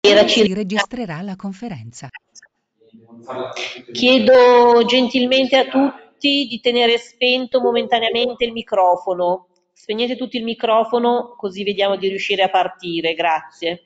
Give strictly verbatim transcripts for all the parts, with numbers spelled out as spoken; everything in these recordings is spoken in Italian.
Ora Ci si registrerà la conferenza. Chiedo gentilmente a tutti di tenere spento momentaneamente il microfono. Spegnete tutti il microfono così vediamo di riuscire a partire. Grazie.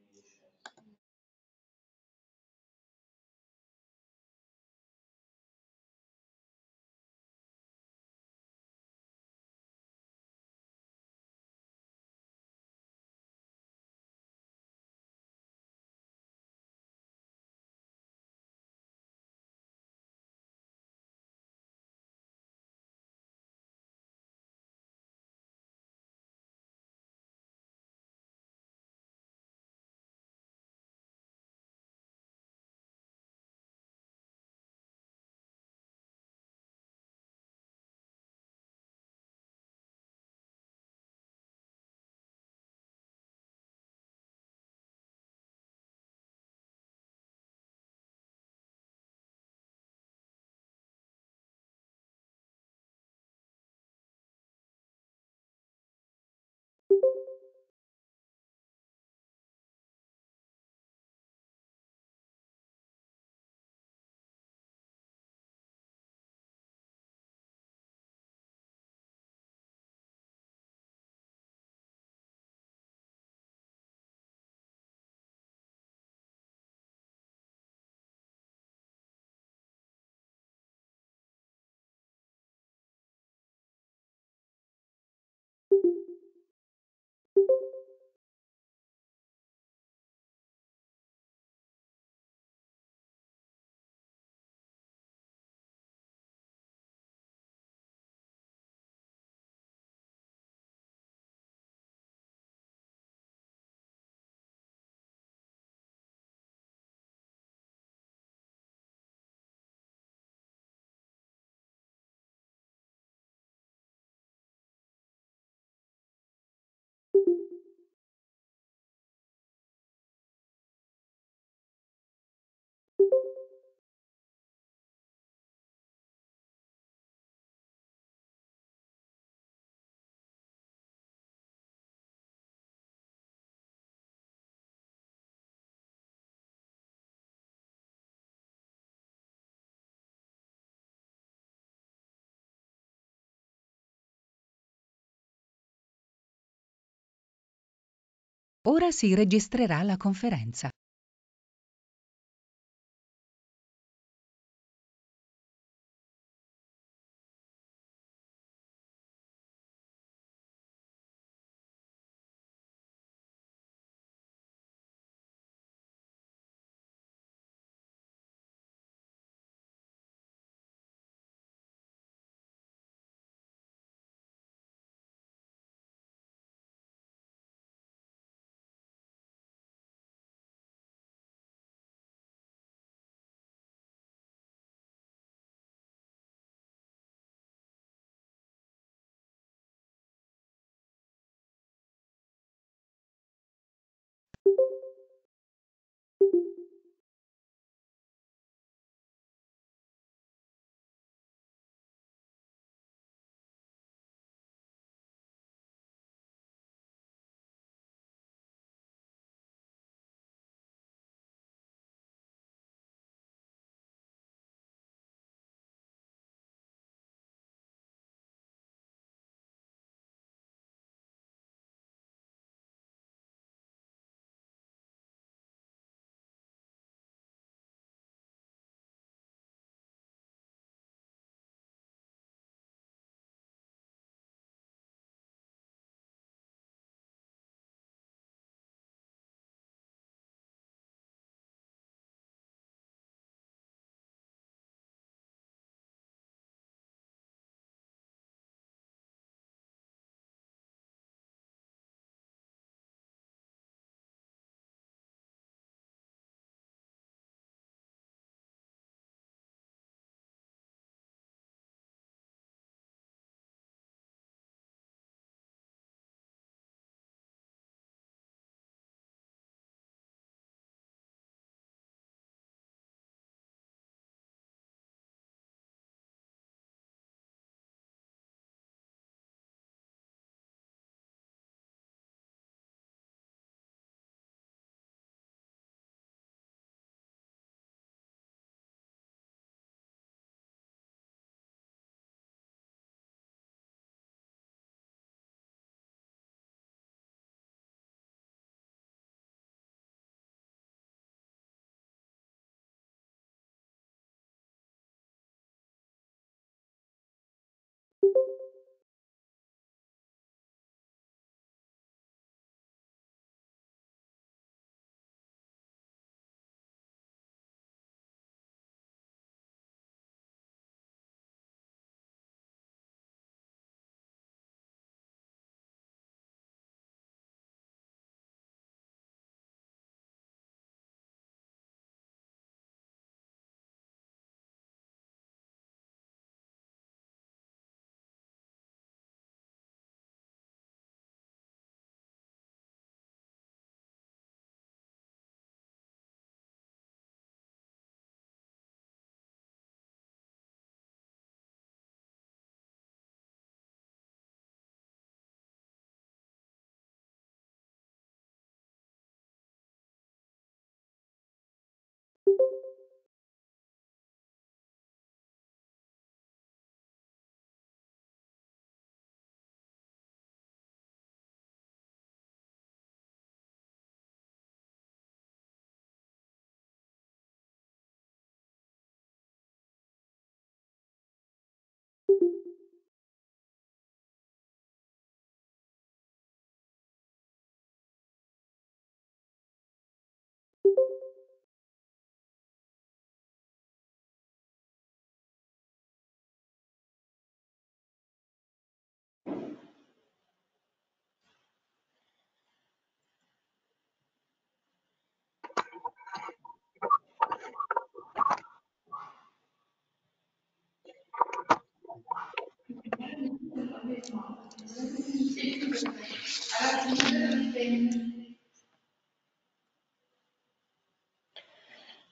Ora si registrerà la conferenza.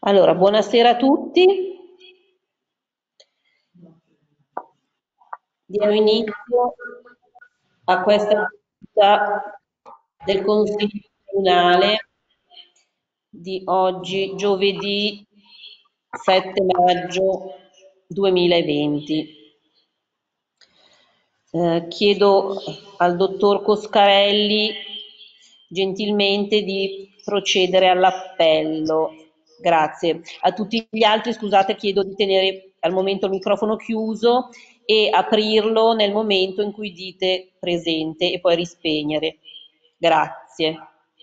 Allora, buonasera a tutti. Diamo inizio a questa seduta del Consiglio Comunale di oggi, giovedì sette maggio duemilaventi. Eh, chiedo al dottor Coscarelli gentilmente di procedere all'appello. Grazie. A tutti gli altri, scusate, chiedo di tenere al momento il microfono chiuso e aprirlo nel momento in cui dite presente e poi rispegnere. Grazie.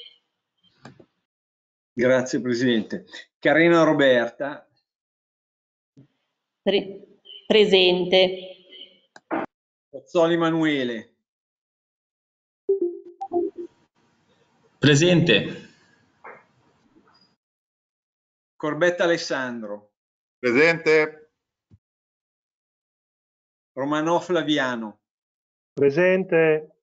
Grazie Presidente. Carena Roberta. Pre- presente. Pozzoli Emanuele. Presente. Corbetta Alessandro. Presente. Romanò Flaviano. Presente.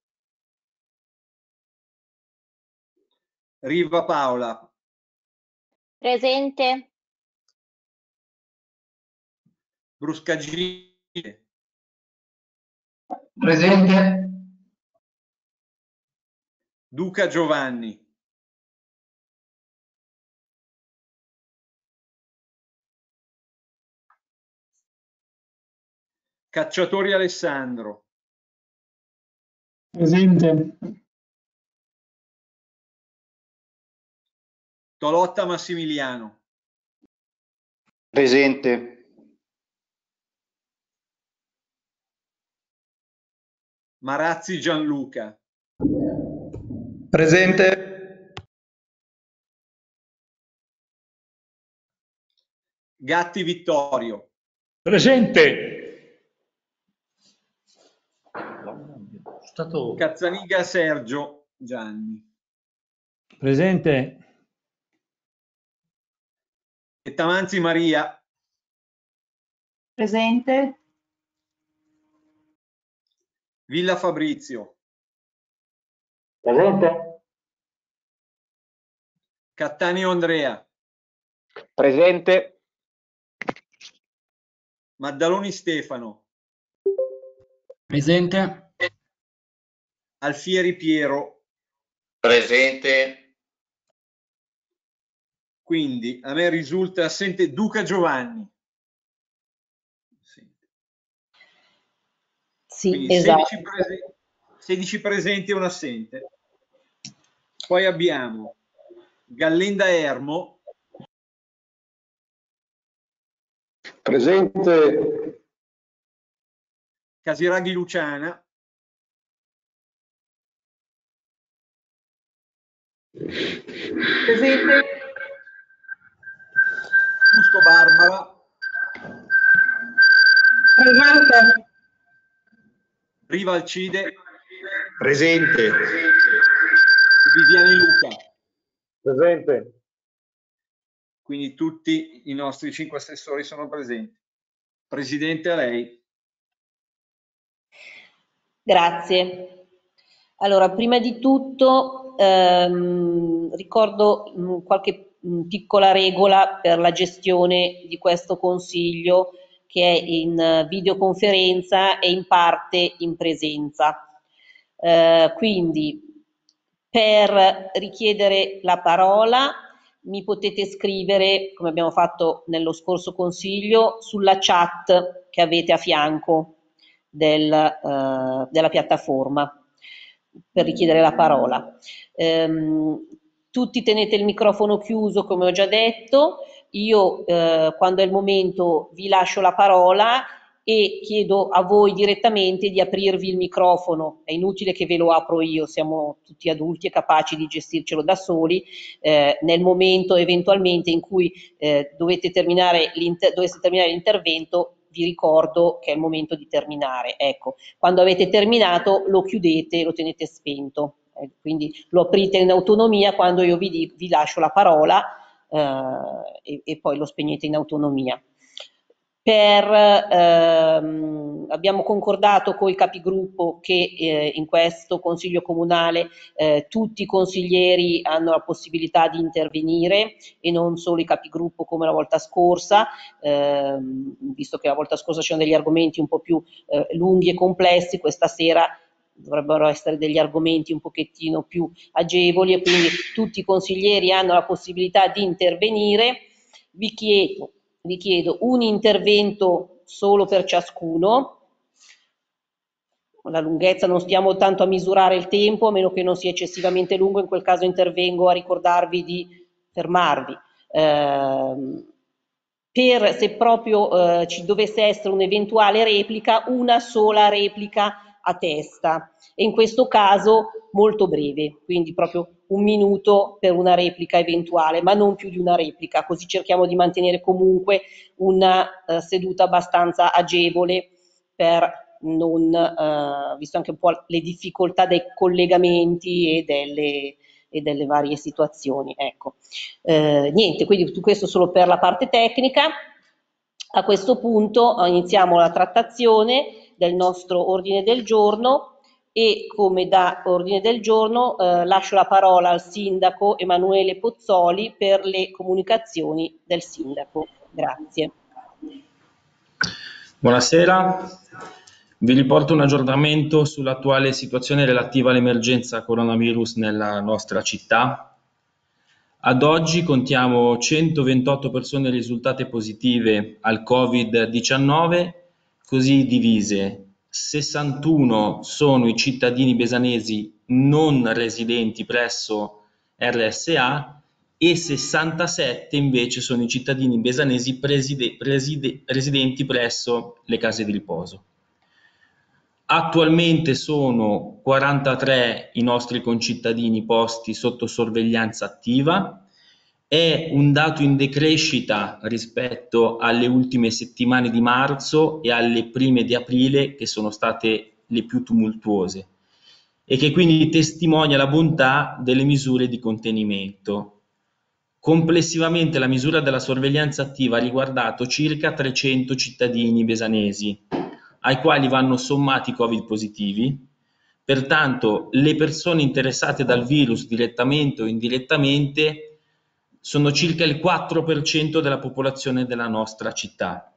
Riva Paola. Presente. Bruscagini. Presente. Duca Giovanni. Cacciatori Alessandro. Presente. Tolotta Massimiliano. Presente. Marazzi Gianluca. Presente. Gatti Vittorio. Presente. Stato... Cazzaniga Sergio Gianni. Presente. E Tamanzi Maria. Presente. Villa Fabrizio. Presente. Cattaneo Andrea. Presente. Maddaloni Stefano. Presente. Alfieri Piero. Presente. Quindi a me risulta assente Duca Giovanni. Sì, Quindi esatto. sedici, presen- sedici presenti e un assente. Poi abbiamo Gallenda Ermo. Presente. Casiraghi Luciana. Presente. Fusco Barbara. Presente. Riva Alcide. Presente. Viviani Luca. Presente. Quindi tutti i nostri cinque assessori sono presenti. Presidente, a lei. Grazie. Allora, prima di tutto ehm, ricordo mh, qualche mh, piccola regola per la gestione di questo consiglio che è in eh, videoconferenza e in parte in presenza. Eh, quindi per richiedere la parola mi potete scrivere, come abbiamo fatto nello scorso consiglio, sulla chat che avete a fianco del, eh, della piattaforma per richiedere la parola. Ehm, tutti tenete il microfono chiuso, come ho già detto. Io, eh, quando è il momento, vi lascio la parola e chiedo a voi direttamente di aprirvi il microfono. È inutile che ve lo apro io, siamo tutti adulti e capaci di gestircelo da soli. Eh, nel momento eventualmente in cui eh, dovete terminare doveste terminare l'intervento, vi ricordo che è il momento di terminare. Ecco, quando avete terminato lo chiudete, lo tenete spento. Eh, quindi lo aprite in autonomia quando io vi, di, vi lascio la parola eh, e, e poi lo spegnete in autonomia. per, ehm, abbiamo concordato con i capigruppo che eh, in questo Consiglio Comunale eh, tutti i consiglieri hanno la possibilità di intervenire e non solo i capigruppo come la volta scorsa, ehm, visto che la volta scorsa c'erano degli argomenti un po' più eh, lunghi e complessi, questa sera dovrebbero essere degli argomenti un pochettino più agevoli e quindi tutti i consiglieri hanno la possibilità di intervenire. Vi chiedo, vi chiedo un intervento solo per ciascuno. La lunghezza non stiamo tanto a misurare il tempo, a meno che non sia eccessivamente lungo, in quel caso intervengo a ricordarvi di fermarvi. Eh, per se proprio eh, ci dovesse essere un'eventuale replica, una sola replica a testa e in questo caso molto breve, quindi proprio un minuto per una replica eventuale, ma non più di una replica, così cerchiamo di mantenere comunque una eh, seduta abbastanza agevole per non, eh, visto anche un po' le difficoltà dei collegamenti e delle, e delle varie situazioni. Ecco. Eh, niente, quindi questo solo per la parte tecnica. A questo punto iniziamo la trattazione del nostro ordine del giorno e come da ordine del giorno eh, lascio la parola al sindaco Emanuele Pozzoli per le comunicazioni del sindaco. Grazie. Buonasera, vi riporto un aggiornamento sull'attuale situazione relativa all'emergenza coronavirus nella nostra città. Ad oggi contiamo centoventotto persone risultate positive al Covid diciannove, così divise. sessantuno sono i cittadini besanesi non residenti presso R S A e sessantasette invece sono i cittadini besanesi preside, preside, residenti presso le case di riposo. Attualmente sono quarantatré i nostri concittadini posti sotto sorveglianza attiva. È un dato in decrescita rispetto alle ultime settimane di marzo e alle prime di aprile, che sono state le più tumultuose, e che quindi testimonia la bontà delle misure di contenimento. Complessivamente la misura della sorveglianza attiva ha riguardato circa trecento cittadini besanesi, ai quali vanno sommati Covid positivi. Pertanto le persone interessate dal virus direttamente o indirettamente sono circa il quattro per cento della popolazione della nostra città.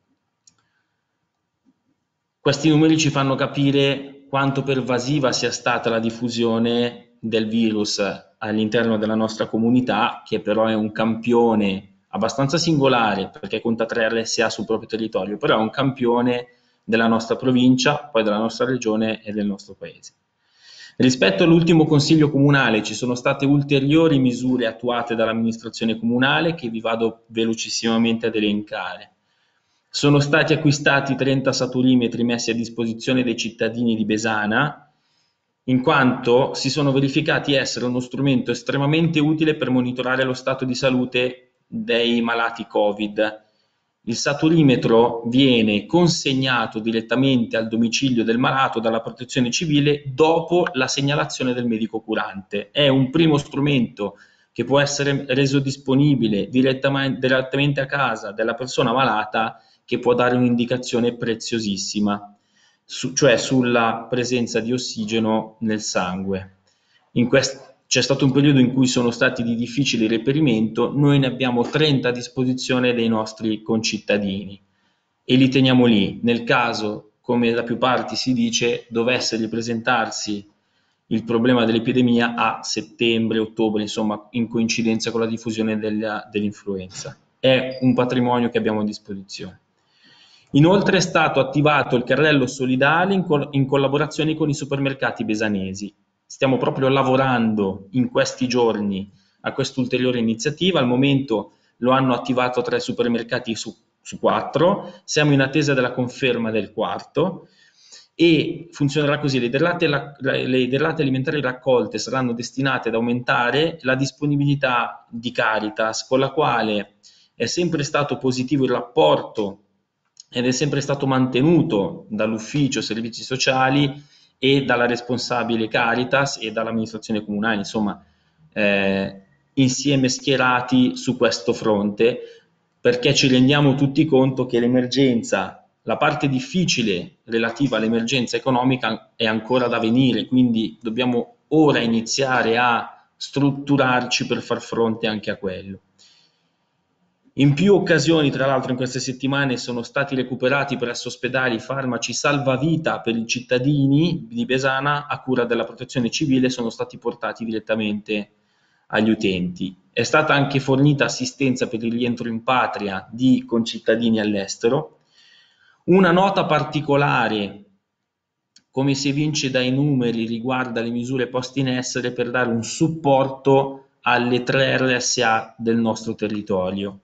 Questi numeri ci fanno capire quanto pervasiva sia stata la diffusione del virus all'interno della nostra comunità, che però è un campione abbastanza singolare perché conta tre R S A sul proprio territorio, però è un campione della nostra provincia, poi della nostra regione e del nostro paese. Rispetto all'ultimo consiglio comunale ci sono state ulteriori misure attuate dall'amministrazione comunale che vi vado velocissimamente ad elencare. Sono stati acquistati trenta saturimetri messi a disposizione dei cittadini di Besana, in quanto si sono verificati essere uno strumento estremamente utile per monitorare lo stato di salute dei malati Covid. Il saturimetro viene consegnato direttamente al domicilio del malato dalla Protezione Civile dopo la segnalazione del medico curante. È un primo strumento che può essere reso disponibile direttamente a casa della persona malata, che può dare un'indicazione preziosissima, su, cioè sulla presenza di ossigeno nel sangue. In quest- c'è stato un periodo in cui sono stati di difficile reperimento, noi ne abbiamo trenta a disposizione dei nostri concittadini e li teniamo lì. Nel caso, come da più parti si dice, dovesse ripresentarsi il problema dell'epidemia a settembre, ottobre, insomma in coincidenza con la diffusione della, dell'influenza. È un patrimonio che abbiamo a disposizione. Inoltre è stato attivato il carrello solidale in, col- in collaborazione con i supermercati besanesi. Stiamo proprio lavorando in questi giorni a quest'ulteriore iniziativa. Al momento lo hanno attivato tre supermercati su, su quattro, siamo in attesa della conferma del quarto e funzionerà così: le derrate, la, le derrate alimentari raccolte saranno destinate ad aumentare la disponibilità di Caritas, con la quale è sempre stato positivo il rapporto ed è sempre stato mantenuto dall'ufficio servizi sociali e dalla responsabile Caritas e dall'amministrazione comunale, insomma eh, insieme schierati su questo fronte, perché ci rendiamo tutti conto che l'emergenza, la parte difficile relativa all'emergenza economica è ancora da venire, quindi dobbiamo ora iniziare a strutturarci per far fronte anche a quello. In più occasioni, tra l'altro, in queste settimane sono stati recuperati presso ospedali farmaci salvavita per i cittadini di Besana a cura della Protezione Civile, sono stati portati direttamente agli utenti. È stata anche fornita assistenza per il rientro in patria di concittadini all'estero. Una nota particolare, come si evince dai numeri, riguarda le misure poste in essere per dare un supporto alle tre R S A del nostro territorio,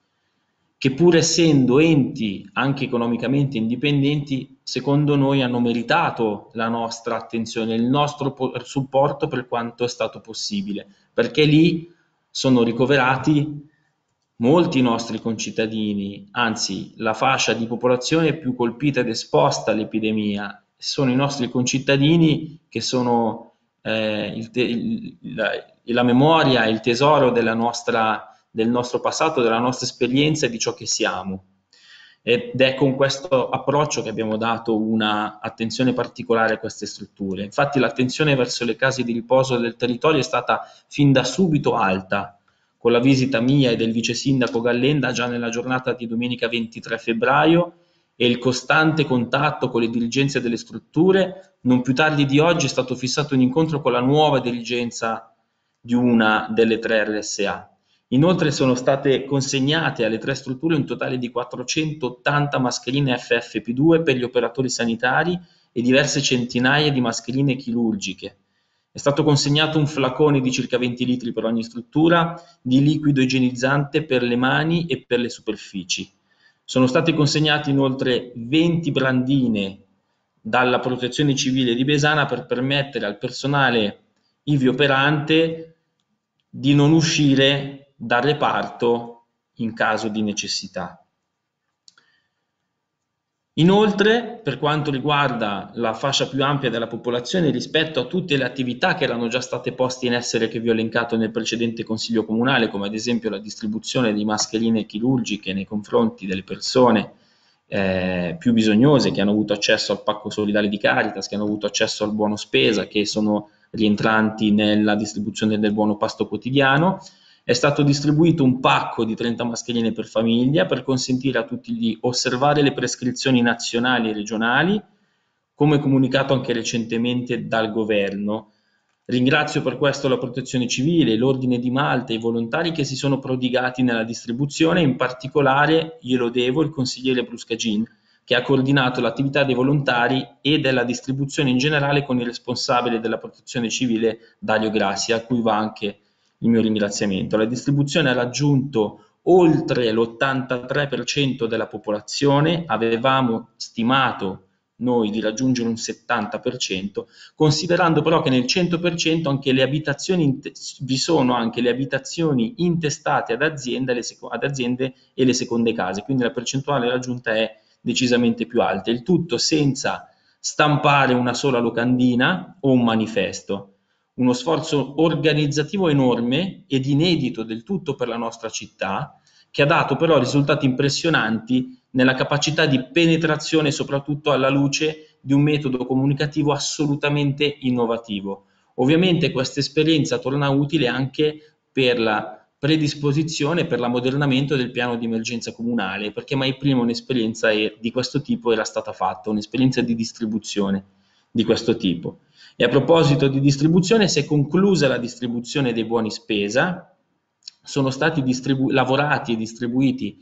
che pur essendo enti anche economicamente indipendenti, secondo noi hanno meritato la nostra attenzione, il nostro supporto per quanto è stato possibile, perché lì sono ricoverati molti nostri concittadini, anzi la fascia di popolazione più colpita ed esposta all'epidemia sono i nostri concittadini che sono eh, il il, la, la memoria e il tesoro della nostra del nostro passato, della nostra esperienza e di ciò che siamo. Ed è con questo approccio che abbiamo dato una attenzione particolare a queste strutture. Infatti l'attenzione verso le case di riposo del territorio è stata fin da subito alta, con la visita mia e del vice sindaco Gallenda già nella giornata di domenica ventitré febbraio e il costante contatto con le dirigenze delle strutture. Non più tardi di oggi è stato fissato un incontro con la nuova dirigenza di una delle tre R S A. Inoltre sono state consegnate alle tre strutture un totale di quattrocentottanta mascherine F F P due per gli operatori sanitari e diverse centinaia di mascherine chirurgiche. È stato consegnato un flacone di circa venti litri per ogni struttura di liquido igienizzante per le mani e per le superfici. Sono state consegnate inoltre venti brandine dalla Protezione Civile di Besana per permettere al personale ivi operante di non uscire dal reparto in caso di necessità. Inoltre, per quanto riguarda la fascia più ampia della popolazione, rispetto a tutte le attività che erano già state poste in essere che vi ho elencato nel precedente Consiglio Comunale, come ad esempio la distribuzione di mascherine chirurgiche nei confronti delle persone eh, più bisognose che hanno avuto accesso al pacco solidale di Caritas, che hanno avuto accesso al buono spesa, che sono rientranti nella distribuzione del buono pasto quotidiano, è stato distribuito un pacco di trenta mascherine per famiglia per consentire a tutti di osservare le prescrizioni nazionali e regionali, come comunicato anche recentemente dal governo. Ringrazio per questo la Protezione Civile, l'Ordine di Malta e i volontari che si sono prodigati nella distribuzione, in particolare glielo devo il consigliere Bruscagin, che ha coordinato l'attività dei volontari e della distribuzione in generale con il responsabile della Protezione Civile Dario Grassi, a cui va anche il mio ringraziamento. La distribuzione ha raggiunto oltre l'ottantatré per cento della popolazione, avevamo stimato noi di raggiungere un settanta per cento, considerando però che nel cento per cento anche le abitazioni vi sono anche le abitazioni intestate ad aziende, le ad aziende e le seconde case, quindi la percentuale raggiunta è decisamente più alta, il tutto senza stampare una sola locandina o un manifesto. Uno sforzo organizzativo enorme ed inedito del tutto per la nostra città, che ha dato però risultati impressionanti nella capacità di penetrazione soprattutto alla luce di un metodo comunicativo assolutamente innovativo. Ovviamente questa esperienza torna utile anche per la predisposizione, per l'ammodernamento del piano di emergenza comunale, perché mai prima un'esperienza di questo tipo era stata fatta, un'esperienza di distribuzione di questo tipo. E a proposito di distribuzione, si è conclusa la distribuzione dei buoni spesa, sono stati lavorati e distribuiti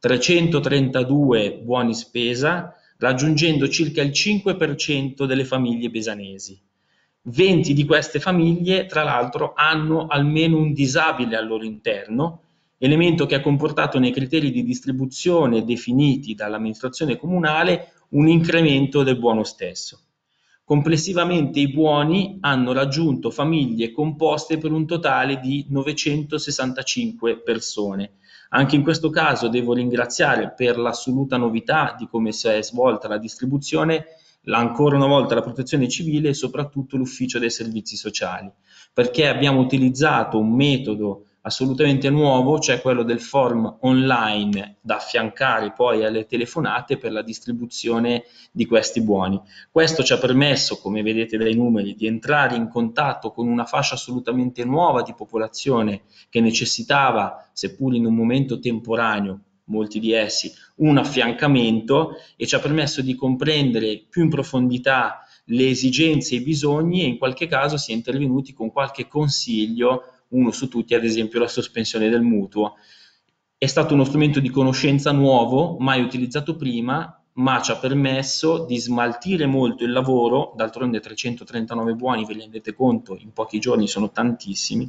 trecentotrentadue buoni spesa, raggiungendo circa il cinque per cento delle famiglie besanesi. venti di queste famiglie, tra l'altro, hanno almeno un disabile al loro interno, elemento che ha comportato nei criteri di distribuzione definiti dall'amministrazione comunale un incremento del buono stesso. Complessivamente i buoni hanno raggiunto famiglie composte per un totale di novecentosessantacinque persone. Anche in questo caso devo ringraziare per l'assoluta novità di come si è svolta la distribuzione ancora una volta la Protezione Civile e soprattutto l'Ufficio dei Servizi Sociali, perché abbiamo utilizzato un metodo assolutamente nuovo, cioè quello del form online da affiancare poi alle telefonate per la distribuzione di questi buoni. Questo ci ha permesso, come vedete dai numeri, di entrare in contatto con una fascia assolutamente nuova di popolazione che necessitava, seppur in un momento temporaneo, molti di essi, un affiancamento, e ci ha permesso di comprendere più in profondità le esigenze e i bisogni, e in qualche caso si è intervenuti con qualche consiglio, uno su tutti ad esempio la sospensione del mutuo. È stato uno strumento di conoscenza nuovo, mai utilizzato prima, ma ci ha permesso di smaltire molto il lavoro. D'altronde trecentotrentanove buoni, ve ne rendete conto, in pochi giorni sono tantissimi,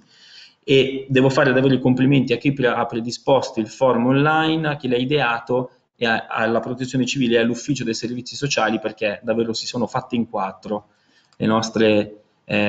e devo fare davvero i complimenti a chi ha predisposto il forum online, a chi l'ha ideato, e alla Protezione Civile e all'Ufficio dei Servizi Sociali, perché davvero si sono fatte in quattro le nostre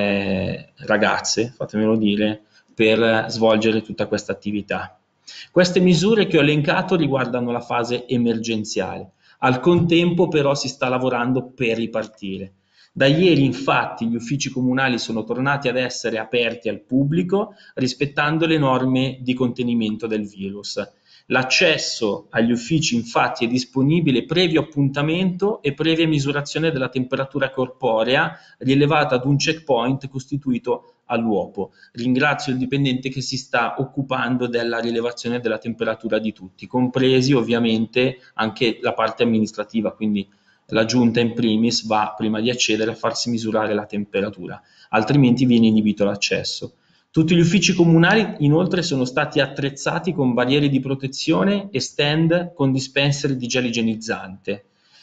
eh, ragazze, fatemelo dire, per svolgere tutta questa attività. Queste misure che ho elencato riguardano la fase emergenziale. Al contempo però si sta lavorando per ripartire. Da ieri infatti gli uffici comunali sono tornati ad essere aperti al pubblico rispettando le norme di contenimento del virus. L'accesso agli uffici infatti è disponibile previo appuntamento e previa misurazione della temperatura corporea rilevata ad un checkpoint costituito all'uopo. Ringrazio il dipendente che si sta occupando della rilevazione della temperatura di tutti, compresi ovviamente anche la parte amministrativa, quindi la giunta in primis va prima di accedere a farsi misurare la temperatura, altrimenti viene inibito l'accesso. Tutti gli uffici comunali inoltre sono stati attrezzati con barriere di protezione e stand con dispenser di gel igienizzante.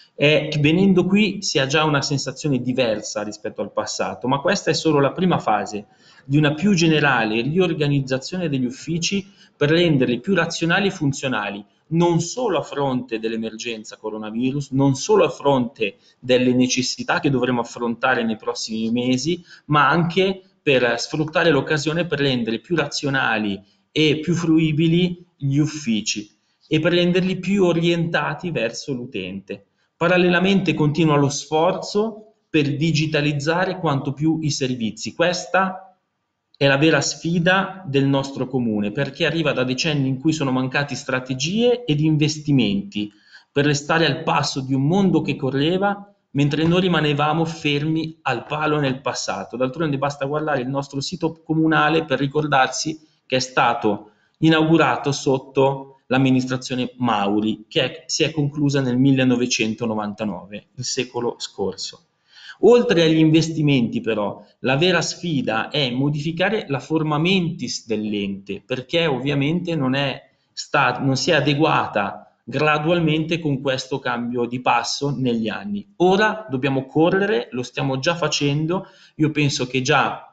E venendo qui si ha già una sensazione diversa rispetto al passato, ma questa è solo la prima fase di una più generale riorganizzazione degli uffici per renderli più razionali e funzionali, non solo a fronte dell'emergenza coronavirus, non solo a fronte delle necessità che dovremo affrontare nei prossimi mesi, ma anche per sfruttare l'occasione per rendere più razionali e più fruibili gli uffici e per renderli più orientati verso l'utente. Parallelamente continua lo sforzo per digitalizzare quanto più i servizi. Questa è la vera sfida del nostro comune, perché arriva da decenni in cui sono mancati strategie ed investimenti per restare al passo di un mondo che correva, mentre noi rimanevamo fermi al palo nel passato. D'altronde basta guardare il nostro sito comunale per ricordarsi che è stato inaugurato sotto l'amministrazione Mauri, che è, si è conclusa nel millenovecentonovantanove, il secolo scorso. Oltre agli investimenti però, la vera sfida è modificare la forma mentis dell'ente, perché ovviamente non, è sta, non si è adeguata gradualmente con questo cambio di passo negli anni. Ora dobbiamo correre, lo stiamo già facendo. Io penso che già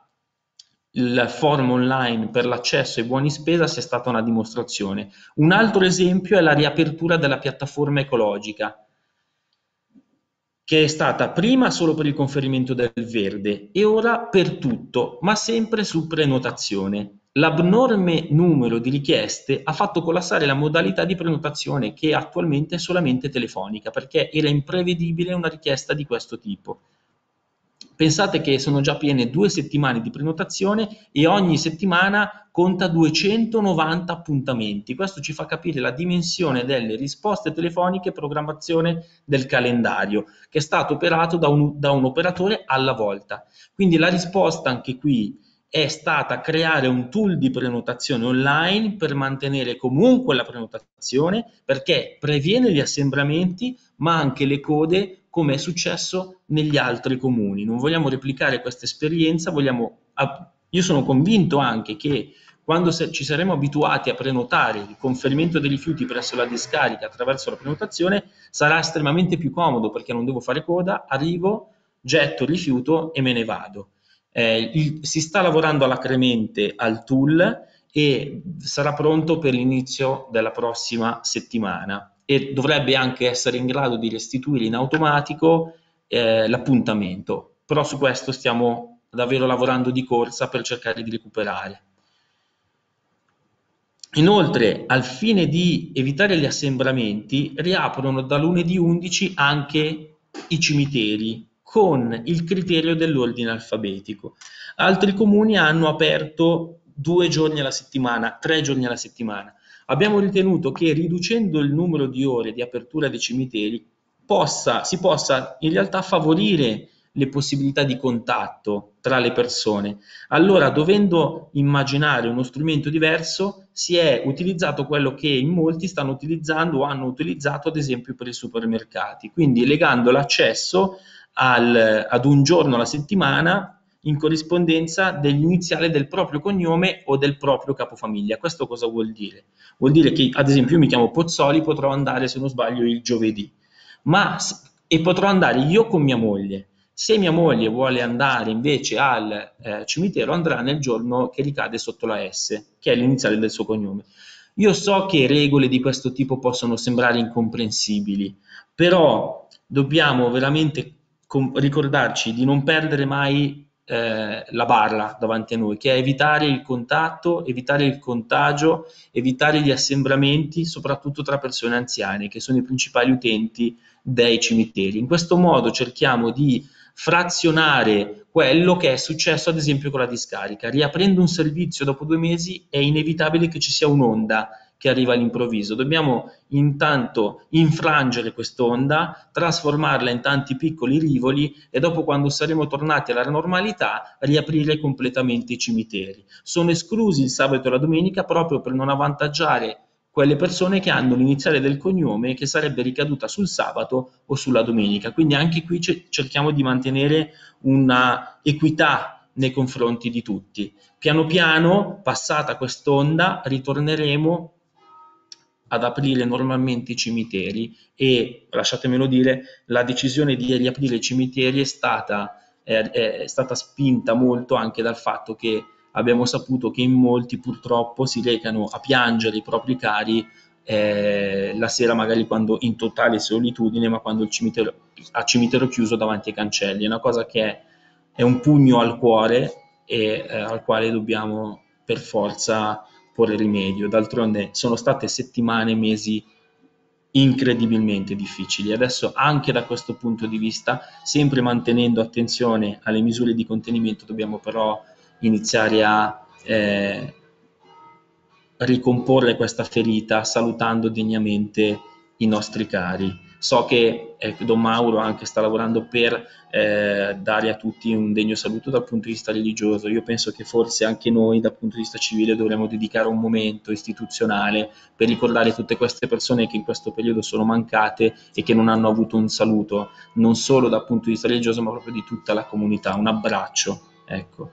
il forum online per l'accesso ai buoni spesa sia stata una dimostrazione. Un altro esempio è la riapertura della piattaforma ecologica, che è stata prima solo per il conferimento del verde e ora per tutto, ma sempre su prenotazione. L'abnorme numero di richieste ha fatto collassare la modalità di prenotazione, che attualmente è solamente telefonica, perché era imprevedibile una richiesta di questo tipo. Pensate che sono già piene due settimane di prenotazione e ogni settimana conta duecentonovanta appuntamenti. Questo ci fa capire la dimensione delle risposte telefoniche e programmazione del calendario, che è stato operato da un, da un operatore alla volta. Quindi la risposta anche qui è stata creare un tool di prenotazione online per mantenere comunque la prenotazione, perché previene gli assembramenti ma anche le code, come è successo negli altri comuni. Non vogliamo replicare questa esperienza, vogliamo, io sono convinto anche che quando ci saremo abituati a prenotare il conferimento dei rifiuti presso la discarica attraverso la prenotazione, sarà estremamente più comodo, perché non devo fare coda, arrivo, getto il rifiuto e me ne vado. Eh, il, si sta lavorando alacremente al tool e sarà pronto per l'inizio della prossima settimana e dovrebbe anche essere in grado di restituire in automatico eh, l'appuntamento, però su questo stiamo davvero lavorando di corsa per cercare di recuperare. Inoltre, al fine di evitare gli assembramenti, riaprono da lunedì undici anche i cimiteri, con il criterio dell'ordine alfabetico. Altri comuni hanno aperto due giorni alla settimana, tre giorni alla settimana. Abbiamo ritenuto che riducendo il numero di ore di apertura dei cimiteri possa, si possa in realtà favorire le possibilità di contatto tra le persone. Allora, dovendo immaginare uno strumento diverso, si è utilizzato quello che in molti stanno utilizzando o hanno utilizzato ad esempio per i supermercati, quindi legando l'accesso al, ad un giorno alla settimana in corrispondenza dell'iniziale del proprio cognome o del proprio capofamiglia. Questo cosa vuol dire? Vuol dire che ad esempio io mi chiamo Pozzoli, potrò andare se non sbaglio il giovedì, ma e potrò andare io con mia moglie. Se mia moglie vuole andare invece al eh, cimitero, andrà nel giorno che ricade sotto la S, che è l'iniziale del suo cognome. Io so che regole di questo tipo possono sembrare incomprensibili, però dobbiamo veramente ricordarci di non perdere mai eh, la barra davanti a noi, che è evitare il contatto, evitare il contagio, evitare gli assembramenti, soprattutto tra persone anziane, che sono i principali utenti dei cimiteri. In questo modo cerchiamo di frazionare quello che è successo ad esempio con la discarica. Riaprendo un servizio dopo due mesi è inevitabile che ci sia un'onda che arriva all'improvviso. Dobbiamo intanto infrangere quest'onda, trasformarla in tanti piccoli rivoli e dopo, quando saremo tornati alla normalità, riaprire completamente i cimiteri. Sono esclusi il sabato e la domenica proprio per non avvantaggiare quelle persone che hanno l'iniziale del cognome che sarebbe ricaduta sul sabato o sulla domenica. Quindi anche qui cerchiamo di mantenere una equità nei confronti di tutti. Piano piano, passata quest'onda, ritorneremo ad aprire normalmente i cimiteri e, lasciatemelo dire, la decisione di riaprire i cimiteri è stata, è, è stata spinta molto anche dal fatto che abbiamo saputo che in molti purtroppo si recano a piangere i propri cari eh, la sera, magari quando in totale solitudine, ma quando il cimitero, a cimitero chiuso davanti ai cancelli. È una cosa che è, è un pugno al cuore e eh, al quale dobbiamo per forza porre rimedio. D'altronde sono state settimane, mesi incredibilmente difficili. Adesso anche da questo punto di vista, sempre mantenendo attenzione alle misure di contenimento, dobbiamo però iniziare a eh, ricomporre questa ferita salutando degnamente i nostri cari. So che eh, Don Mauro anche sta lavorando per eh, dare a tutti un degno saluto dal punto di vista religioso. Io penso che forse anche noi dal punto di vista civile dovremmo dedicare un momento istituzionale per ricordare tutte queste persone che in questo periodo sono mancate e che non hanno avuto un saluto, non solo dal punto di vista religioso, ma proprio di tutta la comunità. Un abbraccio, ecco.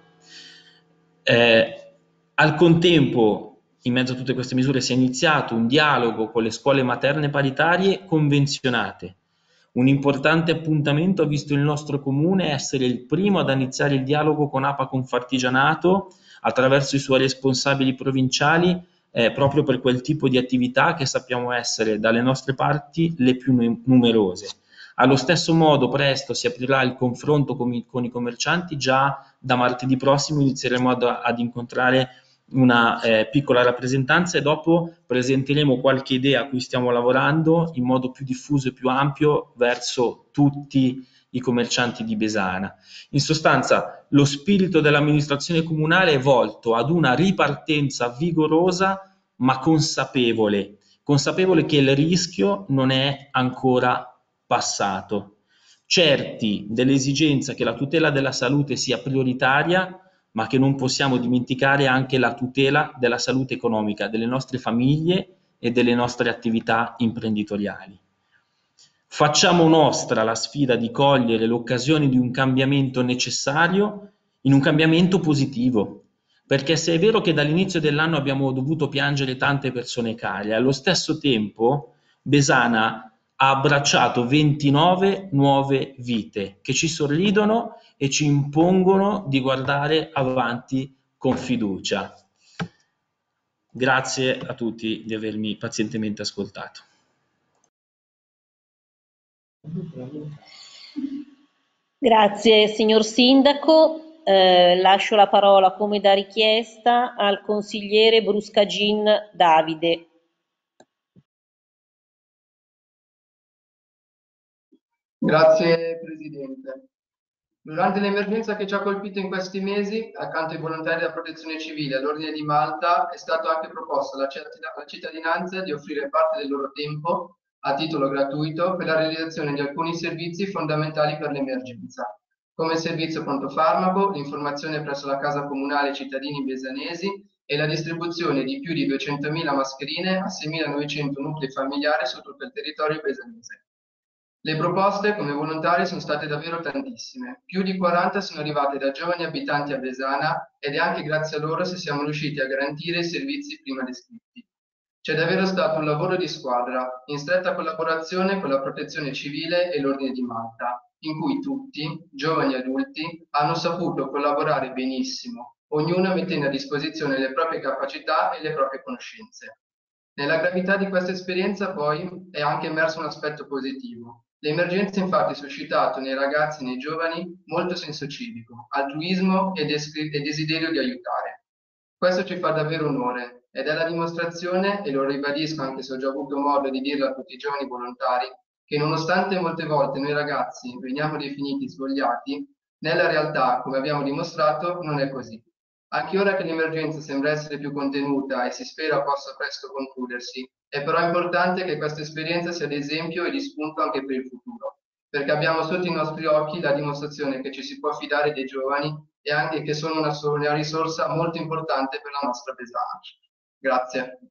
Eh, al contempo, in mezzo a tutte queste misure, si è iniziato un dialogo con le scuole materne paritarie convenzionate. Un importante appuntamento ha visto il nostro comune essere il primo ad iniziare il dialogo con A P A Confartigianato attraverso i suoi responsabili provinciali, eh, proprio per quel tipo di attività che sappiamo essere dalle nostre parti le più numerose. Allo stesso modo presto si aprirà il confronto con i, con i commercianti. Già da martedì prossimo inizieremo ad, ad incontrare una eh, piccola rappresentanza e dopo presenteremo qualche idea a cui stiamo lavorando in modo più diffuso e più ampio verso tutti i commercianti di Besana. In sostanza, lo spirito dell'amministrazione comunale è volto ad una ripartenza vigorosa ma consapevole, consapevole che il rischio non è ancora passato, certi dell'esigenza che la tutela della salute sia prioritaria, ma che non possiamo dimenticare anche la tutela della salute economica delle nostre famiglie e delle nostre attività imprenditoriali. Facciamo nostra la sfida di cogliere l'occasione di un cambiamento necessario in un cambiamento positivo, perché se è vero che dall'inizio dell'anno abbiamo dovuto piangere tante persone care, allo stesso tempo Besana ha abbracciato ventinove nuove vite che ci sorridono e ci impongono di guardare avanti con fiducia. Grazie a tutti di avermi pazientemente ascoltato. Grazie signor Sindaco. Eh, lascio la parola come da richiesta al consigliere Bruscagin Davide. Grazie Presidente. Durante l'emergenza che ci ha colpito in questi mesi, accanto ai volontari della Protezione Civile e all'Ordine di Malta, è stato anche proposto alla cittadinanza di offrire parte del loro tempo a titolo gratuito per la realizzazione di alcuni servizi fondamentali per l'emergenza, come il servizio pronto farmaco, l'informazione presso la Casa Comunale ai cittadini besanesi e la distribuzione di più di duecentomila mascherine a seimilanovecento nuclei familiari su tutto il territorio besanese. Le proposte come volontari sono state davvero tantissime, più di quaranta sono arrivate da giovani abitanti a Besana ed è anche grazie a loro se siamo riusciti a garantire i servizi prima descritti. C'è davvero stato un lavoro di squadra, in stretta collaborazione con la Protezione Civile e l'Ordine di Malta, in cui tutti, giovani e adulti, hanno saputo collaborare benissimo, ognuno mettendo a disposizione le proprie capacità e le proprie conoscenze. Nella gravità di questa esperienza poi è anche emerso un aspetto positivo. L'emergenza infatti ha suscitato nei ragazzi e nei giovani molto senso civico, altruismo e, e desiderio di aiutare. Questo ci fa davvero onore ed è la dimostrazione, e lo ribadisco anche se ho già avuto modo di dirlo a tutti i giovani volontari, che nonostante molte volte noi ragazzi veniamo definiti svogliati, nella realtà, come abbiamo dimostrato, non è così. Anche ora che l'emergenza sembra essere più contenuta e si spera possa presto concludersi, è però importante che questa esperienza sia di esempio e di spunto anche per il futuro, perché abbiamo sotto i nostri occhi la dimostrazione che ci si può fidare dei giovani e anche che sono una, una risorsa molto importante per la nostra Besana. Grazie.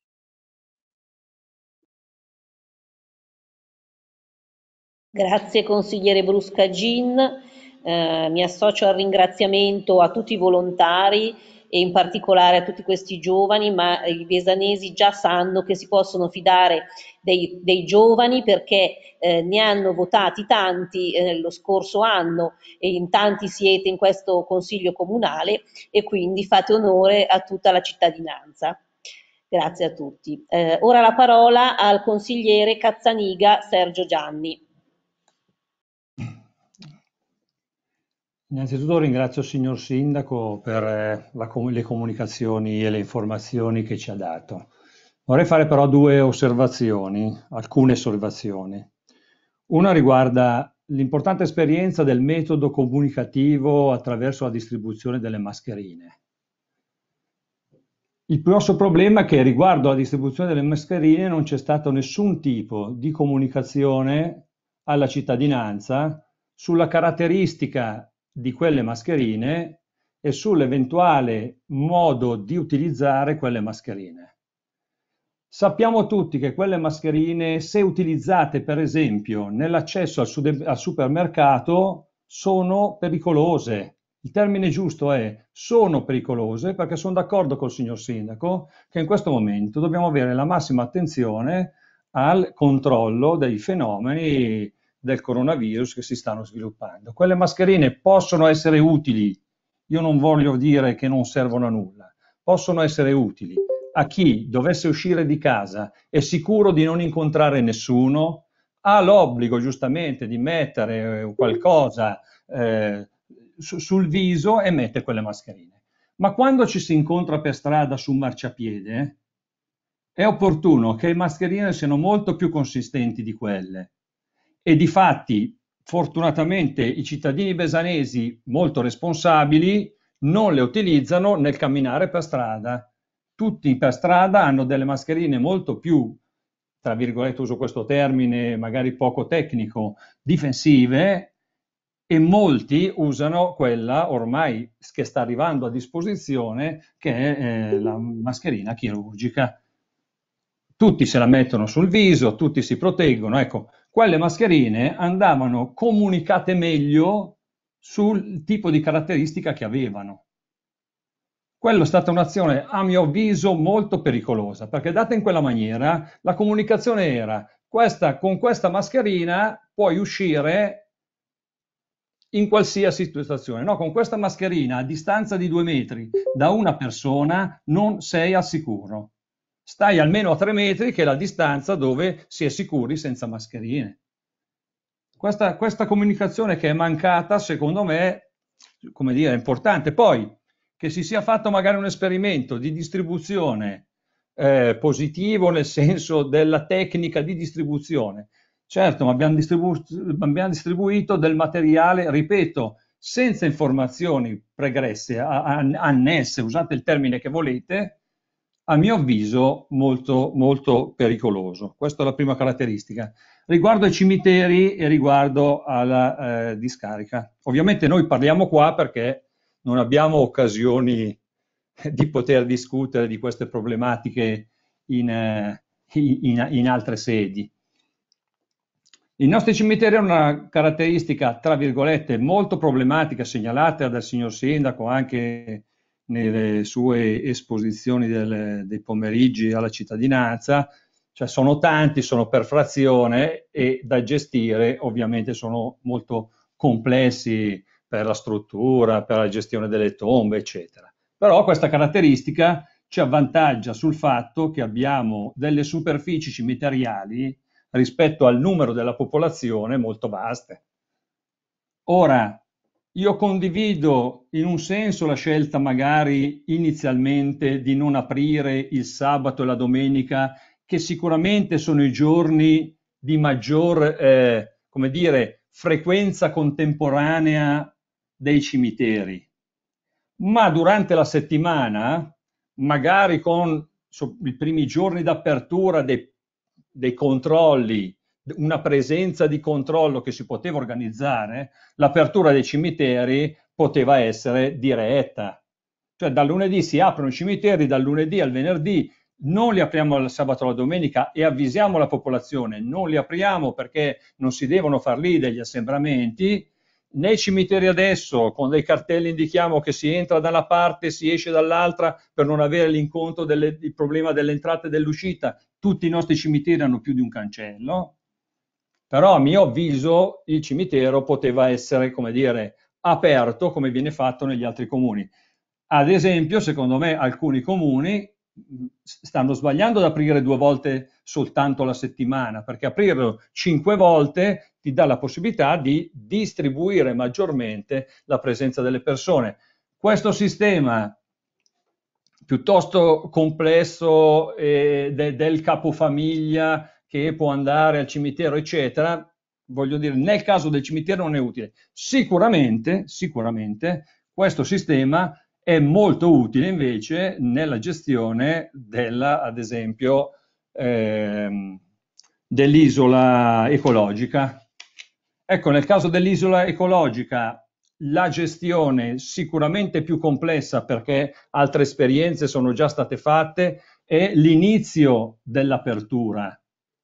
Grazie consigliere Bruscagin. Eh, mi associo al ringraziamento a tutti i volontari e in particolare a tutti questi giovani, ma i besanesi già sanno che si possono fidare dei, dei giovani perché eh, ne hanno votati tanti eh, lo scorso anno e in tanti siete in questo consiglio comunale e quindi fate onore a tutta la cittadinanza. Grazie a tutti. Eh, ora la parola al consigliere Cazzaniga Sergio Gianni. Innanzitutto ringrazio il signor Sindaco per eh, la com- le comunicazioni e le informazioni che ci ha dato. Vorrei fare però due osservazioni, alcune osservazioni. Una riguarda l'importante esperienza del metodo comunicativo attraverso la distribuzione delle mascherine. Il grosso problema è che riguardo alla distribuzione delle mascherine non c'è stato nessun tipo di comunicazione alla cittadinanza sulla caratteristica di quelle mascherine e sull'eventuale modo di utilizzare quelle mascherine. Sappiamo tutti che quelle mascherine, se utilizzate per esempio nell'accesso al, al supermercato, sono pericolose. Il termine giusto è sono pericolose perché sono d'accordo col signor Sindaco che in questo momento dobbiamo avere la massima attenzione al controllo dei fenomeni del coronavirus che si stanno sviluppando. Quelle mascherine possono essere utili, io non voglio dire che non servono a nulla, possono essere utili a chi dovesse uscire di casa è sicuro di non incontrare nessuno, ha l'obbligo giustamente di mettere qualcosa eh, su, sul viso e mette quelle mascherine. Ma quando ci si incontra per strada su un marciapiede, è opportuno che le mascherine siano molto più consistenti di quelle. E difatti, fortunatamente, i cittadini besanesi molto responsabili non le utilizzano nel camminare per strada. Tutti per strada hanno delle mascherine molto più, tra virgolette uso questo termine magari poco tecnico, difensive e molti usano quella ormai che sta arrivando a disposizione che è eh, la mascherina chirurgica. Tutti se la mettono sul viso, tutti si proteggono, ecco. Quelle mascherine andavano comunicate meglio sul tipo di caratteristica che avevano. Quello è stata un'azione, a mio avviso, molto pericolosa, perché data in quella maniera, la comunicazione era, questa, con questa mascherina puoi uscire in qualsiasi situazione. No, con questa mascherina a distanza di due metri da una persona non sei al sicuro. Stai almeno a tre metri, che è la distanza dove si è sicuri senza mascherine. Questa, questa comunicazione che è mancata, secondo me, come dire, è importante. Poi, che si sia fatto magari un esperimento di distribuzione eh, positivo, nel senso della tecnica di distribuzione. Certo, ma abbiamo, distribu- abbiamo distribuito del materiale, ripeto, senza informazioni pregresse, a- a- annesse, usate il termine che volete, a mio avviso molto, molto pericoloso. Questa è la prima caratteristica. Riguardo ai cimiteri e riguardo alla eh, discarica. Ovviamente noi parliamo qua perché non abbiamo occasioni di poter discutere di queste problematiche in, eh, in, in altre sedi. I nostri cimiteri hanno una caratteristica, tra virgolette, molto problematica, segnalata dal signor Sindaco anche nelle sue esposizioni del- dei pomeriggi alla cittadinanza, cioè sono tanti, sono per frazione e da gestire ovviamente sono molto complessi per la struttura, per la gestione delle tombe, eccetera. Però questa caratteristica ci avvantaggia sul fatto che abbiamo delle superfici cimiteriali rispetto al numero della popolazione molto vaste. Ora, io condivido in un senso la scelta magari inizialmente di non aprire il sabato e la domenica, che sicuramente sono i giorni di maggior, eh, come dire, frequenza contemporanea dei cimiteri. Ma durante la settimana, magari con so- i primi giorni d'apertura dei, dei controlli, una presenza di controllo che si poteva organizzare, l'apertura dei cimiteri poteva essere diretta. Cioè dal lunedì si aprono i cimiteri, dal lunedì al venerdì, non li apriamo il sabato e la domenica e avvisiamo la popolazione, non li apriamo perché non si devono far lì degli assembramenti. Nei cimiteri adesso, con dei cartelli indichiamo che si entra da una parte e si esce dall'altra per non avere l'incontro delle, il problema dell'entrata e dell'uscita. Tutti i nostri cimiteri hanno più di un cancello, però a mio avviso il cimitero poteva essere, come dire, aperto come viene fatto negli altri comuni. Ad esempio, secondo me, alcuni comuni mh, stanno sbagliando ad aprire due volte soltanto la settimana, perché aprirlo cinque volte ti dà la possibilità di distribuire maggiormente la presenza delle persone. Questo sistema piuttosto complesso eh, de- del capofamiglia che può andare al cimitero, eccetera, voglio dire, nel caso del cimitero non è utile. Sicuramente, sicuramente, questo sistema è molto utile invece nella gestione della, ad esempio, ehm, dell'isola ecologica. Ecco, nel caso dell'isola ecologica la gestione sicuramente più complessa perché altre esperienze sono già state fatte è l'inizio dell'apertura.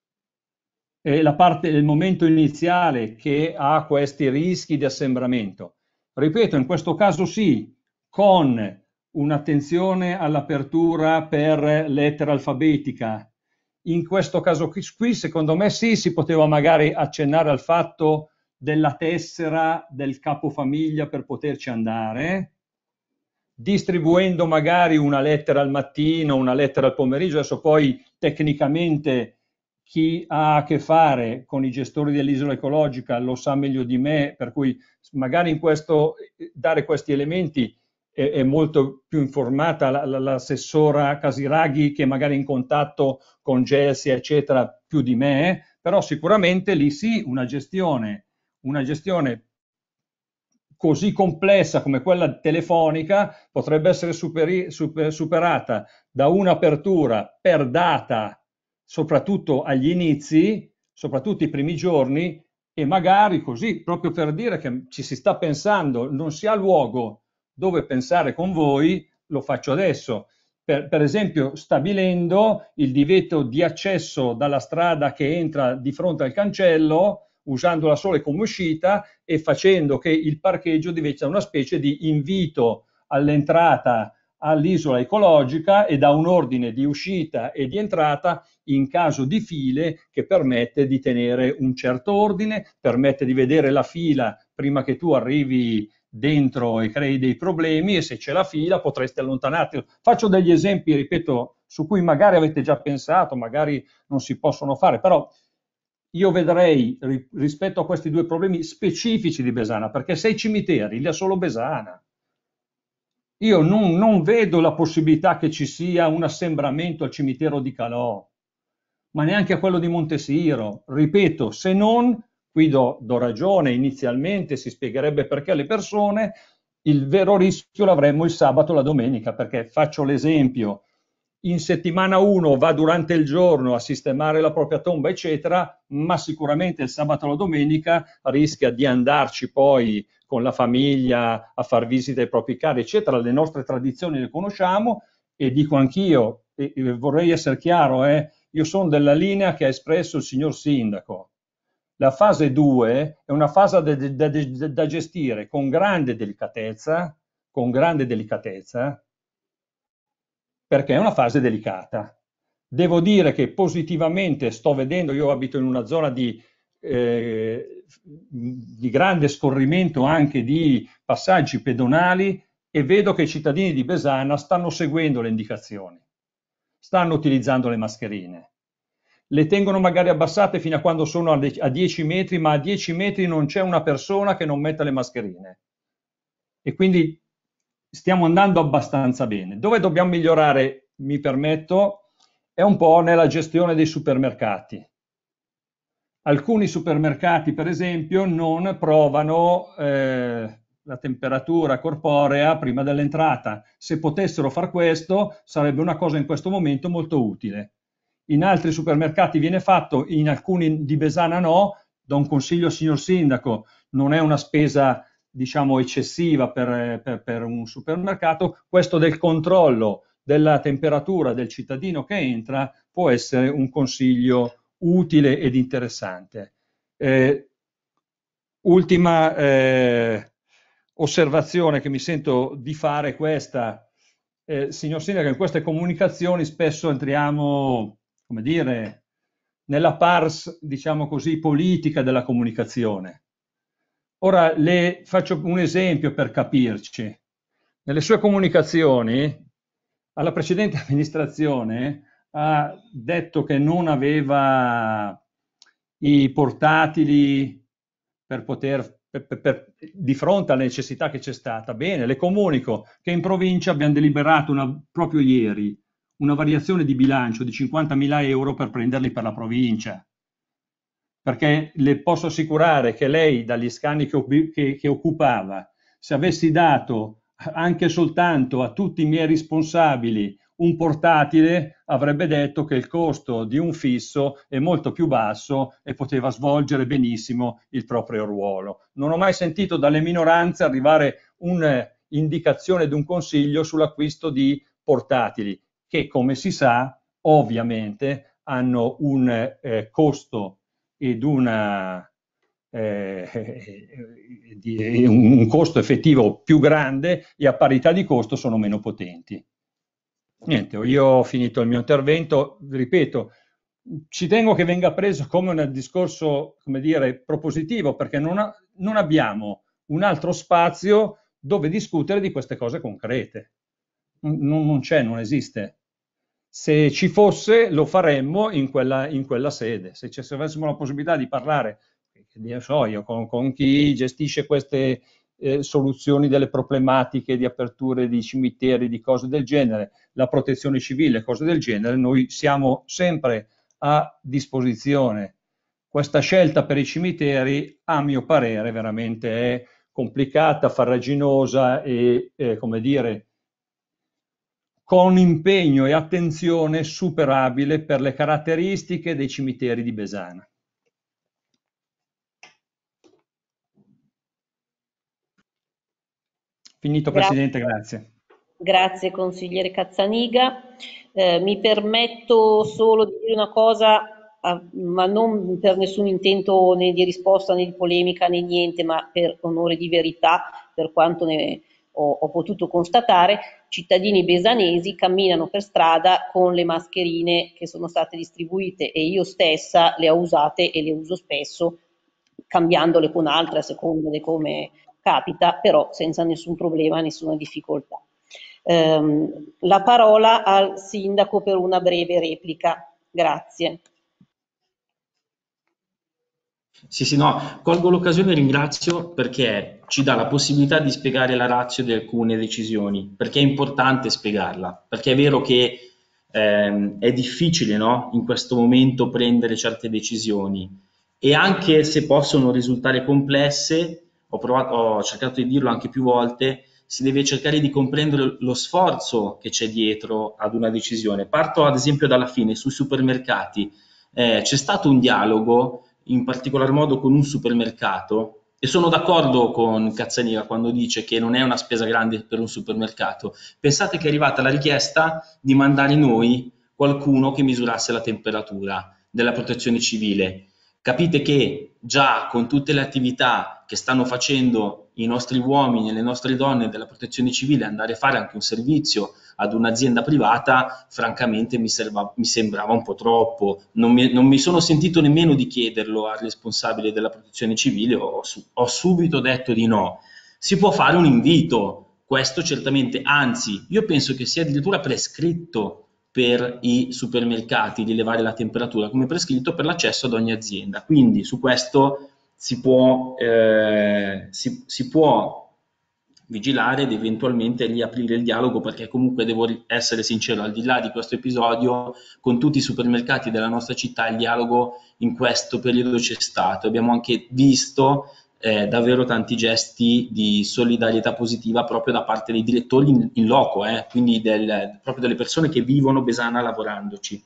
È la parte, il momento iniziale che ha questi rischi di assembramento. Ripeto, in questo caso sì, con un'attenzione all'apertura per lettera alfabetica. In questo caso qui, qui, secondo me sì, si poteva magari accennare al fatto della tessera del capofamiglia per poterci andare, distribuendo magari una lettera al mattino, una lettera al pomeriggio. Adesso poi tecnicamente chi ha a che fare con i gestori dell'isola ecologica lo sa meglio di me, per cui magari in questo dare questi elementi è, è molto più informata la, la, l'assessora Casiraghi, che magari è in contatto con Gelsi, eccetera, più di me, però sicuramente lì sì, una gestione, una gestione così complessa come quella telefonica potrebbe essere superi, super, superata da un'apertura per data, soprattutto agli inizi, soprattutto i primi giorni, e magari così, proprio per dire che ci si sta pensando, non si ha luogo dove pensare con voi, lo faccio adesso. Per, per esempio, stabilendo il divieto di accesso dalla strada che entra di fronte al cancello, usandola solo come uscita e facendo che il parcheggio diventa una specie di invito all'entrata all'isola ecologica e da un ordine di uscita e di entrata in caso di file che permette di tenere un certo ordine, permette di vedere la fila prima che tu arrivi dentro e crei dei problemi, e se c'è la fila potresti allontanarti. Faccio degli esempi, ripeto, su cui magari avete già pensato, magari non si possono fare, però io vedrei rispetto a questi due problemi specifici di Besana, perché sei cimiteri, li ha solo Besana. Io non, non vedo la possibilità che ci sia un assembramento al cimitero di Calò, ma neanche a quello di Montesiro. Ripeto, se non qui do, do ragione, inizialmente si spiegherebbe perché le persone, il vero rischio l'avremmo il sabato e la domenica, perché faccio l'esempio, in settimana uno va durante il giorno a sistemare la propria tomba, eccetera, ma sicuramente il sabato e la domenica rischia di andarci poi con la famiglia a far visita ai propri cari, eccetera. Le nostre tradizioni le conosciamo e dico anch'io, e, e vorrei essere chiaro, eh, io sono della linea che ha espresso il signor Sindaco. La fase due è una fase da, da, da, da gestire con grande delicatezza, con grande delicatezza, perché è una fase delicata. Devo dire che positivamente sto vedendo, io abito in una zona di, eh, di grande scorrimento anche di passaggi pedonali e vedo che i cittadini di Besana stanno seguendo le indicazioni, stanno utilizzando le mascherine. Le tengono magari abbassate fino a quando sono a dieci metri, ma a dieci metri non c'è una persona che non metta le mascherine. E quindi stiamo andando abbastanza bene. Dove dobbiamo migliorare, mi permetto, è un po' nella gestione dei supermercati. Alcuni supermercati, per esempio, non provano eh, la temperatura corporea prima dell'entrata. Se potessero far questo, sarebbe una cosa in questo momento molto utile. In altri supermercati viene fatto, in alcuni di Besana no. Do un consiglio al signor Sindaco, non è una spesa diciamo eccessiva per, per, per un supermercato, questo del controllo della temperatura del cittadino che entra può essere un consiglio utile ed interessante. Eh, ultima eh, osservazione che mi sento di fare è questa, eh, signor Sindaco, in queste comunicazioni spesso entriamo, come dire, nella pars, diciamo così, politica della comunicazione. Ora le faccio un esempio per capirci. Nelle sue comunicazioni alla precedente amministrazione ha detto che non aveva i portatili per poter, per, per, per, di fronte alla necessità che c'è stata. Bene, le comunico che in provincia abbiamo deliberato una, proprio ieri una variazione di bilancio di cinquantamila euro per prenderli per la provincia. Perché le posso assicurare che lei, dagli scani che, che, che occupava, se avessi dato anche soltanto a tutti i miei responsabili un portatile, avrebbe detto che il costo di un fisso è molto più basso e poteva svolgere benissimo il proprio ruolo. Non ho mai sentito dalle minoranze arrivare un'indicazione di un consiglio sull'acquisto di portatili, che come si sa ovviamente hanno un eh, costo ed una, eh, di, un costo effettivo più grande e a parità di costo sono meno potenti. Niente, io ho finito il mio intervento, ripeto, ci tengo che venga preso come un discorso, come dire, propositivo, perché non, ha, non abbiamo un altro spazio dove discutere di queste cose concrete. Non, non c'è, non esiste. Se ci fosse lo faremmo in quella, in quella sede, se ci avessimo la possibilità di parlare, che so io, con, con chi gestisce queste eh, soluzioni delle problematiche di aperture di cimiteri, di cose del genere, la protezione civile, cose del genere, noi siamo sempre a disposizione. Questa scelta per i cimiteri, a mio parere, veramente è complicata, farraginosa e, eh, come dire, con impegno e attenzione superabile per le caratteristiche dei cimiteri di Besana. Finito, Grazie. Presidente, grazie. Grazie consigliere Cazzaniga. Eh, mi permetto solo di dire una cosa, ah, ma non per nessun intento né di risposta né di polemica né niente, ma per onore di verità, per quanto ne ho, ho potuto constatare, cittadini besanesi camminano per strada con le mascherine che sono state distribuite e io stessa le ho usate e le uso spesso, cambiandole con altre a seconda di come capita, però senza nessun problema, nessuna difficoltà. Um, la parola al sindaco per una breve replica. Grazie. Sì, sì, no, colgo l'occasione e ringrazio perché ci dà la possibilità di spiegare la ratio di alcune decisioni, perché è importante spiegarla, perché è vero che ehm, è difficile, no, in questo momento prendere certe decisioni, e anche se possono risultare complesse, ho, provato, ho cercato di dirlo anche più volte, si deve cercare di comprendere lo sforzo che c'è dietro ad una decisione. Parto ad esempio dalla fine, sui supermercati. Eh, c'è stato un dialogo, in particolar modo con un supermercato, e sono d'accordo con Cazzaniga quando dice che non è una spesa grande per un supermercato. Pensate che è arrivata la richiesta di mandare noi qualcuno che misurasse la temperatura della protezione civile. Capite che già con tutte le attività che stanno facendo i nostri uomini e le nostre donne della protezione civile, andare a fare anche un servizio ad un'azienda privata, francamente mi, serva, mi sembrava un po' troppo. Non mi, non mi sono sentito nemmeno di chiederlo al responsabile della protezione civile, ho, ho subito detto di no. Si può fare un invito, questo certamente, anzi, io penso che sia addirittura prescritto per i supermercati di elevare la temperatura, come prescritto per l'accesso ad ogni azienda. Quindi su questo si può, eh, si, si può vigilare ed eventualmente riaprire il dialogo, perché comunque devo essere sincero, al di là di questo episodio, con tutti i supermercati della nostra città il dialogo in questo periodo c'è stato. Abbiamo anche visto eh, davvero tanti gesti di solidarietà positiva proprio da parte dei direttori in, in loco, eh, quindi del, proprio delle persone che vivono Besana lavorandoci.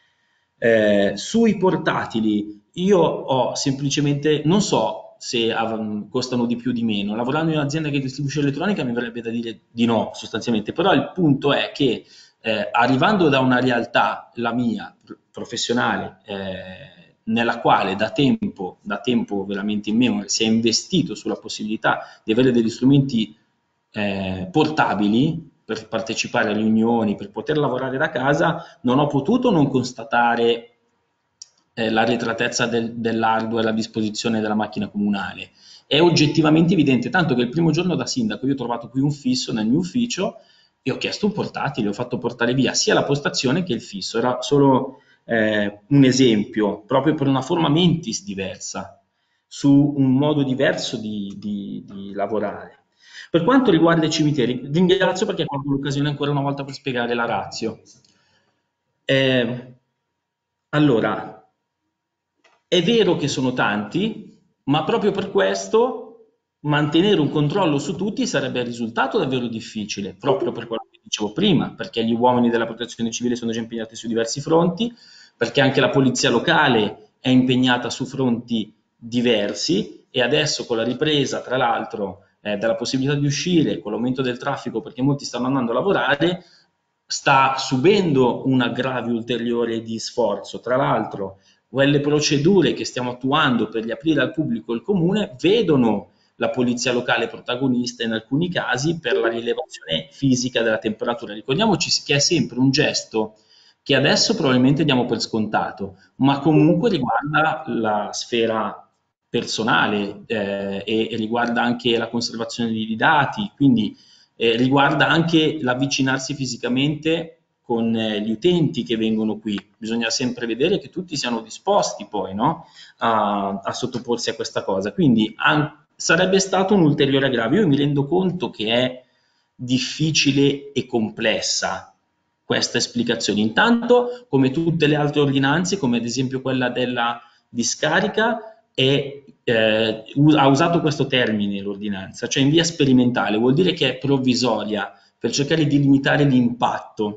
Eh, sui portatili io ho semplicemente, non so se costano di più o di meno, lavorando in un'azienda che distribuisce elettronica mi verrebbe da dire di no sostanzialmente, però il punto è che eh, arrivando da una realtà, la mia, professionale, eh, nella quale da tempo, da tempo veramente in me si è investito sulla possibilità di avere degli strumenti eh, portabili per partecipare a riunioni, per poter lavorare da casa, non ho potuto non constatare eh, l'arretratezza del, dell'hardware a disposizione della macchina comunale. È oggettivamente evidente, tanto che il primo giorno da sindaco io ho trovato qui un fisso nel mio ufficio e ho chiesto un portatile, ho fatto portare via sia la postazione che il fisso, era solo eh, un esempio, proprio per una forma mentis diversa, su un modo diverso di, di, di lavorare. Per quanto riguarda i cimiteri, ringrazio perché ho l'occasione ancora una volta per spiegare la ratio. Eh, allora, è vero che sono tanti, ma proprio per questo mantenere un controllo su tutti sarebbe il risultato davvero difficile, proprio per quello che dicevo prima, perché gli uomini della protezione civile sono già impegnati su diversi fronti, perché anche la polizia locale è impegnata su fronti diversi e adesso con la ripresa, tra l'altro, eh, della possibilità di uscire, con l'aumento del traffico, perché molti stanno andando a lavorare, sta subendo un aggravio ulteriore di sforzo. Tra l'altro, quelle procedure che stiamo attuando per riaprire al pubblico il comune vedono la polizia locale protagonista in alcuni casi per la rilevazione fisica della temperatura. Ricordiamoci che è sempre un gesto che adesso probabilmente diamo per scontato, ma comunque riguarda la sfera personale eh, e, e riguarda anche la conservazione di dati, quindi eh, riguarda anche l'avvicinarsi fisicamente con eh, gli utenti che vengono qui. Bisogna sempre vedere che tutti siano disposti poi, no? a, a sottoporsi a questa cosa. Quindi an- sarebbe stato un ulteriore aggravio. Io mi rendo conto che è difficile e complessa questa esplicazione. Intanto, come tutte le altre ordinanze, come ad esempio quella della discarica, è, eh, ha usato questo termine l'ordinanza, cioè in via sperimentale, vuol dire che è provvisoria per cercare di limitare l'impatto.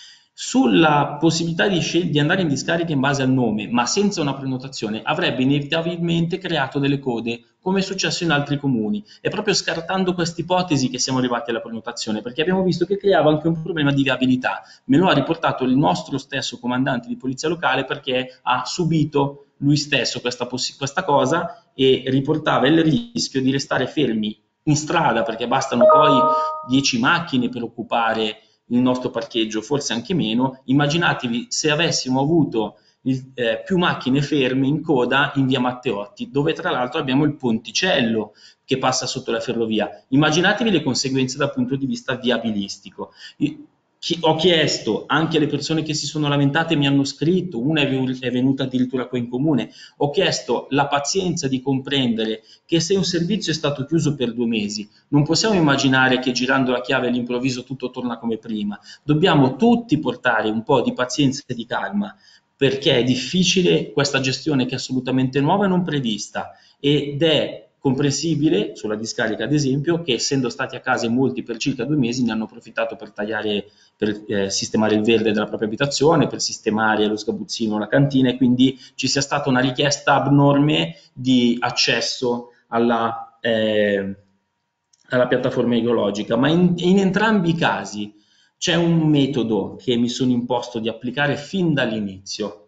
Sulla possibilità di, di andare in discarica in base al nome, ma senza una prenotazione, avrebbe inevitabilmente creato delle code, come è successo in altri comuni. È proprio scartando questa ipotesi che siamo arrivati alla prenotazione, perché abbiamo visto che creava anche un problema di viabilità. Me lo ha riportato il nostro stesso comandante di polizia locale, perché ha subito lui stesso questa, questa cosa e riportava il rischio di restare fermi in strada, perché bastano poi dieci macchine per occupare il nostro parcheggio, forse anche meno. Immaginatevi se avessimo avuto il, eh, più macchine ferme in coda in via Matteotti, dove tra l'altro abbiamo il ponticello che passa sotto la ferrovia. Immaginatevi le conseguenze dal punto di vista viabilistico. Io, chi, ho chiesto anche alle persone che si sono lamentate, mi hanno scritto, una è venuta addirittura qua in comune, ho chiesto la pazienza di comprendere che se un servizio è stato chiuso per due mesi, non possiamo immaginare che girando la chiave all'improvviso tutto torna come prima. Dobbiamo tutti portare un po' di pazienza e di calma. perché è difficile questa gestione che è assolutamente nuova e non prevista, ed è comprensibile, sulla discarica ad esempio, che essendo stati a casa in molti per circa due mesi ne hanno approfittato per tagliare, per eh, sistemare il verde della propria abitazione, per sistemare lo sgabuzzino, la cantina, e quindi ci sia stata una richiesta abnorme di accesso alla, eh, alla piattaforma ecologica. Ma in, in entrambi i casi c'è un metodo che mi sono imposto di applicare fin dall'inizio.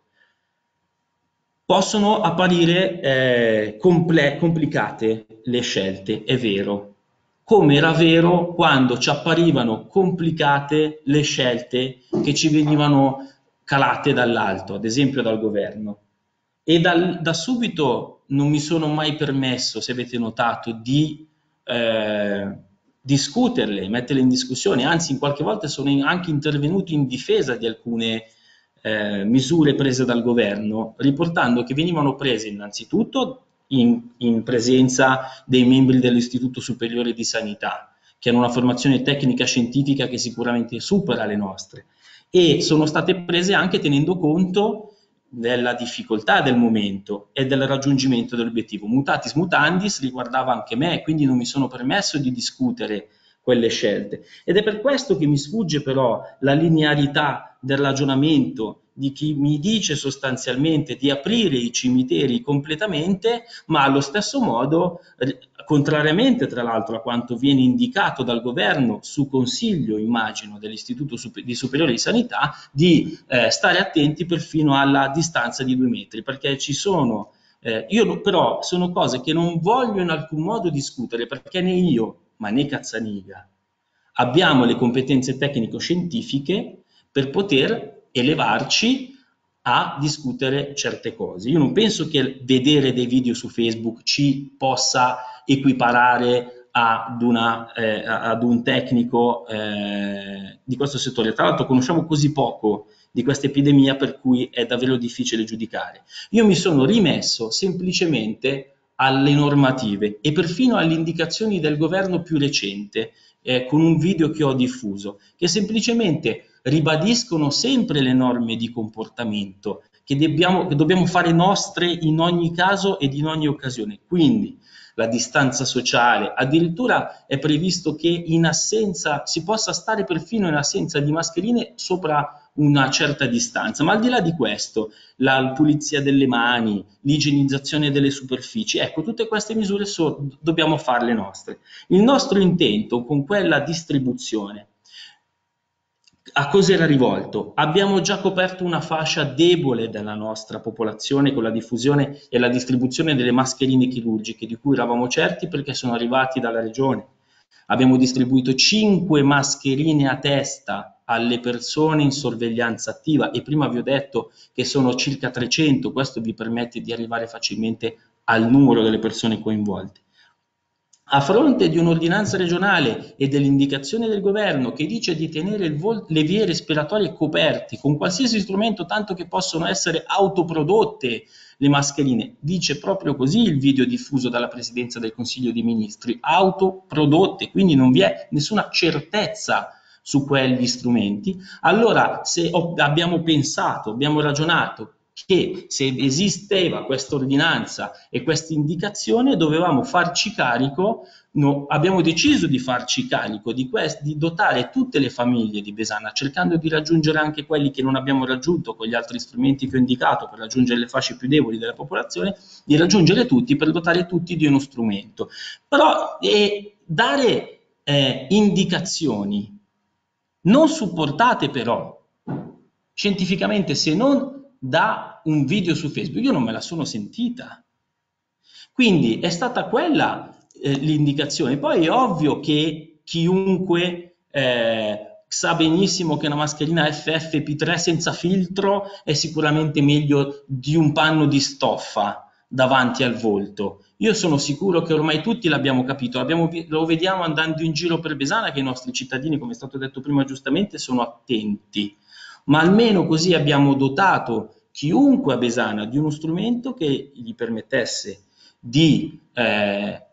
Possono apparire eh, comple- complicate le scelte, è vero, come era vero quando ci apparivano complicate le scelte che ci venivano calate dall'alto, ad esempio dal governo. E dal, da subito non mi sono mai permesso, se avete notato, di eh, discuterle, metterle in discussione, anzi in qualche volta sono in, anche intervenuto in difesa di alcune Eh, misure prese dal governo, riportando che venivano prese innanzitutto in, in presenza dei membri dell'Istituto Superiore di Sanità, che hanno una formazione tecnica scientifica che sicuramente supera le nostre, e sono state prese anche tenendo conto della difficoltà del momento e del raggiungimento dell'obiettivo. Mutatis mutandis riguardava anche me, quindi non mi sono permesso di discutere quelle scelte. Ed è per questo che mi sfugge però la linearità del ragionamento di chi mi dice sostanzialmente di aprire i cimiteri completamente, ma allo stesso modo, contrariamente tra l'altro a quanto viene indicato dal governo su consiglio, immagino, dell'Istituto di Superiore di Sanità, di eh, stare attenti perfino alla distanza di due metri, perché ci sono, eh, io però sono cose che non voglio in alcun modo discutere, perché né io ma né Cazzaniga abbiamo le competenze tecnico-scientifiche per poter elevarci a discutere certe cose. Io non penso che vedere dei video su Facebook ci possa equiparare ad, una, eh, ad un tecnico eh, di questo settore. Tra l'altro conosciamo così poco di questa epidemia per cui è davvero difficile giudicare. Io mi sono rimesso semplicemente alle normative e perfino alle indicazioni del governo più recente, eh, con un video che ho diffuso, che semplicemente ribadiscono sempre le norme di comportamento che dobbiamo, che dobbiamo fare nostre in ogni caso ed in ogni occasione. Quindi la distanza sociale, addirittura è previsto che in assenza, si possa stare perfino in assenza di mascherine sopra una certa distanza, ma al di là di questo, la pulizia delle mani, l'igienizzazione delle superfici, ecco, tutte queste misure so, dobbiamo farle nostre. Il nostro intento con quella distribuzione, a cosa era rivolto? Abbiamo già coperto una fascia debole della nostra popolazione con la diffusione e la distribuzione delle mascherine chirurgiche, di cui eravamo certi perché sono arrivati dalla regione. Abbiamo distribuito cinque mascherine a testa alle persone in sorveglianza attiva e prima vi ho detto che sono circa trecento, questo vi permette di arrivare facilmente al numero delle persone coinvolte. A fronte di un'ordinanza regionale e dell'indicazione del governo che dice di tenere il vol- le vie respiratorie coperte con qualsiasi strumento, tanto che possono essere autoprodotte le mascherine, dice proprio così il video diffuso dalla Presidenza del Consiglio dei Ministri, autoprodotte, quindi non vi è nessuna certezza su quegli strumenti. Allora, se abbiamo pensato, abbiamo ragionato che se esisteva questa ordinanza e questa indicazione dovevamo farci carico, no, abbiamo deciso di farci carico di, quest, di dotare tutte le famiglie di Besana, cercando di raggiungere anche quelli che non abbiamo raggiunto con gli altri strumenti che ho indicato per raggiungere le fasce più deboli della popolazione, di raggiungere tutti per dotare tutti di uno strumento. Però eh, dare eh, indicazioni non supportate però scientificamente, se non da un video su Facebook, io non me la sono sentita. Quindi è stata quella eh, l'indicazione. Poi è ovvio che chiunque eh, sa benissimo che una mascherina F F P tre senza filtro è sicuramente meglio di un panno di stoffa davanti al volto. Io sono sicuro che ormai tutti l'abbiamo capito, abbiamo, lo vediamo andando in giro per Besana che i nostri cittadini, come è stato detto prima giustamente, sono attenti. Ma almeno così abbiamo dotato chiunque a Besana di uno strumento che gli permettesse di eh,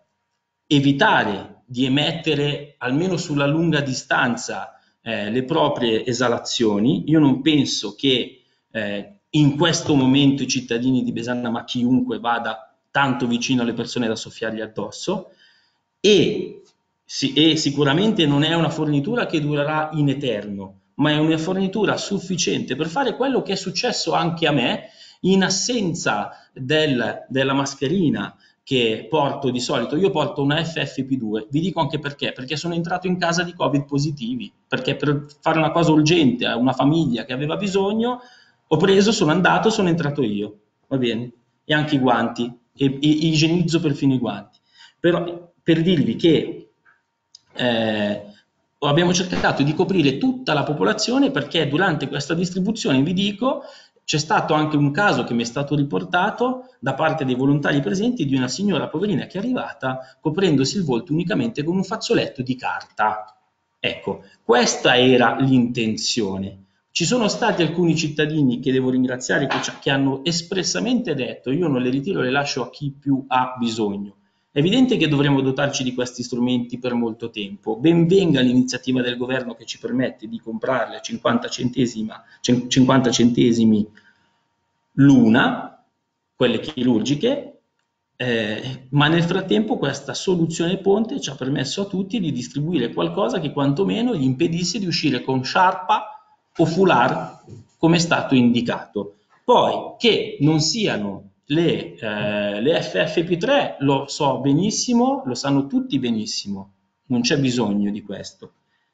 evitare di emettere almeno sulla lunga distanza eh, le proprie esalazioni. Io non penso che eh, in questo momento i cittadini di Besana, ma chiunque vada tanto vicino alle persone da soffiargli addosso, e, sì, e sicuramente non è una fornitura che durerà in eterno, ma è una fornitura sufficiente per fare quello che è successo anche a me in assenza del, della mascherina che porto di solito. Io porto una F F P due, vi dico anche perché, perché sono entrato in casa di Covid positivi, perché per fare una cosa urgente a una famiglia che aveva bisogno, ho preso, sono andato, sono entrato io, va bene? E anche i guanti, e, e igienizzo perfino i guanti. Però per dirvi che eh, abbiamo cercato di coprire tutta la popolazione, perché durante questa distribuzione, vi dico, c'è stato anche un caso che mi è stato riportato da parte dei volontari presenti di una signora poverina che è arrivata coprendosi il volto unicamente con un fazzoletto di carta. Ecco, questa era l'intenzione. Ci sono stati alcuni cittadini che devo ringraziare che, che hanno espressamente detto: io non le ritiro, le lascio a chi più ha bisogno. È evidente che dovremo dotarci di questi strumenti per molto tempo. Ben venga l'iniziativa del governo che ci permette di comprarle a cinquanta centesimi, cinquanta centesimi l'una, quelle chirurgiche, eh, ma nel frattempo questa soluzione ponte ci ha permesso a tutti di distribuire qualcosa che quantomeno gli impedisse di uscire con sciarpa o foulard come è stato indicato. Poi che non siano le, eh, le F F P tre, lo so benissimo, lo sanno tutti benissimo, non c'è bisogno di questo.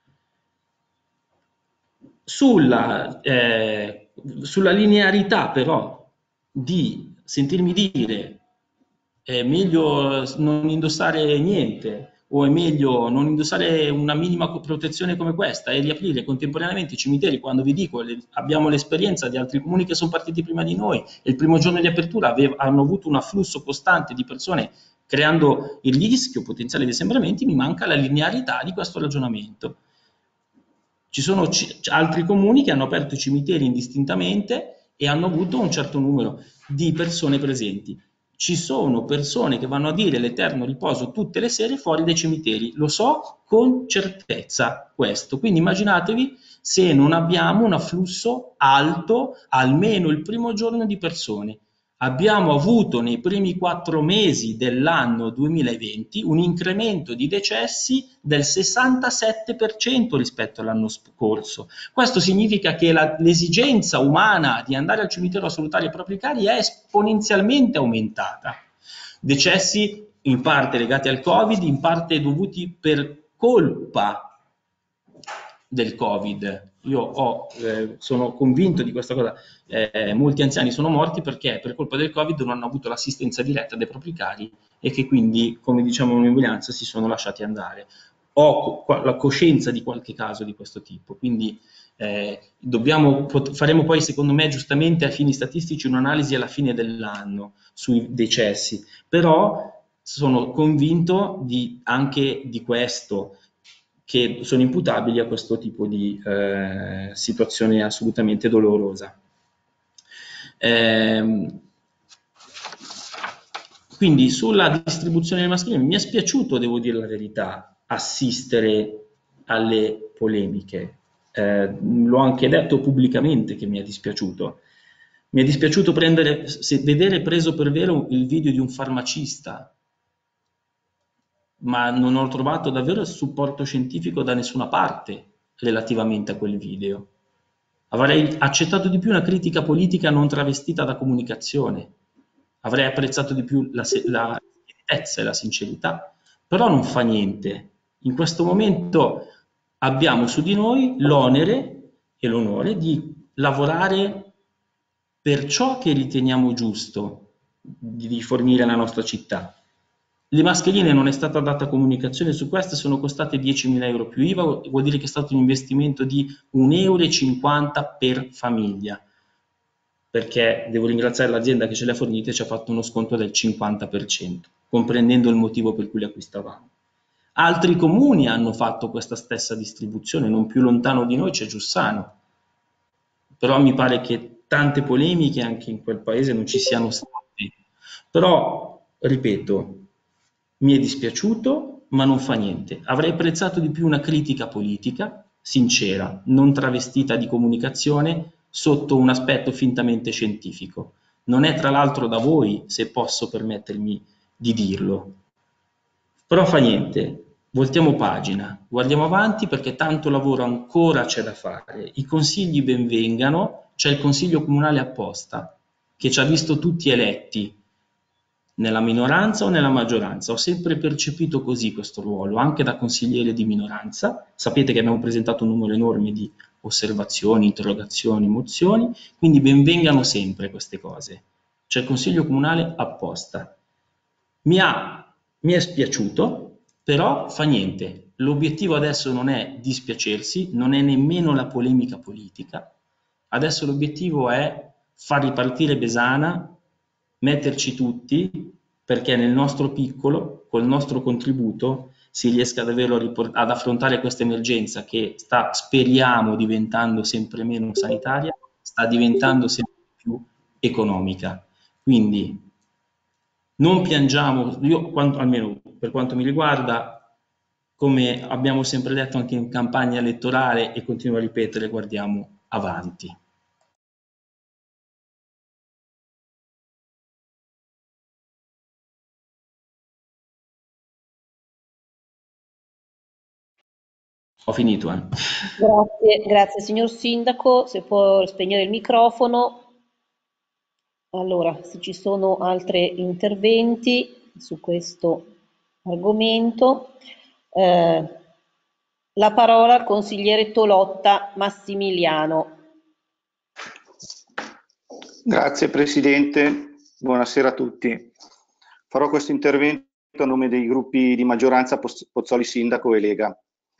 Sulla, eh, sulla linearità però di sentirmi dire è meglio non indossare niente o è meglio non indossare una minima protezione come questa e riaprire contemporaneamente i cimiteri, quando vi dico le, abbiamo l'esperienza di altri comuni che sono partiti prima di noi e il primo giorno di apertura avev, hanno avuto un afflusso costante di persone creando il rischio potenziale di assembramenti, mi manca la linearità di questo ragionamento. Ci sono altri comuni che hanno aperto i cimiteri indistintamente e hanno avuto un certo numero di persone presenti. Ci sono persone che vanno a dire l'eterno riposo tutte le sere fuori dai cimiteri, lo so con certezza questo. Quindi immaginatevi se non abbiamo un afflusso alto almeno il primo giorno di persone. Abbiamo avuto nei primi quattro mesi dell'anno duemilaventi un incremento di decessi del sessantasette per cento rispetto all'anno scorso. Questo significa che la, l'esigenza umana di andare al cimitero a salutare i propri cari è esponenzialmente aumentata. Decessi in parte legati al Covid, in parte dovuti per colpa del Covid. Io ho, eh, sono convinto di questa cosa, eh, molti anziani sono morti perché per colpa del Covid non hanno avuto l'assistenza diretta dei propri cari e che quindi, come diciamo in un'ambulanza, si sono lasciati andare. Ho la coscienza di qualche caso di questo tipo, quindi eh, dobbiamo, faremo poi secondo me giustamente a fini statistici un'analisi alla fine dell'anno sui decessi, però sono convinto di, anche di questo, che sono imputabili a questo tipo di eh, situazione assolutamente dolorosa. Eh, quindi sulla distribuzione del mascherine mi è spiaciuto, devo dire la verità, assistere alle polemiche. Eh, l'ho anche detto pubblicamente che mi è dispiaciuto. Mi è dispiaciuto prendere, se, vedere preso per vero il video di un farmacista, ma non ho trovato davvero il supporto scientifico da nessuna parte relativamente a quel video. Avrei accettato di più una critica politica non travestita da comunicazione, avrei apprezzato di più la schiettezza e la sincerità, però non fa niente. In questo momento abbiamo su di noi l'onere e l'onore di lavorare per ciò che riteniamo giusto di fornire alla nostra città. Le mascherine non è stata data comunicazione su queste, sono costate diecimila euro più I V A, vuol dire che è stato un investimento di un euro e cinquanta per famiglia, perché devo ringraziare l'azienda che ce le ha fornite e ci ha fatto uno sconto del cinquanta per cento, comprendendo il motivo per cui le acquistavamo. Altri comuni hanno fatto questa stessa distribuzione, non più lontano di noi c'è Giussano, però mi pare che tante polemiche anche in quel paese non ci siano state. Però, ripeto, mi è dispiaciuto, ma non fa niente. Avrei apprezzato di più una critica politica, sincera, non travestita di comunicazione, sotto un aspetto fintamente scientifico. Non è tra l'altro da voi, se posso permettermi di dirlo. Però fa niente, voltiamo pagina, guardiamo avanti perché tanto lavoro ancora c'è da fare. I consigli ben vengano, c'è il consiglio comunale apposta, che ci ha visto tutti eletti, nella minoranza o nella maggioranza. Ho sempre percepito così questo ruolo, anche da consigliere di minoranza. Sapete che abbiamo presentato un numero enorme di osservazioni, interrogazioni, mozioni, quindi ben vengano sempre queste cose. C'è il consiglio comunale apposta. Mi, ha, mi è spiaciuto, però fa niente. L'obiettivo adesso non è dispiacersi, non è nemmeno la polemica politica. Adesso l'obiettivo è far ripartire Besana, metterci tutti, perché nel nostro piccolo, col nostro contributo, si riesca davvero ad affrontare questa emergenza che sta, speriamo, diventando sempre meno sanitaria, sta diventando sempre più economica. Quindi non piangiamo, io quanto, almeno per quanto mi riguarda, come abbiamo sempre detto anche in campagna elettorale e continuo a ripetere, guardiamo avanti. Ho finito. Eh. Grazie, grazie signor Sindaco, se può spegnere il microfono. Allora, se ci sono altri interventi su questo argomento, eh, la parola al consigliere Tolotta Massimiliano. Grazie Presidente, buonasera a tutti. Farò questo intervento a nome dei gruppi di maggioranza Pozzoli Sindaco e Lega.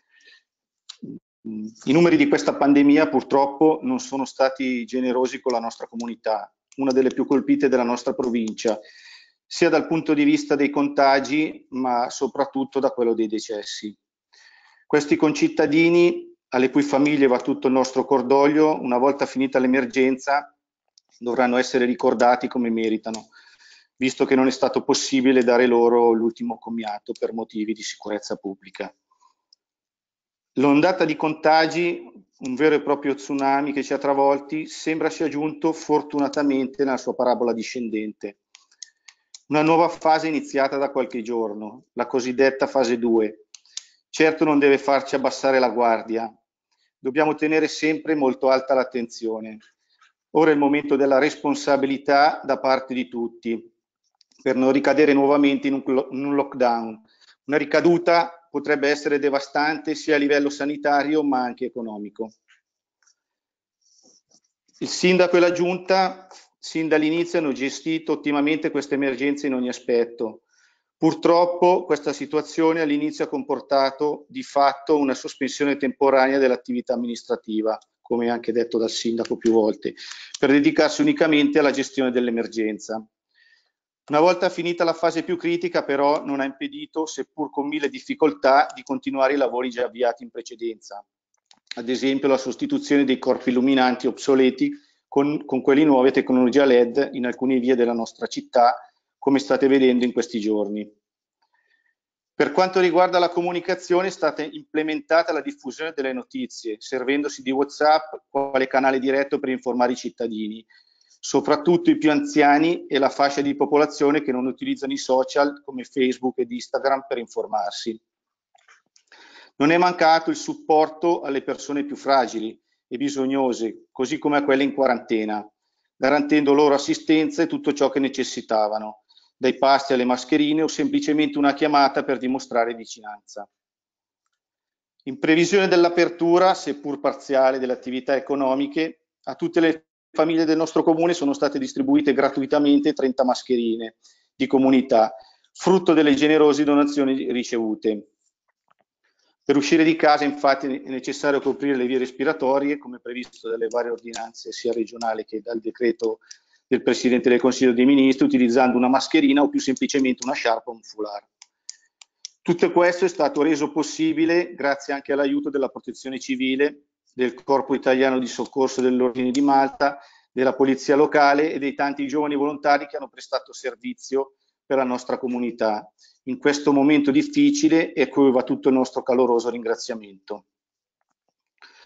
I numeri di questa pandemia purtroppo non sono stati generosi con la nostra comunità, una delle più colpite della nostra provincia, sia dal punto di vista dei contagi, ma soprattutto da quello dei decessi. Questi concittadini, alle cui famiglie va tutto il nostro cordoglio, una volta finita l'emergenza, dovranno essere ricordati come meritano, visto che non è stato possibile dare loro l'ultimo commiato per motivi di sicurezza pubblica. L'ondata di contagi, un vero e proprio tsunami che ci ha travolti, sembra sia giunto fortunatamente nella sua parabola discendente. Una nuova fase iniziata da qualche giorno, la cosiddetta fase due. Certo non deve farci abbassare la guardia. Dobbiamo tenere sempre molto alta l'attenzione. Ora è il momento della responsabilità da parte di tutti, per non ricadere nuovamente in un, in un lockdown. Una ricaduta potrebbe essere devastante sia a livello sanitario ma anche economico. Il Sindaco e la Giunta sin dall'inizio hanno gestito ottimamente questa emergenza in ogni aspetto. Purtroppo questa situazione all'inizio ha comportato di fatto una sospensione temporanea dell'attività amministrativa, come anche detto dal Sindaco più volte, per dedicarsi unicamente alla gestione dell'emergenza. Una volta finita la fase più critica, però, non ha impedito, seppur con mille difficoltà, di continuare i lavori già avviati in precedenza. Ad esempio la sostituzione dei corpi illuminanti obsoleti con, con quelli nuovi a tecnologia L E D in alcune vie della nostra città, come state vedendo in questi giorni. Per quanto riguarda la comunicazione, è stata implementata la diffusione delle notizie, servendosi di WhatsApp quale canale diretto per informare i cittadini, soprattutto i più anziani e la fascia di popolazione che non utilizzano i social come Facebook ed Instagram per informarsi. Non è mancato il supporto alle persone più fragili e bisognose, così come a quelle in quarantena, garantendo loro assistenza e tutto ciò che necessitavano, dai pasti alle mascherine o semplicemente una chiamata per dimostrare vicinanza. In previsione dell'apertura, seppur parziale, delle attività economiche, a tutte le famiglie del nostro comune sono state distribuite gratuitamente trenta mascherine di comunità, frutto delle generose donazioni ricevute. Per uscire di casa, infatti, è necessario coprire le vie respiratorie, come previsto dalle varie ordinanze sia regionali che dal decreto del Presidente del Consiglio dei Ministri, utilizzando una mascherina o più semplicemente una sciarpa o un foulard. Tutto questo è stato reso possibile grazie anche all'aiuto della Protezione Civile, del Corpo Italiano di Soccorso dell'Ordine di Malta, della Polizia Locale e dei tanti giovani volontari che hanno prestato servizio per la nostra comunità in questo momento difficile e a cui va tutto il nostro caloroso ringraziamento.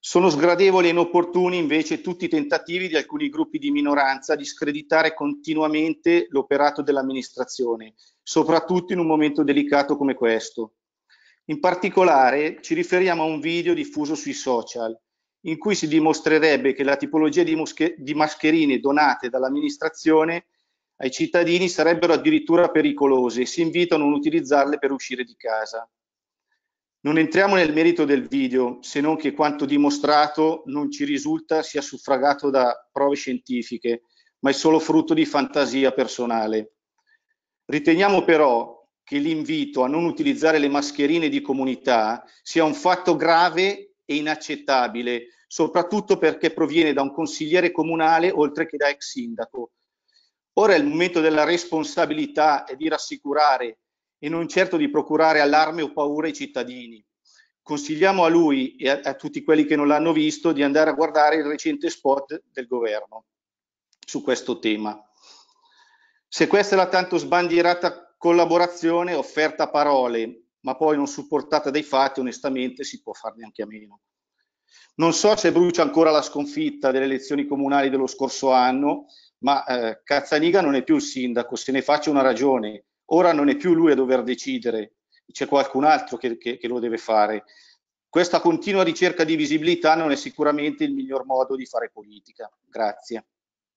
Sono sgradevoli e inopportuni invece tutti i tentativi di alcuni gruppi di minoranza di screditare continuamente l'operato dell'amministrazione, soprattutto in un momento delicato come questo. In particolare ci riferiamo a un video diffuso sui social, in cui si dimostrerebbe che la tipologia di, di mascherine donate dall'amministrazione ai cittadini sarebbero addirittura pericolose e si invitano a non utilizzarle per uscire di casa. Non entriamo nel merito del video, se non che quanto dimostrato non ci risulta sia suffragato da prove scientifiche, ma è solo frutto di fantasia personale. Riteniamo però che l'invito a non utilizzare le mascherine di comunità sia un fatto grave e inaccettabile, soprattutto perché proviene da un consigliere comunale oltre che da ex sindaco. Ora è il momento della responsabilità e di rassicurare e non certo di procurare allarme o paura ai cittadini. Consigliamo a lui e a, a tutti quelli che non l'hanno visto di andare a guardare il recente spot del governo su questo tema. Se questa è la tanto sbandierata collaborazione offerta a parole, ma poi non supportata dai fatti, onestamente si può farne anche a meno. Non so se brucia ancora la sconfitta delle elezioni comunali dello scorso anno, ma eh, Cazzaniga non è più il sindaco, se ne faccia una ragione. Ora non è più lui a dover decidere, c'è qualcun altro che, che, che lo deve fare. Questa continua ricerca di visibilità non è sicuramente il miglior modo di fare politica. Grazie.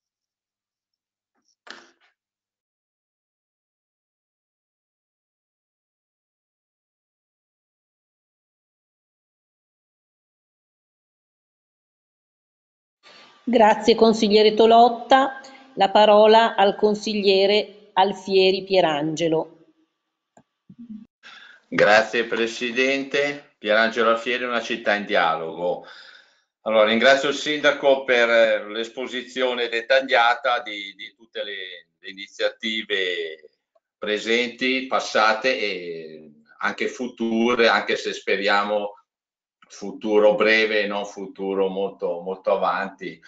Grazie consigliere Tolotta. La parola al consigliere Alfieri Pierangelo. Grazie Presidente. Pierangelo Alfieri, Una città in dialogo. Allora, ringrazio il Sindaco per l'esposizione dettagliata di, di tutte le, le iniziative presenti, passate e anche future, anche se speriamo futuro breve e non futuro molto, molto avanti.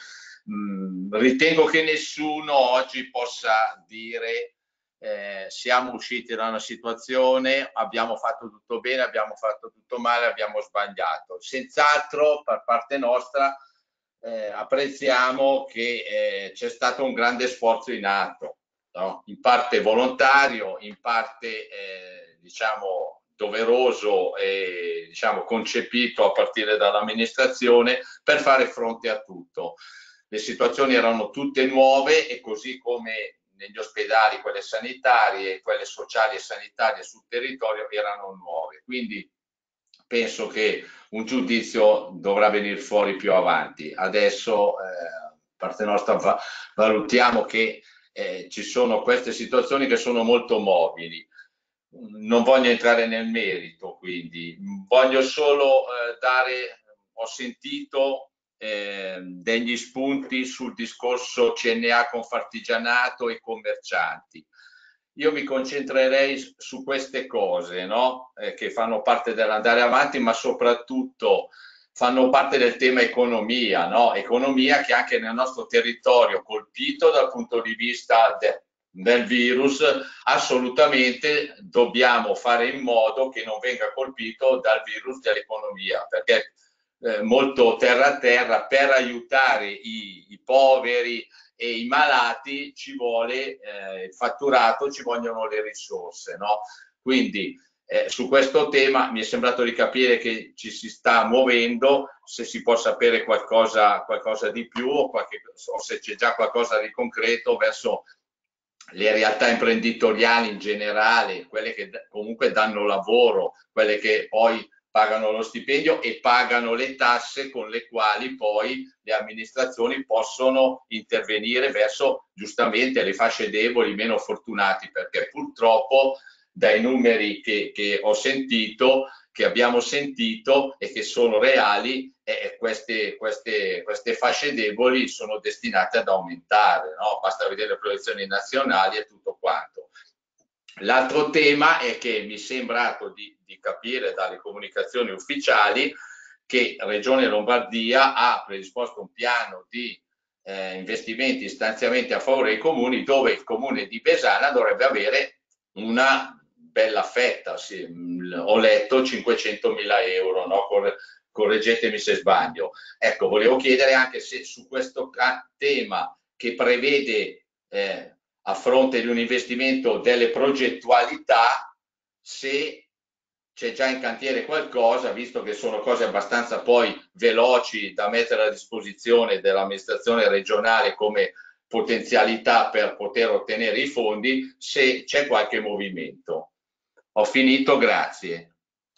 Mm, ritengo che nessuno oggi possa dire eh, siamo usciti da una situazione, abbiamo fatto tutto bene, abbiamo fatto tutto male, abbiamo sbagliato. Senz'altro per parte nostra eh, apprezziamo che eh, c'è stato un grande sforzo in atto, no? In parte volontario, in parte eh, diciamo doveroso e diciamo concepito a partire dall'amministrazione per fare fronte a tutto. Le situazioni erano tutte nuove e così come negli ospedali quelle sanitarie, quelle sociali e sanitarie sul territorio erano nuove. Quindi penso che un giudizio dovrà venire fuori più avanti. Adesso eh, parte nostra valutiamo che eh, ci sono queste situazioni che sono molto mobili. Non voglio entrare nel merito, quindi voglio solo eh, dare, ho sentito eh, degli spunti sul discorso C N A Confartigianato e commercianti. Io mi concentrerei su queste cose, no? eh, che fanno parte dell'andare avanti, ma soprattutto fanno parte del tema economia, no? Economia che anche nel nostro territorio colpito dal punto di vista de del virus, assolutamente dobbiamo fare in modo che non venga colpito dal virus dell'economia, perché eh, molto terra a terra per aiutare i, i poveri e i malati ci vuole eh, il fatturato, ci vogliono le risorse, no? Quindi eh, su questo tema mi è sembrato di capire che ci si sta muovendo, se si può sapere qualcosa, qualcosa di più o, qualche, o se c'è già qualcosa di concreto verso le realtà imprenditoriali in generale, quelle che comunque danno lavoro, quelle che poi pagano lo stipendio e pagano le tasse con le quali poi le amministrazioni possono intervenire verso giustamente le fasce deboli, meno fortunati, perché purtroppo dai numeri che, che ho sentito, che abbiamo sentito e che sono reali, eh, queste, queste, queste fasce deboli sono destinate ad aumentare, no? Basta vedere le proiezioni nazionali e tutto quanto. L'altro tema è che mi è sembrato di, di capire dalle comunicazioni ufficiali che Regione Lombardia ha predisposto un piano di eh, investimenti, stanziamenti a favore dei comuni, dove il comune di Besana dovrebbe avere una bella fetta, sì, ho letto cinquecentomila euro, no? correggetemi se sbaglio. Ecco, volevo chiedere anche se su questo tema che prevede eh, a fronte di un investimento delle progettualità, se c'è già in cantiere qualcosa, visto che sono cose abbastanza poi veloci da mettere a disposizione dell'amministrazione regionale come potenzialità per poter ottenere i fondi, se c'è qualche movimento. Ho finito, grazie.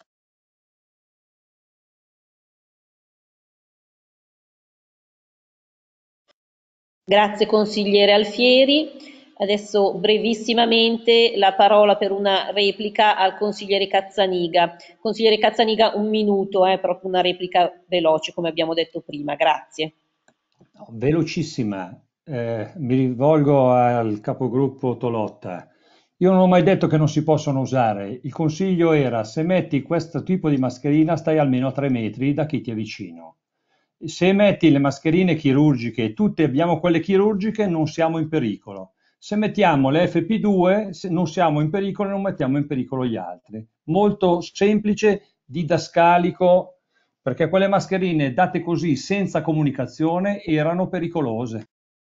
Grazie consigliere Alfieri. Adesso brevissimamente la parola per una replica al consigliere Cazzaniga. Consigliere Cazzaniga, un minuto, eh, proprio una replica veloce come abbiamo detto prima. Grazie. No, velocissima. Eh, mi rivolgo al capogruppo Tolotta. Io non ho mai detto che non si possono usare. Il consiglio era: se metti questo tipo di mascherina stai almeno a tre metri da chi ti è vicino. Se metti le mascherine chirurgiche, tutte abbiamo quelle chirurgiche, non siamo in pericolo. Se mettiamo le F P due, non siamo in pericolo e non mettiamo in pericolo gli altri. Molto semplice, didascalico, perché quelle mascherine date così senza comunicazione erano pericolose.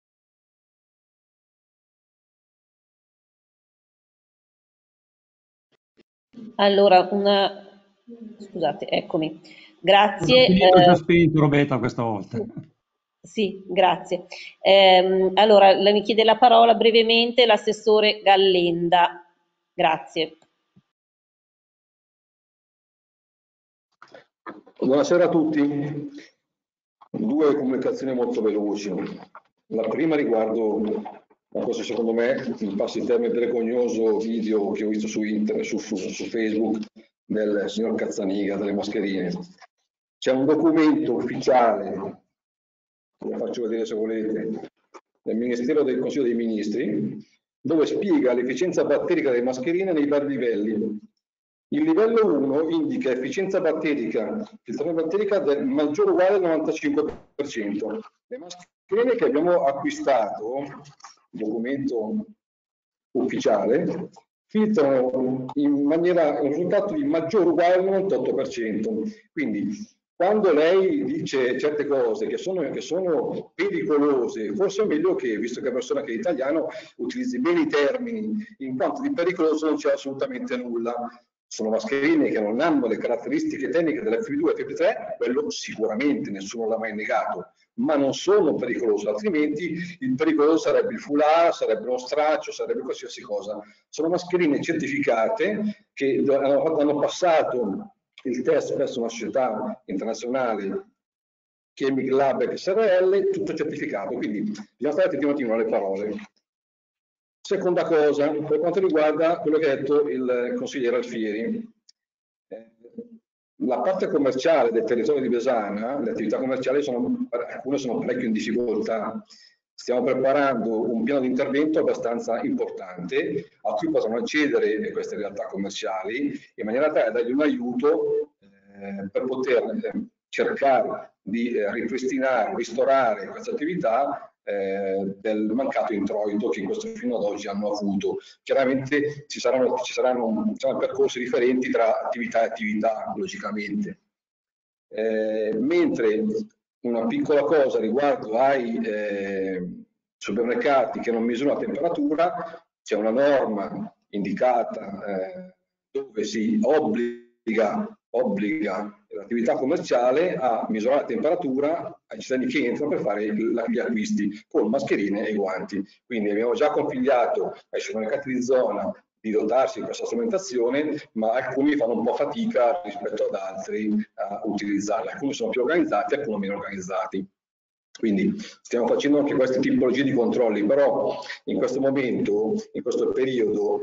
Allora, una... Scusate, eccomi. Grazie. Ho già eh, spento Roberta questa volta. Sì, grazie. Eh, allora, mi chiede la parola brevemente l'assessore Gallenda. Grazie. Buonasera a tutti. Due comunicazioni molto veloci. La prima riguardo a questo, secondo me, in passi termine vergognoso video che ho visto su internet, su, su, su Facebook, del signor Cazzaniga, delle mascherine. C'è un documento ufficiale, lo faccio vedere se volete, del Ministero del Consiglio dei Ministri, dove spiega l'efficienza batterica delle mascherine nei vari livelli. Il livello uno indica efficienza batterica, filtrazione batterica del maggiore o uguale al novantacinque per cento. Le mascherine che abbiamo acquistato, documento ufficiale, filtrano in maniera, un risultato di maggiore o uguale al novantotto per cento. Quindi, quando lei dice certe cose che sono, che sono pericolose, forse è meglio che, visto che è persona che è italiano, utilizzi bene i termini, in quanto di pericoloso non c'è assolutamente nulla. Sono mascherine che non hanno le caratteristiche tecniche dell'F P due e F P tre, quello sicuramente nessuno l'ha mai negato, ma non sono pericolose, altrimenti il pericoloso sarebbe il foulard, sarebbe uno straccio, sarebbe qualsiasi cosa. Sono mascherine certificate che hanno, hanno passato il test presso una società internazionale Chemic Lab e S R L, tutto certificato, quindi bisogna stare attenti un attimo alle parole. Seconda cosa, per quanto riguarda quello che ha detto il consigliere Alfieri, eh, la parte commerciale del territorio di Besana, le attività commerciali, sono, alcune sono parecchio in difficoltà. Stiamo preparando un piano di intervento abbastanza importante a cui possono accedere queste realtà commerciali in maniera tale da dargli un aiuto eh, per poter eh, cercare di eh, ripristinare, ristorare queste attività eh, del mancato introito che in questo fino ad oggi hanno avuto. Chiaramente ci saranno, ci saranno diciamo, percorsi differenti tra attività e attività, logicamente. Eh, mentre una piccola cosa riguardo ai eh, supermercati che non misurano la temperatura, c'è una norma indicata eh, dove si obbliga, obbliga l'attività commerciale a misurare la temperatura ai cittadini che entrano per fare gli acquisti con mascherine e guanti. Quindi abbiamo già consigliato ai supermercati di zona di dotarsi di questa strumentazione, ma alcuni fanno un po' fatica rispetto ad altri a utilizzarla. Alcuni sono più organizzati, alcuni meno organizzati. Quindi stiamo facendo anche queste tipologie di controlli, però in questo momento, in questo periodo,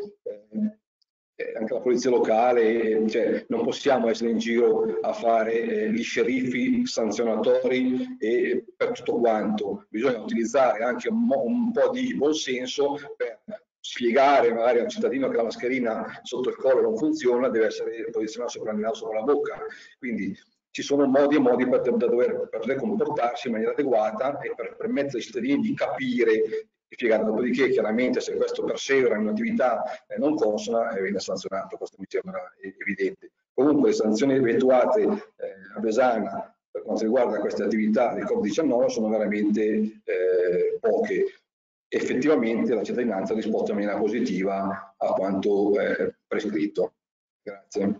eh, anche la polizia locale, cioè, non possiamo essere in giro a fare eh, gli sceriffi sanzionatori e per tutto quanto. Bisogna utilizzare anche un, un po' di buonsenso per spiegare magari a un cittadino che la mascherina sotto il collo non funziona, deve essere posizionata sopra il naso, sopra la bocca. Quindi ci sono modi e modi per, da dover, per dover comportarsi in maniera adeguata e per permettere ai cittadini di capire e spiegare. Dopodiché, chiaramente, se questo persevera in un'attività eh, non consona, eh, viene sanzionato, questo mi sembra evidente. Comunque le sanzioni effettuate eh, a Besana per quanto riguarda queste attività del Covid diciannove sono veramente eh, poche. Effettivamente la cittadinanza ha risposto in maniera positiva a quanto eh, prescritto. Grazie.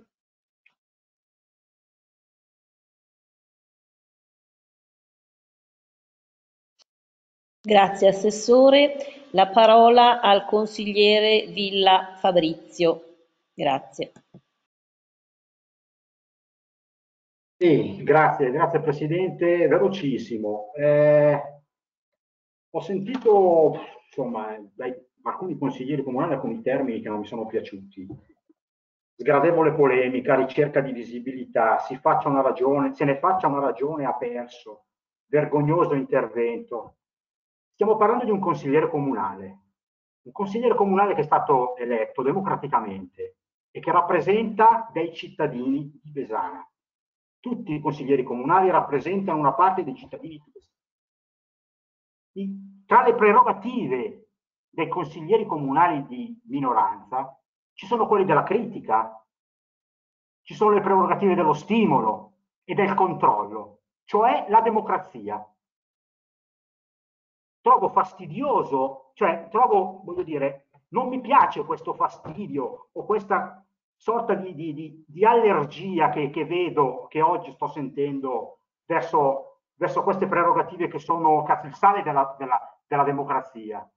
Grazie Assessore. La parola al consigliere Villa Fabrizio. Grazie. Sì, grazie, grazie Presidente. Velocissimo. Eh, ho sentito insomma, dai alcuni consiglieri comunali alcuni termini che non mi sono piaciuti. Sgradevole polemica, ricerca di visibilità, si faccia una ragione, se ne faccia una ragione ha perso, vergognoso intervento. Stiamo parlando di un consigliere comunale, un consigliere comunale che è stato eletto democraticamente e che rappresenta dei cittadini di Besana. Tutti i consiglieri comunali rappresentano una parte dei cittadini di Besana. Tra le prerogative dei consiglieri comunali di minoranza ci sono quelli della critica, ci sono le prerogative dello stimolo e del controllo, cioè la democrazia. Trovo fastidioso, cioè trovo, voglio dire, non mi piace questo fastidio o questa sorta di, di, di, di allergia che, che vedo, che oggi sto sentendo verso, verso queste prerogative che sono cazzo il sale della, della, della democrazia.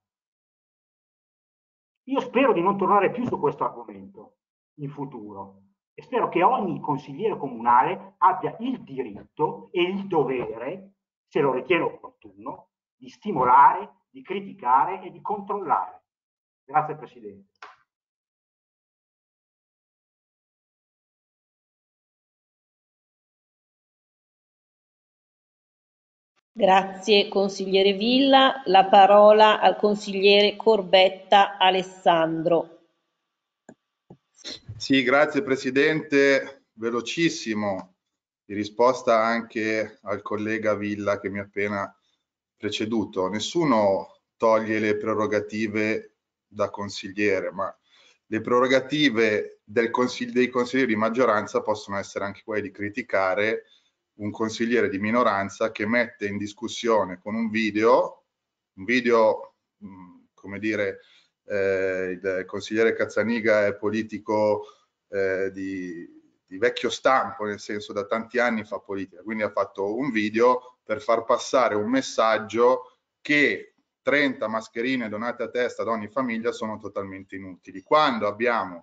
Io spero di non tornare più su questo argomento in futuro e spero che ogni consigliere comunale abbia il diritto e il dovere, se lo ritiene opportuno, di stimolare, di criticare e di controllare. Grazie Presidente. Grazie consigliere Villa. La parola al consigliere Corbetta Alessandro. Sì, grazie Presidente. Velocissimo, di risposta anche al collega Villa che mi ha appena preceduto. Nessuno toglie le prerogative da consigliere, ma le prerogative del consiglio, dei consiglieri di maggioranza possono essere anche quelle di criticare un consigliere di minoranza che mette in discussione con un video, un video, mh, come dire, eh, il consigliere Cazzaniga è politico eh, di, di vecchio stampo, nel senso da tanti anni fa politica, quindi ha fatto un video per far passare un messaggio che trenta mascherine donate a testa ad ogni famiglia sono totalmente inutili. Quando abbiamo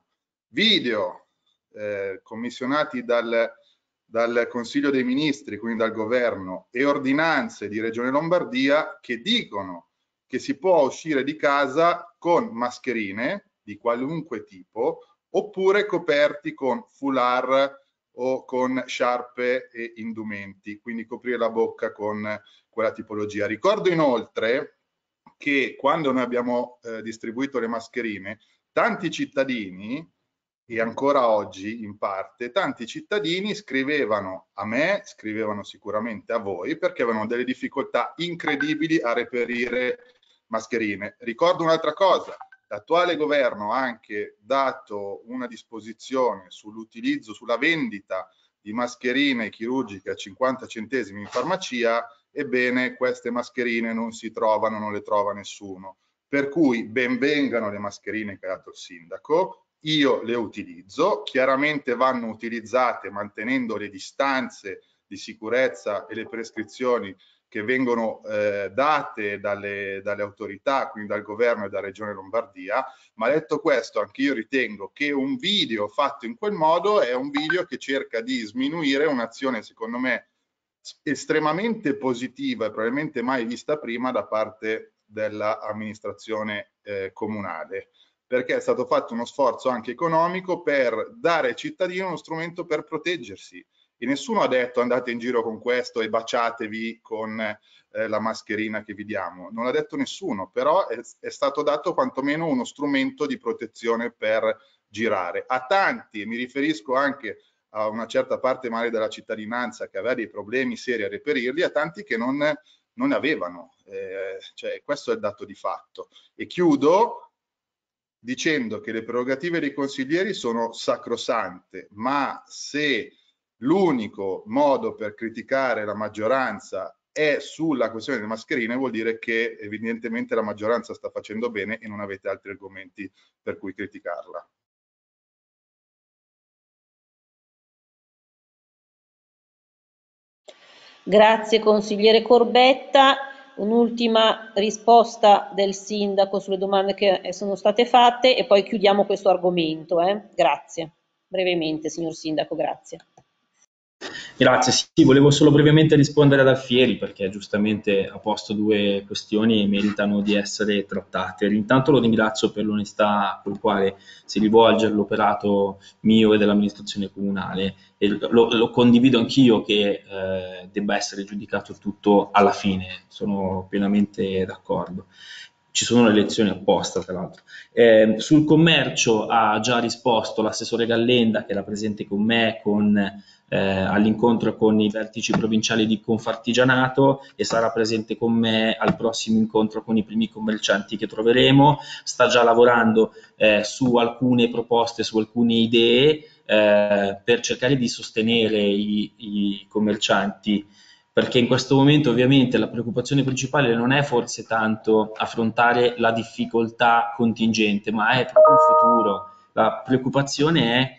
video eh, commissionati dal dal Consiglio dei Ministri, quindi dal Governo, e ordinanze di Regione Lombardia che dicono che si può uscire di casa con mascherine di qualunque tipo oppure coperti con foulard o con sciarpe e indumenti, quindi coprire la bocca con quella tipologia. Ricordo inoltre che quando noi abbiamo eh, distribuito le mascherine, tanti cittadini e ancora oggi in parte tanti cittadini scrivevano a me, scrivevano sicuramente a voi perché avevano delle difficoltà incredibili a reperire mascherine. Ricordo un'altra cosa, l'attuale governo ha anche dato una disposizione sull'utilizzo, sulla vendita di mascherine chirurgiche a cinquanta centesimi in farmacia, ebbene queste mascherine non si trovano, non le trova nessuno. Per cui ben vengano le mascherine che ha dato il sindaco, io le utilizzo, chiaramente vanno utilizzate mantenendo le distanze di sicurezza e le prescrizioni che vengono eh, date dalle, dalle autorità, quindi dal governo e dalla Regione Lombardia, ma detto questo anche io ritengo che un video fatto in quel modo è un video che cerca di sminuire un'azione secondo me estremamente positiva e probabilmente mai vista prima da parte dell'amministrazione eh, comunale, perché è stato fatto uno sforzo anche economico per dare ai cittadini uno strumento per proteggersi. E nessuno ha detto andate in giro con questo e baciatevi con eh, la mascherina che vi diamo. Non l'ha detto nessuno, però è, è stato dato quantomeno uno strumento di protezione per girare. A tanti, mi riferisco anche a una certa parte magari della cittadinanza che aveva dei problemi seri a reperirli, a tanti che non, non ne avevano. Eh, cioè, questo è il dato di fatto. E chiudo dicendo che le prerogative dei consiglieri sono sacrosante, ma se l'unico modo per criticare la maggioranza è sulla questione delle mascherine, vuol dire che evidentemente la maggioranza sta facendo bene e non avete altri argomenti per cui criticarla. Grazie consigliere Corbetta. Un'ultima risposta del sindaco sulle domande che sono state fatte e poi chiudiamo questo argomento. Eh? Grazie. Brevemente, signor sindaco, grazie. Grazie, sì, volevo solo brevemente rispondere ad Alfieri perché giustamente ha posto due questioni e meritano di essere trattate. Intanto lo ringrazio per l'onestà con la quale si rivolge all'operato mio e dell'amministrazione comunale e lo, lo condivido anch'io che eh, debba essere giudicato tutto alla fine, sono pienamente d'accordo. Ci sono le lezioni apposta, tra l'altro. Eh, sul commercio ha già risposto l'assessore Gallenda, che era presente con me con, eh, all'incontro con i vertici provinciali di Confartigianato e sarà presente con me al prossimo incontro con i primi commercianti che troveremo. Sta già lavorando eh, su alcune proposte, su alcune idee eh, per cercare di sostenere i, i commercianti, perché in questo momento ovviamente la preoccupazione principale non è forse tanto affrontare la difficoltà contingente, ma è proprio il futuro. La preoccupazione è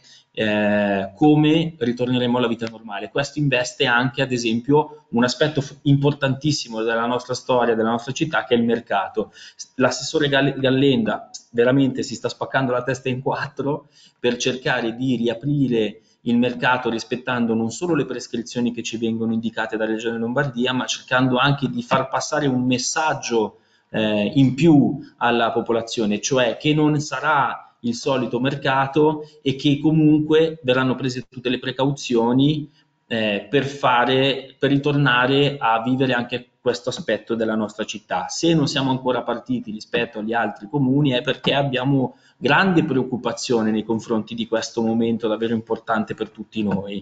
eh, come ritorneremo alla vita normale. Questo investe anche, ad esempio, un aspetto importantissimo della nostra storia, della nostra città, che è il mercato. L'assessore Gallenda veramente si sta spaccando la testa in quattro per cercare di riaprire il mercato rispettando non solo le prescrizioni che ci vengono indicate dalla Regione Lombardia, ma cercando anche di far passare un messaggio eh, in più alla popolazione, cioè che non sarà il solito mercato e che comunque verranno prese tutte le precauzioni eh, per fare, per ritornare a vivere anche questo aspetto della nostra città. Se non siamo ancora partiti rispetto agli altri comuni è perché abbiamo grande preoccupazione nei confronti di questo momento davvero importante per tutti noi.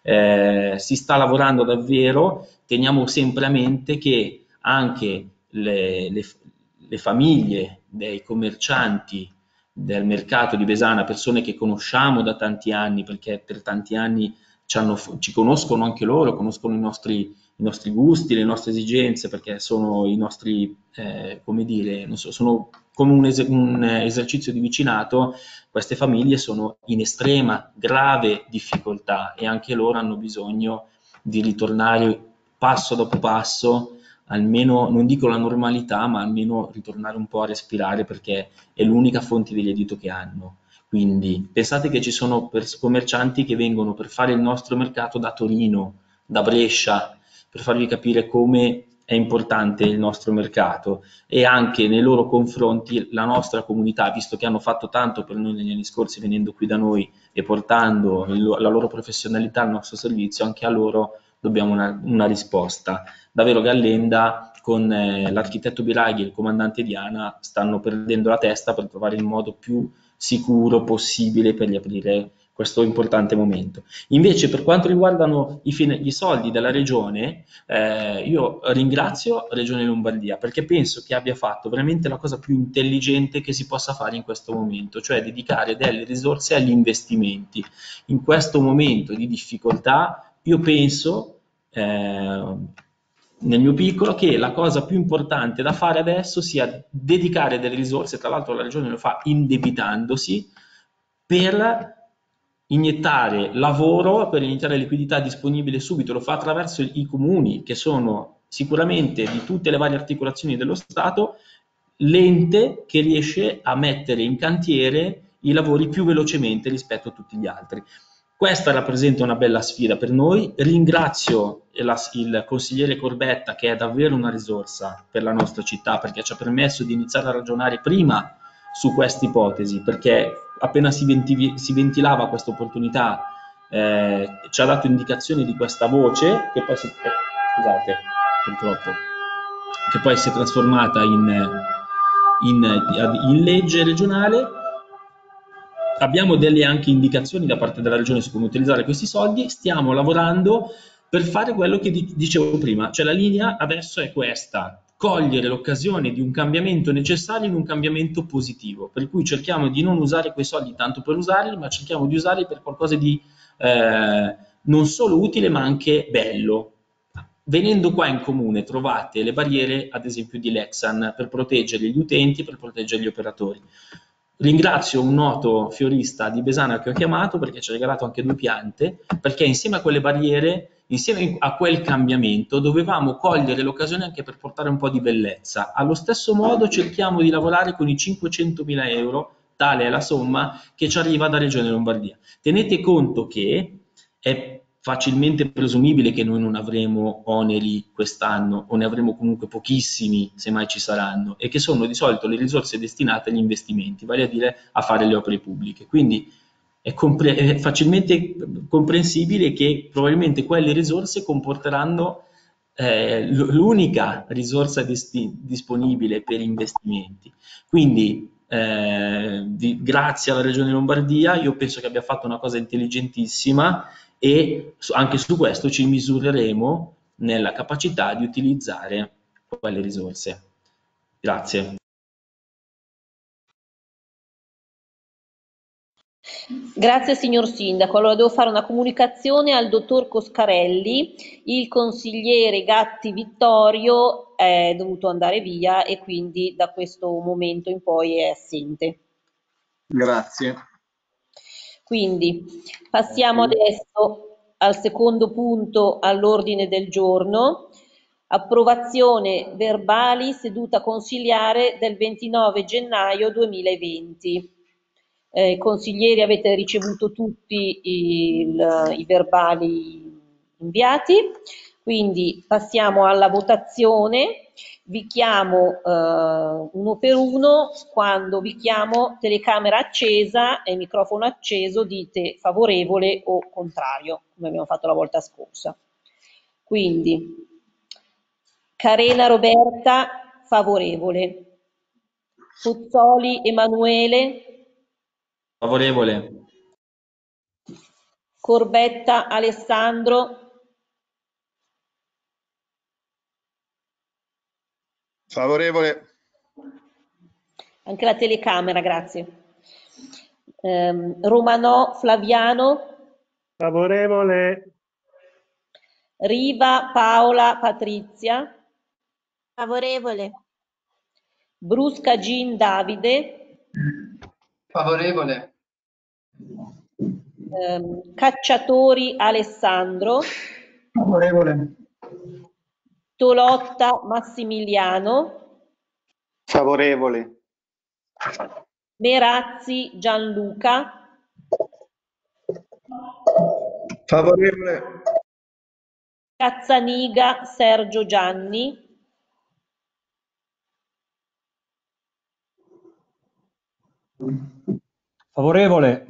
Eh, si sta lavorando davvero, teniamo sempre a mente che anche le, le, le famiglie dei commercianti del mercato di Besana, persone che conosciamo da tanti anni, perché per tanti anni ci, hanno, ci conoscono anche loro, conoscono i nostri, i nostri gusti, le nostre esigenze, perché sono i nostri, eh, come dire, non so, sono come un, es un esercizio di vicinato. Queste famiglie sono in estrema, grave difficoltà e anche loro hanno bisogno di ritornare passo dopo passo, almeno, non dico la normalità, ma almeno ritornare un po' a respirare, perché è l'unica fonte di reddito che hanno. Quindi pensate che ci sono commercianti che vengono per fare il nostro mercato da Torino, da Brescia, per farvi capire come è importante il nostro mercato, e anche nei loro confronti la nostra comunità, visto che hanno fatto tanto per noi negli anni scorsi venendo qui da noi e portando il, la loro professionalità al nostro servizio, anche a loro dobbiamo una, una risposta. Davvero Gallenda con eh, l'architetto Biraghi e il comandante Diana stanno perdendo la testa per trovare il modo più sicuro possibile per riaprire questo importante momento. Invece per quanto riguardano i, i soldi della Regione, eh, io ringrazio Regione Lombardia perché penso che abbia fatto veramente la cosa più intelligente che si possa fare in questo momento, cioè dedicare delle risorse agli investimenti. In questo momento di difficoltà io penso, eh, nel mio piccolo, che la cosa più importante da fare adesso sia dedicare delle risorse, tra l'altro la Regione lo fa indebitandosi, per iniettare lavoro, per iniettare liquidità disponibile subito. Lo fa attraverso i comuni, che sono sicuramente di tutte le varie articolazioni dello Stato l'ente che riesce a mettere in cantiere i lavori più velocemente rispetto a tutti gli altri. Questa rappresenta una bella sfida per noi. Ringrazio la, il consigliere Corbetta, che è davvero una risorsa per la nostra città, perché ci ha permesso di iniziare a ragionare prima su questa ipotesi, perché appena si, venti, si ventilava questa opportunità eh, ci ha dato indicazioni di questa voce che poi si, eh, scusate, purtroppo, che poi si è trasformata in, in, in legge regionale. Abbiamo delle anche indicazioni da parte della Regione su come utilizzare questi soldi. Stiamo lavorando per fare quello che dicevo prima, cioè la linea adesso è questa: cogliere l'occasione di un cambiamento necessario in un cambiamento positivo, per cui cerchiamo di non usare quei soldi tanto per usarli, ma cerchiamo di usarli per qualcosa di eh, non solo utile ma anche bello. Venendo qua in comune trovate le barriere, ad esempio di Lexan, per proteggere gli utenti, per proteggere gli operatori. Ringrazio un noto fiorista di Besana che ho chiamato perché ci ha regalato anche due piante, perché insieme a quelle barriere, insieme a quel cambiamento, dovevamo cogliere l'occasione anche per portare un po' di bellezza. Allo stesso modo cerchiamo di lavorare con i cinquecentomila euro, tale è la somma che ci arriva da Regione Lombardia. Tenete conto che è facilmente presumibile che noi non avremo oneri quest'anno o ne avremo comunque pochissimi se mai ci saranno, e che sono di solito le risorse destinate agli investimenti, vale a dire a fare le opere pubbliche. Quindi è, compre- è facilmente comprensibile che probabilmente quelle risorse comporteranno eh, l'unica risorsa desti- disponibile per investimenti. Quindi eh, di, grazie alla Regione Lombardia io penso che abbia fatto una cosa intelligentissima, e anche su questo ci misureremo nella capacità di utilizzare quelle risorse. Grazie. Grazie signor Sindaco. Allora devo fare una comunicazione al dottor Coscarelli. Il consigliere Gatti Vittorio è dovuto andare via e quindi da questo momento in poi è assente. Grazie. Quindi passiamo adesso al secondo punto all'ordine del giorno, approvazione verbali seduta consiliare del ventinove gennaio duemilaventi. Eh, consiglieri, avete ricevuto tutti il, i verbali inviati, quindi passiamo alla votazione. Vi chiamo eh, uno per uno. Quando vi chiamo telecamera accesa e microfono acceso dite favorevole o contrario, come abbiamo fatto la volta scorsa. Quindi Carena Roberta favorevole, Puzzoli Emanuele favorevole, Corbetta Alessandro favorevole. Anche la telecamera, grazie. Um, Romanò Flaviano favorevole. Riva Paola Patrizia favorevole. Brusca Gin Davide favorevole. Um, Cacciatori Alessandro favorevole. Tolotta Massimiliano favorevole. Merazzi Gianluca favorevole. Cazzaniga Sergio Gianni favorevole.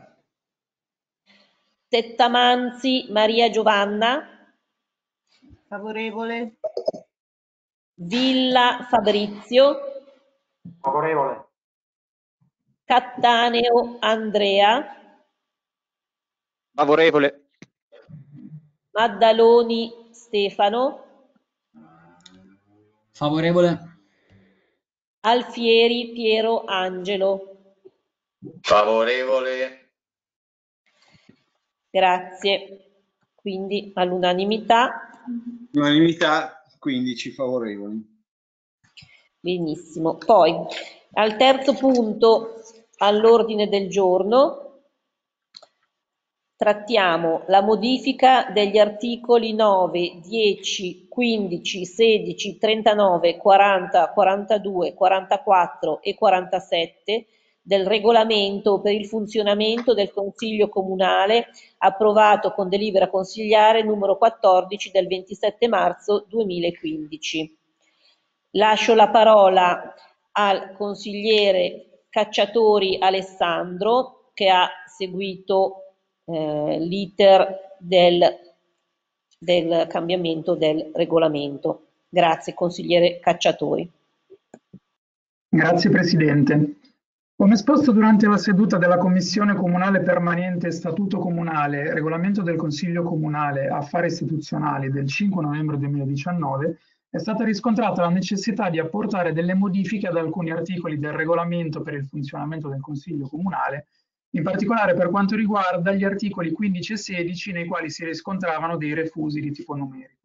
Tettamanzi Maria Giovanna favorevole. Villa Fabrizio favorevole. Cattaneo Andrea favorevole. Maddaloni Stefano favorevole. Alfieri Piero Angelo favorevole. Grazie. Quindi all'unanimità. Unanimità, quindici favorevoli. Benissimo. Poi al terzo punto all'ordine del giorno trattiamo la modifica degli articoli nove, dieci, quindici, sedici, trentanove, quaranta, quarantadue, quarantaquattro e quarantasette del regolamento per il funzionamento del Consiglio Comunale approvato con delibera consigliare numero quattordici del ventisette marzo duemilaquindici. Lascio la parola al consigliere Cacciatori Alessandro che ha seguito eh, l'iter del, del cambiamento del regolamento. Grazie consigliere Cacciatori. Grazie Presidente. Come esposto durante la seduta della Commissione Comunale Permanente Statuto Comunale, Regolamento del Consiglio Comunale, Affari Istituzionali del cinque novembre duemiladiciannove, è stata riscontrata la necessità di apportare delle modifiche ad alcuni articoli del regolamento per il funzionamento del Consiglio Comunale, in particolare per quanto riguarda gli articoli quindici e sedici nei quali si riscontravano dei refusi di tipo numerico.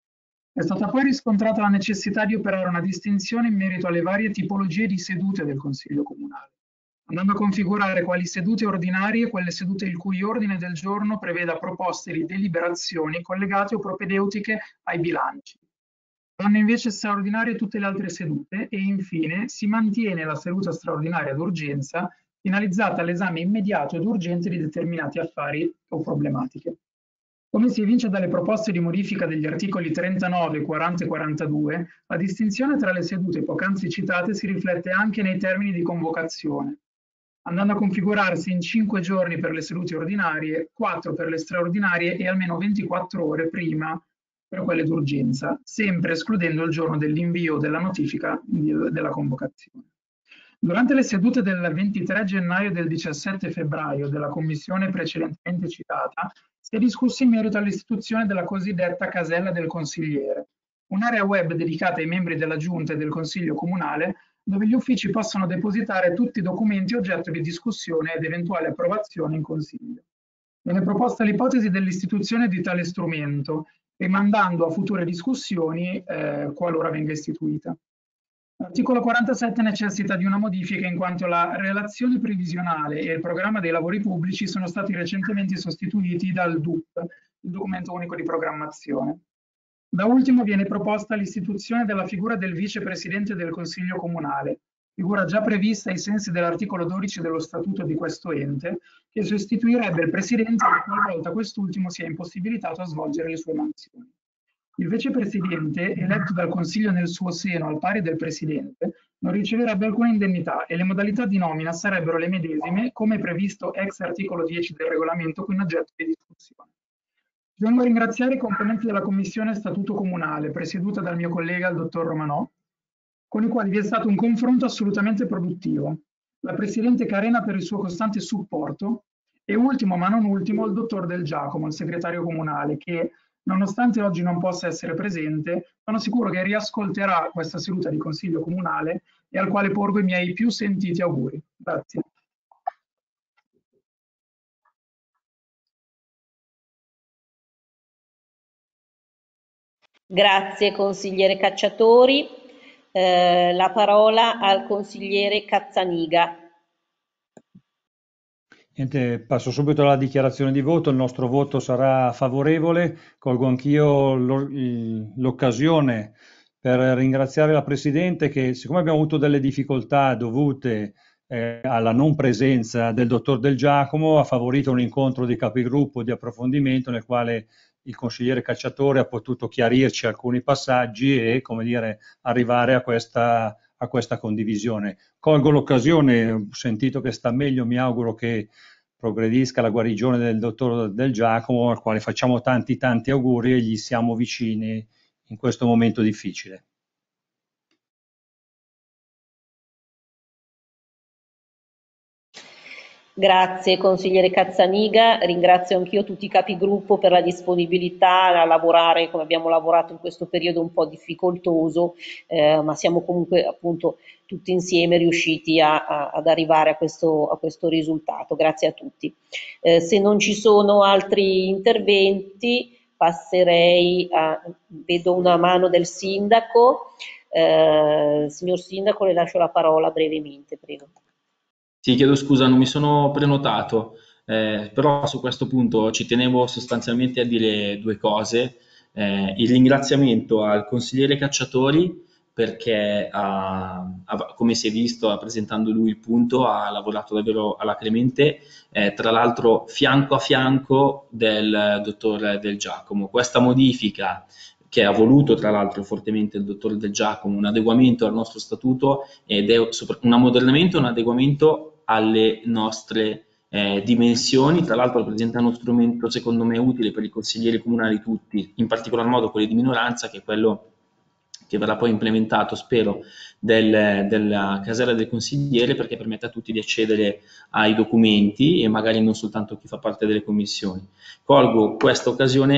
È stata poi riscontrata la necessità di operare una distinzione in merito alle varie tipologie di sedute del Consiglio Comunale, andando a configurare quali sedute ordinarie quelle sedute il cui ordine del giorno preveda proposte di deliberazioni collegate o propedeutiche ai bilanci. Vanno invece straordinarie tutte le altre sedute e infine si mantiene la seduta straordinaria d'urgenza finalizzata all'esame immediato ed urgente di determinati affari o problematiche. Come si evince dalle proposte di modifica degli articoli trentanove, quaranta e quarantadue, la distinzione tra le sedute poc'anzi citate si riflette anche nei termini di convocazione, andando a configurarsi in cinque giorni per le sedute ordinarie, quattro per le straordinarie e almeno ventiquattro ore prima per quelle d'urgenza, sempre escludendo il giorno dell'invio della notifica della convocazione. Durante le sedute del ventitré gennaio e del diciassette febbraio della commissione precedentemente citata, si è discusso in merito all'istituzione della cosiddetta casella del consigliere, un'area web dedicata ai membri della Giunta e del Consiglio Comunale, dove gli uffici possono depositare tutti i documenti oggetto di discussione ed eventuale approvazione in Consiglio. Viene proposta l'ipotesi dell'istituzione di tale strumento, rimandando a future discussioni eh, qualora venga istituita. L'articolo quarantasette necessita di una modifica in quanto la relazione previsionale e il programma dei lavori pubblici sono stati recentemente sostituiti dal D U P, il documento unico di programmazione. Da ultimo viene proposta l'istituzione della figura del vicepresidente del Consiglio Comunale, figura già prevista ai sensi dell'articolo dodici dello statuto di questo ente, che sostituirebbe il presidente qualvolta quest'ultimo sia impossibilitato a svolgere le sue mansioni. Il vicepresidente, eletto dal Consiglio nel suo seno al pari del presidente, non riceverebbe alcuna indennità e le modalità di nomina sarebbero le medesime, come previsto ex articolo dieci del regolamento qui in oggetto di discussione. Vengo a ringraziare i componenti della Commissione Statuto Comunale, presieduta dal mio collega, il dottor Romanò, con i quali vi è stato un confronto assolutamente produttivo. La Presidente Carena per il suo costante supporto e ultimo ma non ultimo il dottor Del Giacomo, il segretario comunale, che nonostante oggi non possa essere presente, sono sicuro che riascolterà questa seduta di Consiglio Comunale e al quale porgo i miei più sentiti auguri. Grazie. Grazie consigliere Cacciatori. Eh, la parola al consigliere Cazzaniga. Niente, passo subito alla dichiarazione di voto. Il nostro voto sarà favorevole. Colgo anch'io l'occasione per ringraziare la Presidente che, siccome abbiamo avuto delle difficoltà dovute eh, alla non presenza del dottor Del Giacomo, ha favorito un incontro di capigruppo di approfondimento nel quale il consigliere Cacciatore ha potuto chiarirci alcuni passaggi e, come dire, arrivare a questa, a questa condivisione. Colgo l'occasione, ho sentito che sta meglio, mi auguro che progredisca la guarigione del dottor Del Giacomo, al quale facciamo tanti tanti auguri e gli siamo vicini in questo momento difficile. Grazie consigliere Cazzaniga, ringrazio anch'io tutti i capigruppo per la disponibilità a lavorare come abbiamo lavorato in questo periodo un po' difficoltoso, eh, ma siamo comunque appunto tutti insieme riusciti a, a, ad arrivare a questo, a questo risultato. Grazie a tutti. Eh, se non ci sono altri interventi passerei a, vedo una mano del sindaco. Eh, signor sindaco, le lascio la parola brevemente, prego. Sì, chiedo scusa, non mi sono prenotato, eh, però su questo punto ci tenevo sostanzialmente a dire due cose. Eh, il ringraziamento al consigliere Cacciatori perché, ha, ha, come si è visto presentando lui il punto, ha lavorato davvero alacremente, eh, tra l'altro fianco a fianco del dottor Del Giacomo. Questa modifica che ha voluto tra l'altro fortemente il dottor Del Giacomo, un adeguamento al nostro statuto ed è un ammodernamento e un adeguamento alle nostre eh, dimensioni. Tra l'altro rappresenta uno strumento secondo me utile per i consiglieri comunali tutti, in particolar modo quelli di minoranza, che è quello che verrà poi implementato, spero, del, della casella del consigliere, perché permette a tutti di accedere ai documenti e magari non soltanto chi fa parte delle commissioni. Colgo questa occasione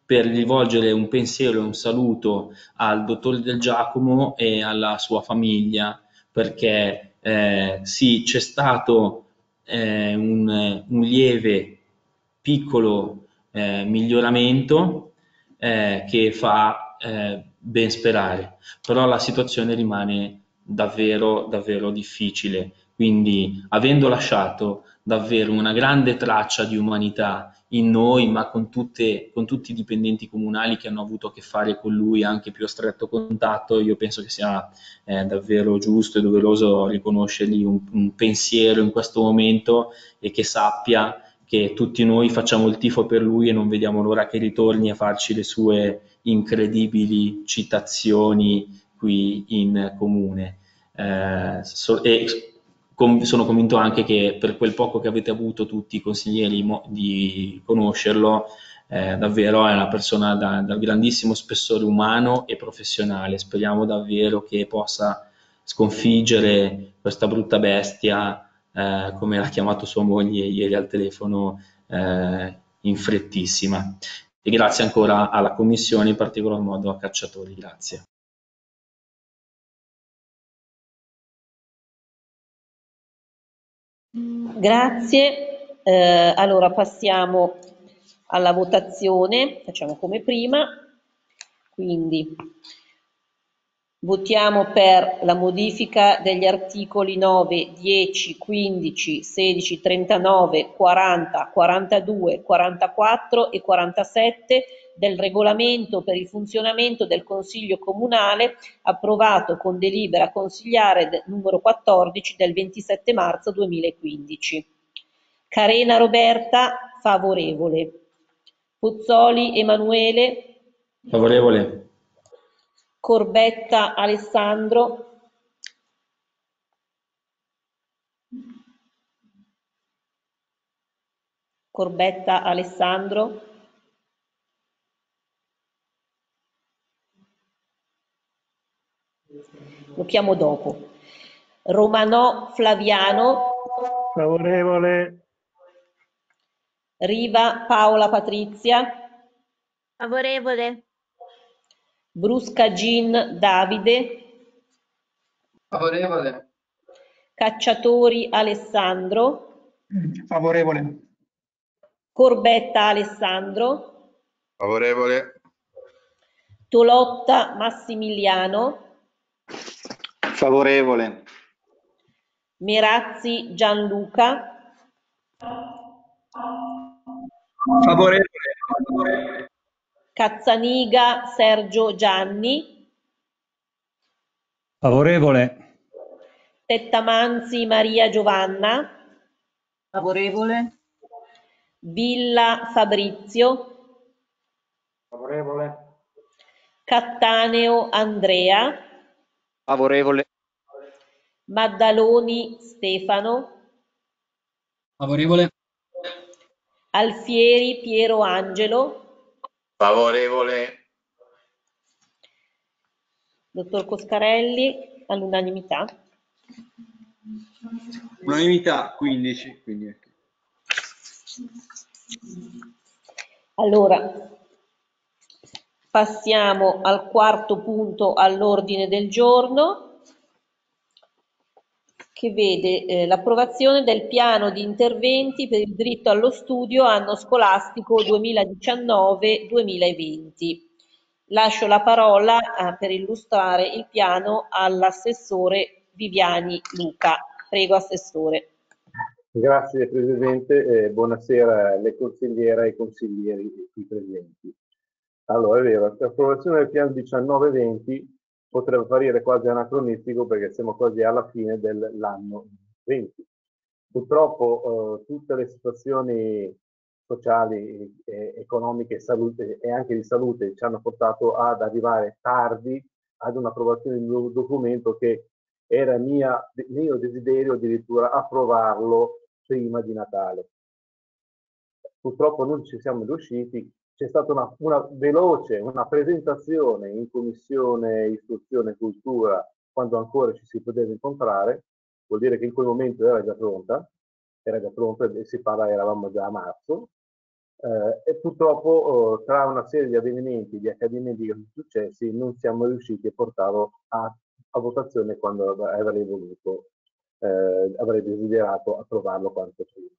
per rivolgere un pensiero e un saluto al dottor Del Giacomo e alla sua famiglia, perché eh, sì, c'è stato eh, un, un lieve piccolo eh, miglioramento eh, che fa eh, ben sperare, però la situazione rimane davvero davvero difficile, quindi avendo lasciato davvero una grande traccia di umanità in noi, ma con, tutte, con tutti i dipendenti comunali che hanno avuto a che fare con lui anche più a stretto contatto, io penso che sia eh, davvero giusto e doveroso riconoscergli un, un pensiero in questo momento e che sappia che tutti noi facciamo il tifo per lui e non vediamo l'ora che ritorni a farci le sue incredibili citazioni qui in comune. Eh, so, e com- sono convinto anche che per quel poco che avete avuto tutti i consiglieri mo- di conoscerlo, eh, davvero è una persona da, dal grandissimo spessore umano e professionale. Speriamo davvero che possa sconfiggere questa brutta bestia, eh, come l'ha chiamato sua moglie ieri al telefono, eh, in frettissima. E grazie ancora alla Commissione, in particolar modo a Cacciatori. Grazie. Grazie. Eh, allora passiamo alla votazione, facciamo come prima, quindi votiamo per la modifica degli articoli nove, dieci, quindici, sedici, trentanove, quaranta, quarantadue, quarantaquattro e quarantasette del regolamento per il funzionamento del Consiglio Comunale approvato con delibera consigliare numero quattordici del ventisette marzo duemilaquindici. Carena Roberta, favorevole. Pozzoli Emanuele. Favorevole. Corbetta Alessandro. Corbetta Alessandro. Lo chiamo dopo. Romanò Flaviano. Favorevole. Riva Paola Patrizia. Favorevole. Brusca Gin Davide. Favorevole. Cacciatori Alessandro. Favorevole. Corbetta Alessandro. Favorevole. Tolotta Massimiliano. Favorevole. Merazzi Gianluca. Favorevole. Cazzaniga Sergio Gianni. Favorevole. Tettamanzi Maria Giovanna. Favorevole. Villa Fabrizio. Favorevole. Cattaneo Andrea. Favorevole. Maddaloni Stefano. Favorevole. Alfieri Piero Angelo. Favorevole. Dottor Coscarelli, all'unanimità. Unanimità, quindici. Quindi. Allora, passiamo al quarto punto all'ordine del giorno, che vede eh, l'approvazione del piano di interventi per il diritto allo studio anno scolastico duemiladiciannove duemilaventi. Lascio la parola eh, per illustrare il piano all'assessore Viviani Luca. Prego, Assessore. Grazie Presidente e buonasera alle consigliere e ai consiglieri qui presenti. Allora, è vero, l'approvazione del piano diciannove venti potrebbe apparire quasi anacronistico perché siamo quasi alla fine dell'anno venti. Purtroppo eh, tutte le situazioni sociali, eh, economiche e, salute, e anche di salute ci hanno portato ad arrivare tardi ad un'approvazione di un nuovo documento che era mia, mio desiderio addirittura approvarlo prima di Natale. Purtroppo non ci siamo riusciti, c'è stata una, una veloce, una presentazione in Commissione Istruzione e Cultura quando ancora ci si poteva incontrare, vuol dire che in quel momento era già pronta, era già pronta e si parla, eravamo già a marzo, Eh, e purtroppo oh, tra una serie di avvenimenti, di accadimenti che sono successi, non siamo riusciti a portarlo a, a votazione quando avrei voluto, eh, avrei desiderato approvarlo quanto prima.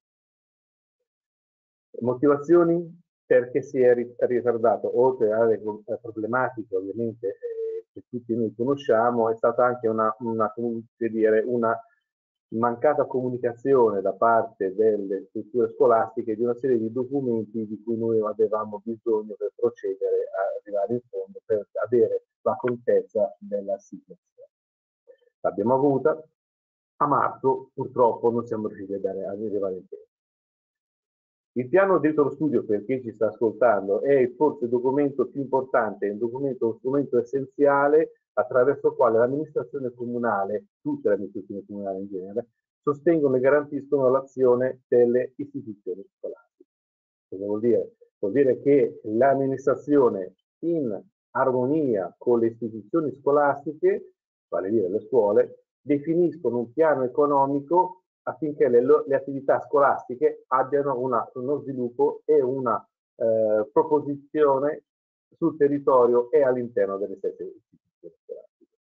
Motivazioni perché si è ritardato, oltre alle problematiche ovviamente eh, che tutti noi conosciamo, è stata anche una, una, come dire, una mancata comunicazione da parte delle strutture scolastiche di una serie di documenti di cui noi avevamo bisogno per procedere a arrivare in fondo, per avere la contezza della situazione. L'abbiamo avuta, a marzo purtroppo non siamo riusciti ad arrivare in tempo. Il piano diritto allo studio, per chi ci sta ascoltando, è forse il documento più importante, è un documento, uno strumento essenziale attraverso il quale l'amministrazione comunale, tutte le amministrazioni comunali in genere, sostengono e garantiscono l'azione delle istituzioni scolastiche. Cosa vuol dire? Vuol dire che l'amministrazione in armonia con le istituzioni scolastiche, vale a dire le scuole, definiscono un piano economico affinché le, le attività scolastiche abbiano una, uno sviluppo e una eh, proposizione sul territorio e all'interno delle stesse istituzioni scolastiche.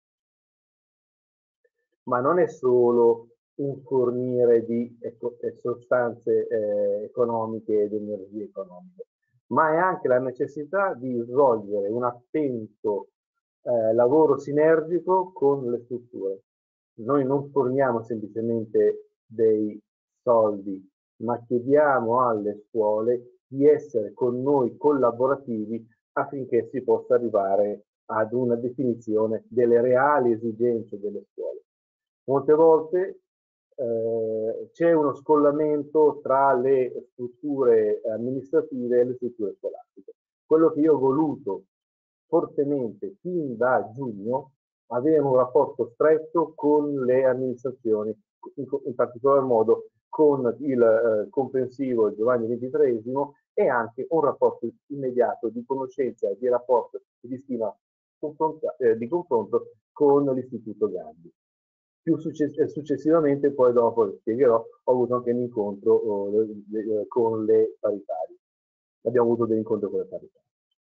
Ma non è solo un fornire di ecco, sostanze eh, economiche ed energie economiche, ma è anche la necessità di svolgere un attento eh, lavoro sinergico con le strutture. Noi non forniamo semplicemente dei soldi, ma chiediamo alle scuole di essere con noi collaborativi affinché si possa arrivare ad una definizione delle reali esigenze delle scuole. Molte volte eh, c'è uno scollamento tra le strutture amministrative e le strutture scolastiche. Quello che io ho voluto fortemente fin da giugno avere un rapporto stretto con le amministrazioni, in, in particolar modo con il eh, comprensivo Giovanni ventitreesimo e anche un rapporto immediato di conoscenza, di rapporto e di stima eh, di confronto con l'Istituto Gandhi. Più success successivamente, poi dopo lo spiegherò, ho avuto anche un incontro oh, le, le, con le paritarie. Abbiamo avuto degli incontri con le paritarie.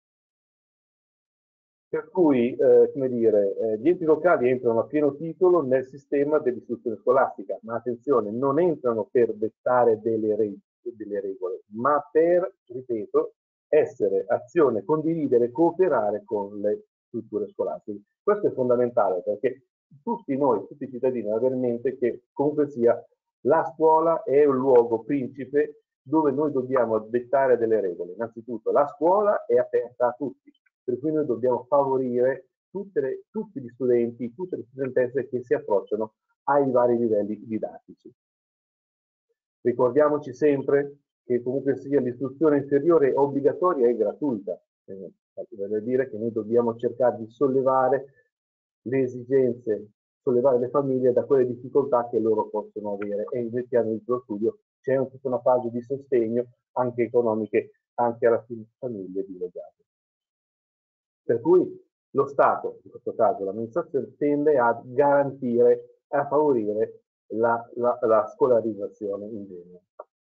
Per cui, eh, come dire, eh, gli enti locali entrano a pieno titolo nel sistema dell'istruzione scolastica, ma attenzione, non entrano per dettare delle, re delle regole, ma per, ripeto, essere azione, condividere, cooperare con le strutture scolastiche. Questo è fondamentale perché tutti noi, tutti i cittadini, devono avere in mente che comunque sia la scuola è un luogo principe dove noi dobbiamo dettare delle regole. Innanzitutto la scuola è aperta a tutti, per cui noi dobbiamo favorire tutte le, tutti gli studenti, tutte le studentesse che si approcciano ai vari livelli didattici. Ricordiamoci sempre che comunque sia l'istruzione inferiore obbligatoria e gratuita, eh, vuol dire che noi dobbiamo cercare di sollevare le esigenze, sollevare le famiglie da quelle difficoltà che loro possono avere e nel piano di studio c'è tutta una fase di sostegno anche economiche anche alla famiglie disagiate. Per cui lo Stato, in questo caso l'amministrazione, tende a garantire e a favorire la, la, la scolarizzazione in genere.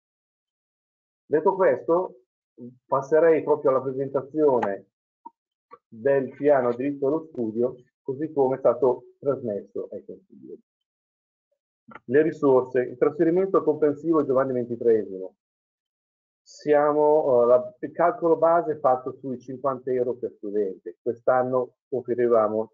Detto questo, passerei proprio alla presentazione del piano diritto allo studio, così come è stato trasmesso ai consiglieri. Le risorse, il trasferimento comprensivo Giovanni ventitreesimo. Siamo, uh, la, il calcolo base è fatto sui cinquanta euro per studente. Quest'anno conferiremo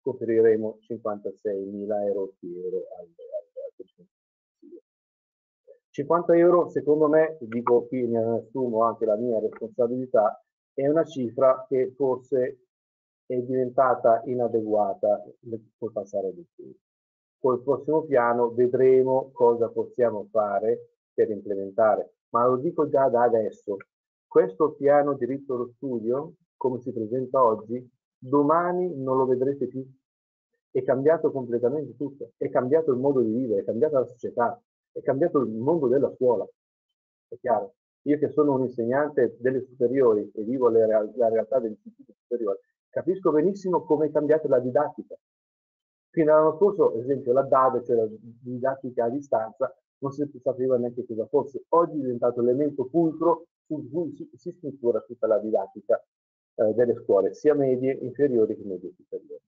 cinquantaseimila euro al, al, al cinquanta euro, secondo me, dico qui ne assumo anche la mia responsabilità, è una cifra che forse è diventata inadeguata col passare del tempo. Col prossimo piano vedremo cosa possiamo fare per implementare, ma lo dico già da adesso, questo piano diritto allo studio, come si presenta oggi, domani non lo vedrete più. È cambiato completamente tutto, è cambiato il modo di vivere, è cambiata la società, è cambiato il mondo della scuola. È chiaro? Io che sono un insegnante delle superiori e vivo la, real la realtà degli istituti superiori, capisco benissimo come è cambiata la didattica. Fino all'anno scorso, ad esempio, la D A D, cioè la didattica a distanza, non si sapeva neanche cosa fosse. Oggi è diventato l'elemento fulcro su cui si, si struttura tutta la didattica eh, delle scuole, sia medie inferiori che medie superiori.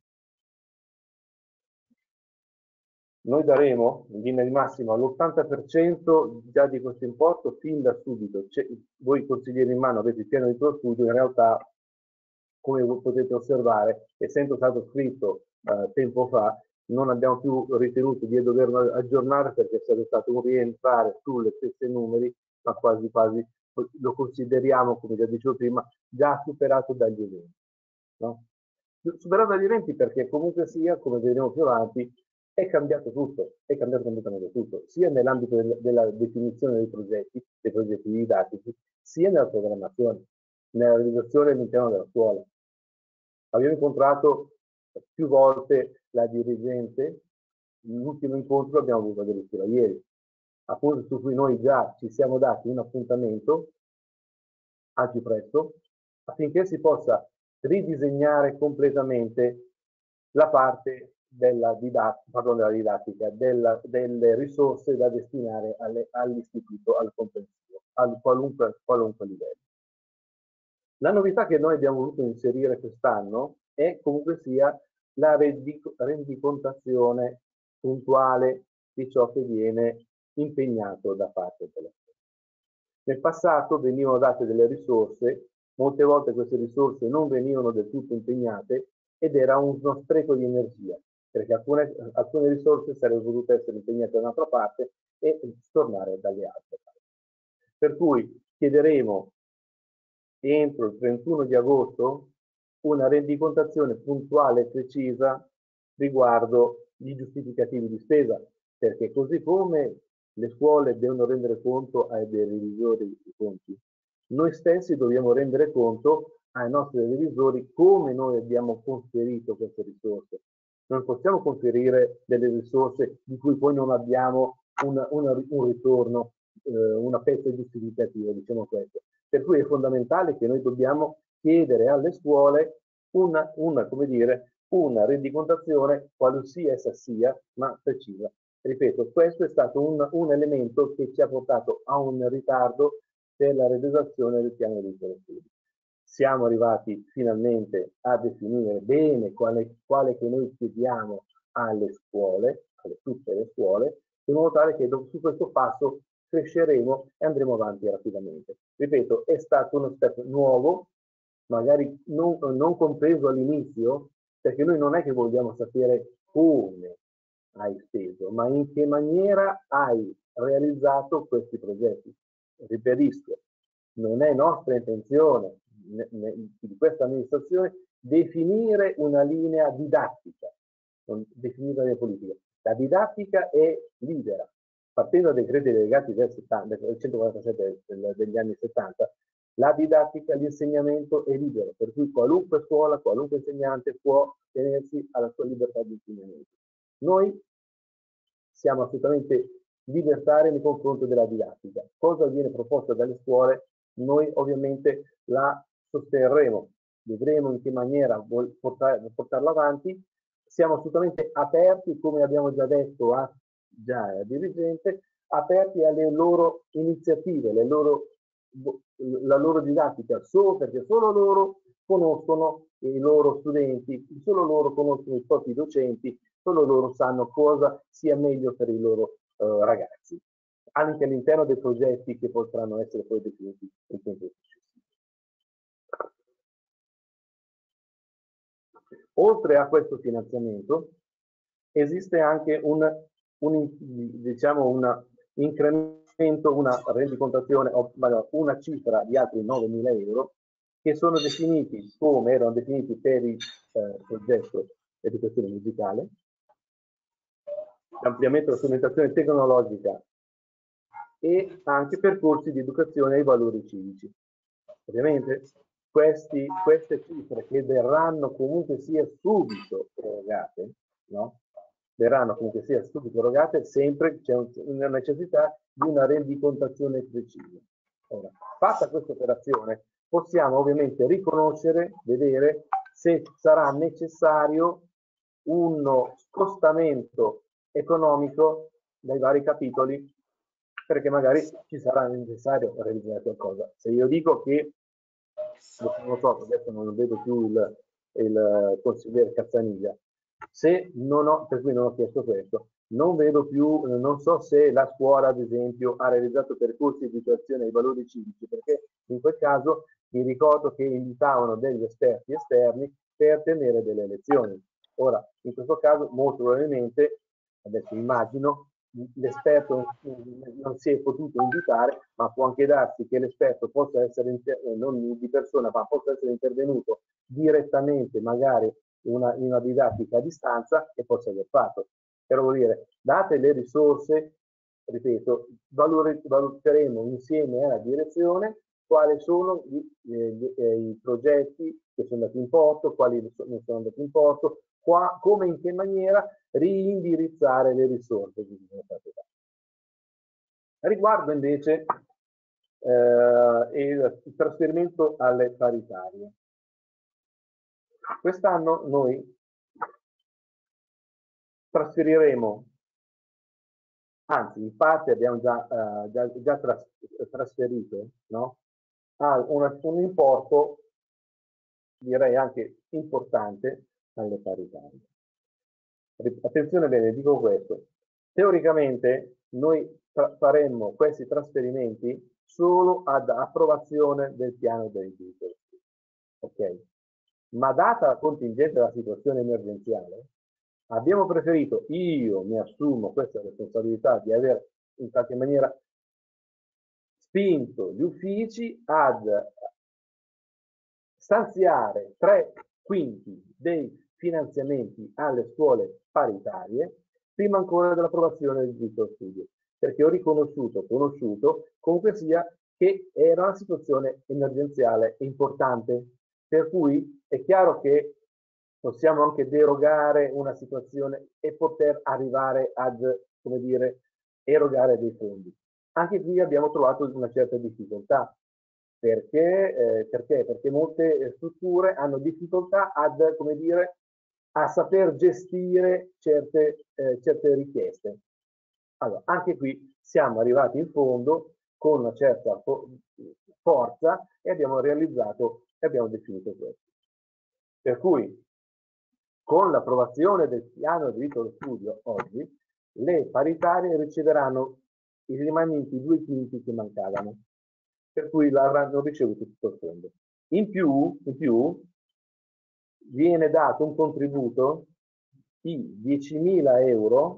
Noi daremo in linea di massima l'ottanta per cento già di questo importo fin da subito. Cioè, voi consiglieri in mano avete il piano di tuo studio, in realtà, come potete osservare, essendo stato scritto eh, tempo fa, non abbiamo più ritenuto di doverlo aggiornare perché sarebbe stato un rientrare sulle stesse numeri, ma quasi quasi lo consideriamo, come già dicevo prima, già superato dagli eventi. No? Superato dagli eventi perché comunque sia, come vedremo più avanti, è cambiato tutto, è cambiato completamente tutto, sia nell'ambito del, della definizione dei progetti, dei progetti didattici, sia nella programmazione, nella realizzazione all'interno della scuola. Abbiamo incontrato più volte la dirigente, l'ultimo incontro l'abbiamo avuto addirittura ieri, appunto su cui noi già ci siamo dati un appuntamento, al più presto, affinché si possa ridisegnare completamente la parte della didattica, pardon, della didattica della, delle risorse da destinare all'istituto, al comprensivo, a qualunque, qualunque livello. La novità che noi abbiamo voluto inserire quest'anno è comunque sia la rendicontazione puntuale di ciò che viene impegnato da parte della scuola. Nel passato venivano date delle risorse, molte volte queste risorse non venivano del tutto impegnate ed era uno spreco di energia, perché alcune, alcune risorse sarebbero potute essere impegnate da un'altra parte e tornare dalle altre parti. Per cui chiederemo entro il trentuno di agosto una rendicontazione puntuale e precisa riguardo gli giustificativi di spesa, perché così come le scuole devono rendere conto ai revisori dei conti, noi stessi dobbiamo rendere conto ai nostri revisori come noi abbiamo conferito queste risorse. Non possiamo conferire delle risorse di cui poi non abbiamo una, una, un ritorno, eh, una pezza giustificativa, diciamo questo. Per cui è fondamentale che noi dobbiamo chiedere alle scuole una, una, come dire, una rendicontazione, qualsiasi essa sia, ma precisa. Ripeto, questo è stato un, un elemento che ci ha portato a un ritardo per la realizzazione del piano di studi. Siamo arrivati finalmente a definire bene quale, quale che noi chiediamo alle scuole, alle tutte le scuole, in modo tale che su questo passo cresceremo e andremo avanti rapidamente. Ripeto, è stato uno step nuovo, magari non, non compreso all'inizio, perché noi non è che vogliamo sapere come hai speso, ma in che maniera hai realizzato questi progetti. Ribadisco, non è nostra intenzione di questa amministrazione definire una linea didattica, non definire una linea politica. La didattica è libera. Partendo dai decreti delegati del, settanta, del centoquarantasette degli anni settanta, la didattica, l'insegnamento è libero, per cui qualunque scuola, qualunque insegnante può tenersi alla sua libertà di insegnamento. Noi siamo assolutamente libertari nei confronti della didattica. Cosa viene proposta dalle scuole, noi ovviamente la sosterremo, vedremo in che maniera portar, portarla avanti. Siamo assolutamente aperti, come abbiamo già detto a già al dirigente, aperti alle loro iniziative, le loro, la loro didattica, solo perché solo loro conoscono i loro studenti, solo loro conoscono i propri docenti, solo loro sanno cosa sia meglio per i loro uh, ragazzi, anche all'interno dei progetti che potranno essere poi definiti in tempo successivo. Oltre a questo finanziamento esiste anche un, un, diciamo un incremento, una rendicontazione, una cifra di altri novemila euro che sono definiti come erano definiti per il eh, progetto educazione musicale, l'ampliamento della strumentazione tecnologica e anche percorsi di educazione ai valori civici. Ovviamente questi, queste cifre che verranno comunque sia subito erogate, no? verranno comunque sia subito erogate, sempre c'è un, una necessità di una rendicontazione precisa. Ora, fatta questa operazione, possiamo ovviamente riconoscere, vedere se sarà necessario uno spostamento economico dai vari capitoli perché magari ci sarà necessario realizzare qualcosa. Se io dico che, non lo so, adesso non vedo più il, il consigliere Cazzaniglia, se non ho, per cui non ho chiesto questo, non vedo più, non so se la scuola ad esempio ha realizzato percorsi di educazione ai valori civici, perché in quel caso mi ricordo che invitavano degli esperti esterni per tenere delle lezioni. Ora, in questo caso molto probabilmente, adesso immagino, l'esperto non si è potuto invitare, ma può anche darsi che l'esperto possa essere, non di persona, ma possa essere intervenuto direttamente magari una, in una didattica a distanza e possa aver fatto. Però vuol dire, date le risorse, ripeto, valore, valuteremo insieme alla direzione quali sono gli, eh, gli, eh, i progetti che sono andati in porto, quali non sono andati in porto, qua, come in che maniera riindirizzare le risorse che sono state date. Riguardo invece eh, il, il trasferimento alle paritarie. Quest'anno noi trasferiremo, anzi in parte abbiamo già, uh, già, già tras trasferito, no? a una, un importo direi anche importante alle paritarie. Attenzione bene, dico questo, teoricamente noi faremmo questi trasferimenti solo ad approvazione del piano dei titoli, ok? Ma data la contingente della situazione emergenziale, abbiamo preferito, io mi assumo questa responsabilità di aver in qualche maniera spinto gli uffici ad stanziare tre quinti dei finanziamenti alle scuole paritarie prima ancora dell'approvazione del diritto allo studio, perché ho riconosciuto, conosciuto, comunque sia che era una situazione emergenziale importante, per cui è chiaro che possiamo anche derogare una situazione e poter arrivare ad, come dire, erogare dei fondi. Anche qui abbiamo trovato una certa difficoltà. Perché? Eh, perché? Perché molte strutture hanno difficoltà ad, come dire, a saper gestire certe, eh, certe richieste. Allora, anche qui siamo arrivati in fondo con una certa forza e abbiamo realizzato e abbiamo definito questo. Per cui, con l'approvazione del piano di diritto allo studio oggi, le paritarie riceveranno i rimanenti due quinti che mancavano, per cui l'avranno ricevuto tutto il fondo. In più, in più viene dato un contributo di diecimila euro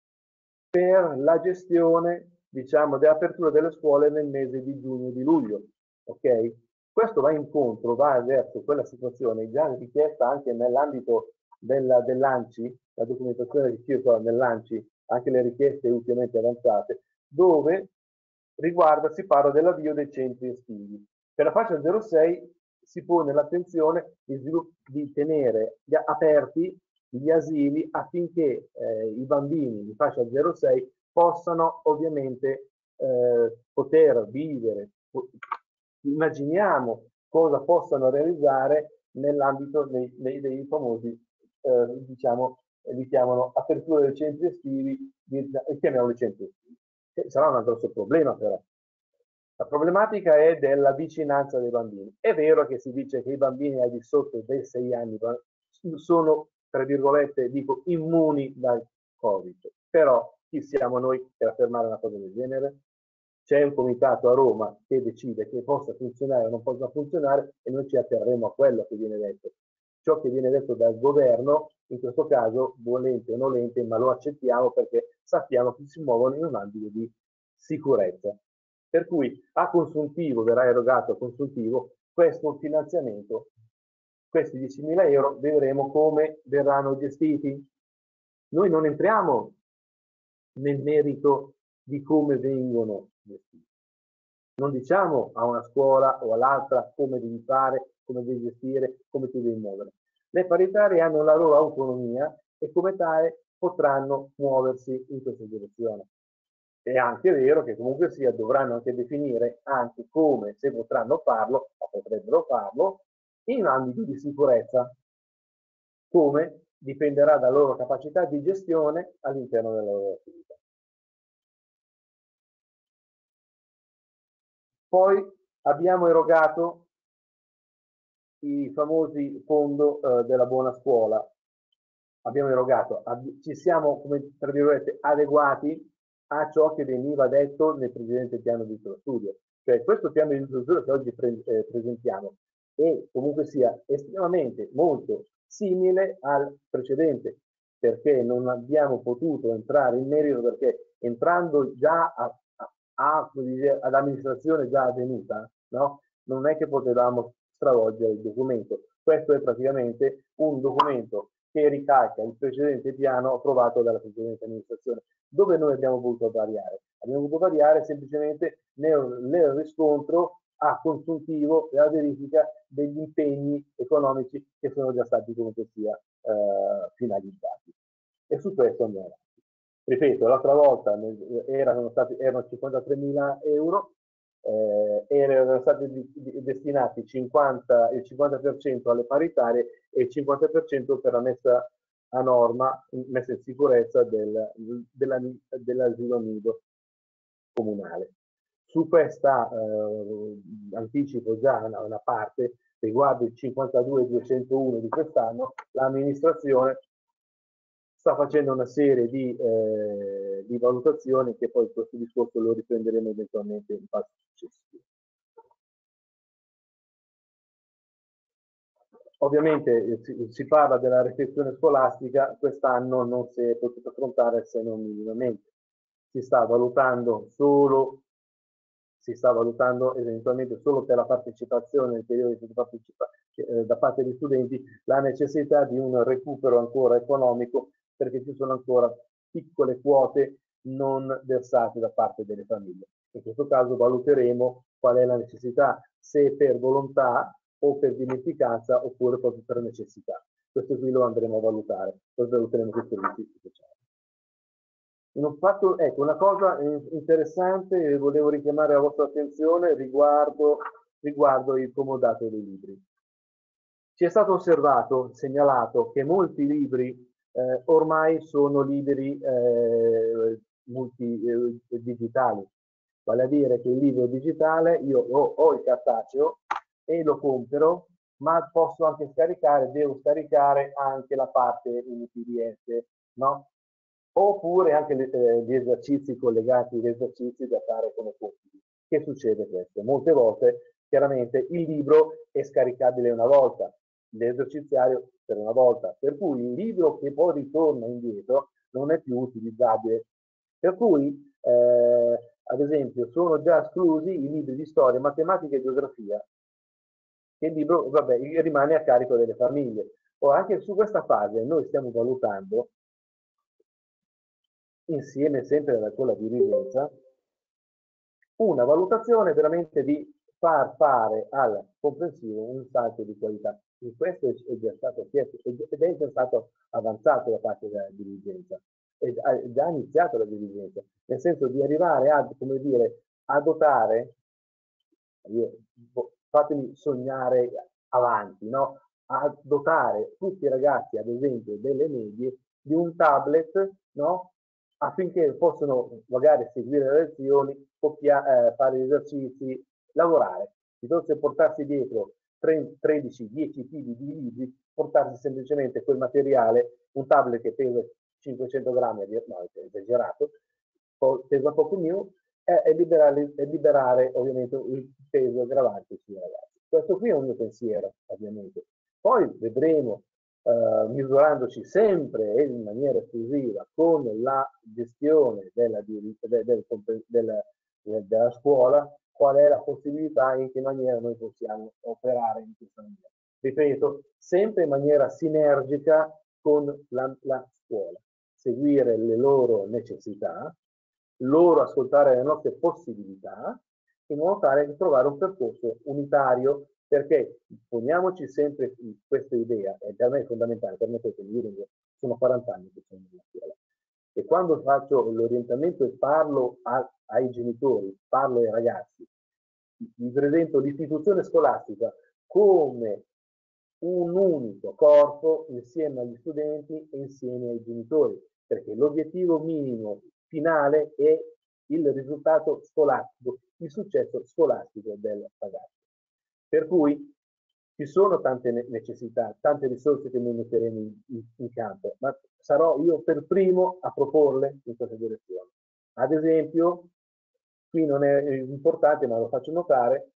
per la gestione, diciamo, dell'apertura delle scuole nel mese di giugno e di luglio. Ok? Questo va incontro, va verso quella situazione già richiesta anche nell'ambito dell'ANCI, la documentazione che circola nell'ANCI, anche le richieste ultimamente avanzate, dove riguarda, si parla dell'avvio dei centri estivi. Per la fascia zero sei si pone l'attenzione di, di tenere aperti gli asili affinché eh, i bambini di fascia zero sei possano ovviamente eh, poter vivere, immaginiamo cosa possano realizzare nell'ambito dei, dei, dei famosi, eh, diciamo, li chiamano apertura dei centri estivi, e chiamiamoli centri estivi. Sarà un grosso problema però. La problematica è della vicinanza dei bambini. È vero che si dice che i bambini al di sotto dei sei anni sono, tra virgolette, dico, immuni dal Covid, però chi siamo noi per affermare una cosa del genere? C'è un comitato a Roma che decide che possa funzionare o non possa funzionare e noi ci atterremo a quello che viene detto. Ciò che viene detto dal governo, in questo caso, volente o nolente, ma lo accettiamo perché sappiamo che si muovono in un ambito di sicurezza. Per cui a consuntivo verrà erogato a consuntivo questo finanziamento, questi diecimila euro, vedremo come verranno gestiti. Noi non entriamo nel merito di come vengono gestiti. Non diciamo a una scuola o all'altra come devi fare, come devi gestire, come ti devi muovere. Le paritarie hanno la loro autonomia e come tale potranno muoversi in questa direzione. È anche vero che comunque sia dovranno anche definire anche come, se potranno farlo, o potrebbero farlo, in ambiti di sicurezza, come dipenderà dalla loro capacità di gestione all'interno della loro attività. Poi abbiamo erogato i famosi fondo eh, della buona scuola. Abbiamo erogato, ab- ci siamo, come tra virgolette, adeguati a ciò che veniva detto nel precedente piano di studio. Cioè questo piano di studio che oggi pre- eh, presentiamo è comunque sia estremamente molto simile al precedente, perché non abbiamo potuto entrare in merito, perché entrando già a, a, a, ad amministrazione già avvenuta, no? Non è che potevamo stravolgere il documento. Questo è praticamente un documento che ricalca il precedente piano approvato dalla precedente amministrazione. Dove noi abbiamo voluto variare? Abbiamo voluto variare semplicemente nel, nel riscontro a consuntivo e alla verifica degli impegni economici che sono già stati comunque sia eh, finalizzati. E su questo andiamo avanti. Ripeto, l'altra volta erano, stati, erano cinquantatremila euro, eh, erano stati di, di, destinati cinquanta, il cinquanta per cento alle paritarie e il cinquanta per cento per la messa a norma, messa in sicurezza del, della, dell'asilo nido comunale. Su questa eh, anticipo già una, una parte riguardo il cinquantadue duecentouno di quest'anno, l'amministrazione sta facendo una serie di, eh, di valutazioni che poi questo discorso lo riprenderemo eventualmente in passi successivi. Ovviamente si, si parla della refezione scolastica, quest'anno non si è potuto affrontare se non minimamente. Si sta valutando solo, si sta valutando eventualmente solo per la partecipazione nel periodo di partecipa, eh, da parte degli studenti la necessità di un recupero ancora economico, perché ci sono ancora piccole quote non versate da parte delle famiglie. In questo caso valuteremo qual è la necessità, se per volontà o per dimenticanza oppure proprio per necessità. Questo qui lo andremo a valutare, poi valuteremo questi servizi speciali. Un fatto, ecco, una cosa interessante che volevo richiamare la vostra attenzione riguardo, riguardo il comodato dei libri. Ci è stato osservato, segnalato, che molti libri eh, ormai sono libri eh, multi, eh, digitali, vale a dire che il libro digitale, io ho, ho il cartaceo e lo compro, ma posso anche scaricare, devo scaricare anche la parte in P D F, no? Oppure anche le, eh, gli esercizi collegati, gli esercizi da fare come compiti. Che succede questo? Molte volte, chiaramente, il libro è scaricabile una volta, l'eserciziario per una volta, per cui il libro che poi ritorna indietro non è più utilizzabile. Per cui, eh, ad esempio, sono già esclusi i libri di storia, matematica e geografia, che il libro, vabbè, rimane a carico delle famiglie. O anche su questa fase noi stiamo valutando, insieme sempre con la dirigenza, una valutazione veramente di far fare al comprensivo un salto di qualità. In questo è già stato chiesto ed è già stato avanzato da parte della dirigenza, è già iniziato la dirigenza, nel senso di arrivare a, come dire, a dotare, io, fatemi sognare avanti, no? A dotare tutti i ragazzi, ad esempio delle medie, di un tablet, no? Affinché possano magari seguire le lezioni, copia, eh, fare gli esercizi, lavorare. Piuttosto che portarsi dietro tredici dieci chili di libri, portarsi semplicemente quel materiale, un tablet che pesa cinquecento grammi, no, è esagerato, pesa poco più, e, e, liberare, e liberare ovviamente il peso gravante sui ragazzi. Questo qui è un mio pensiero, ovviamente. Poi vedremo, Uh, misurandoci sempre e in maniera esclusiva con la gestione della, del, del, del, della scuola, qual è la possibilità e in che maniera noi possiamo operare in questa maniera. Ripeto, sempre in maniera sinergica con la, la scuola, seguire le loro necessità, loro ascoltare le nostre possibilità, in modo tale da trovare un percorso unitario. Perché poniamoci sempre questa idea, e per me è fondamentale, per me questo, io sono quaranta anni che sono nella scuola, e quando faccio l'orientamento e parlo a, ai genitori, parlo ai ragazzi, vi presento l'istituzione scolastica come un unico corpo insieme agli studenti e insieme ai genitori, perché l'obiettivo minimo finale è il risultato scolastico, il successo scolastico del ragazzo. Per cui ci sono tante necessità, tante risorse che noi metteremo in, in, in campo, ma sarò io per primo a proporle in questa direzione. Ad esempio, qui non è importante, ma lo faccio notare,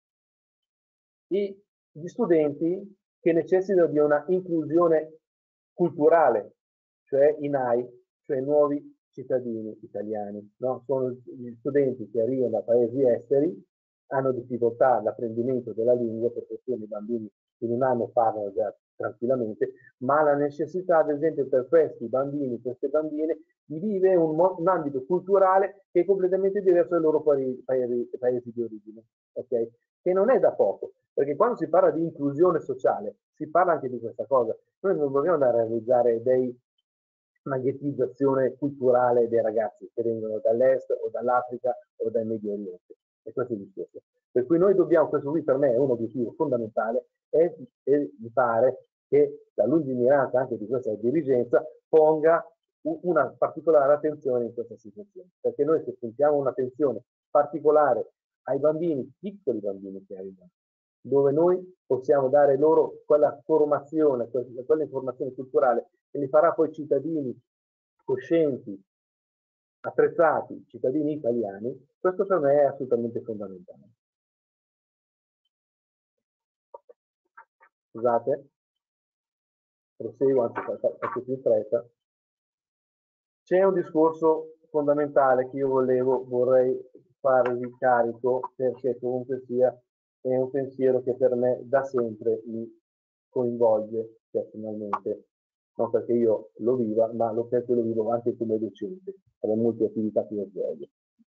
i, gli studenti che necessitano di una inclusione culturale, cioè i N A I, cioè nuovi cittadini italiani, no? Sono gli studenti che arrivano da paesi esteri, hanno difficoltà all'apprendimento della lingua, per questione i bambini in un anno parlano già tranquillamente, ma la necessità, ad esempio, per questi bambini, queste bambine, di vivere un, un ambito culturale che è completamente diverso dai loro paesi, paesi, paesi di origine, ok? Che non è da poco, perché quando si parla di inclusione sociale, si parla anche di questa cosa. Noi non dobbiamo andare a realizzare dei una ghettizzazione culturale dei ragazzi che vengono dall'est o dall'Africa o dal Medio Oriente. E questo è il discorso. Per cui noi dobbiamo, questo qui per me è un obiettivo fondamentale, e mi pare che la lungimiranza anche di questa dirigenza ponga una particolare attenzione in questa situazione. Perché noi se puntiamo un'attenzione particolare ai bambini, piccoli bambini che arrivano, dove noi possiamo dare loro quella formazione, quella informazione culturale che li farà poi cittadini coscienti, attrezzati, cittadini italiani, questo per me è assolutamente fondamentale. Scusate, proseguo, anzi faccio più in fretta. C'è un discorso fondamentale che io volevo, vorrei farvi carico, perché comunque sia è un pensiero che per me da sempre mi coinvolge personalmente, non perché io lo viva, ma lo perché lo vivo anche come docente, tra le molte attività che io svolgo.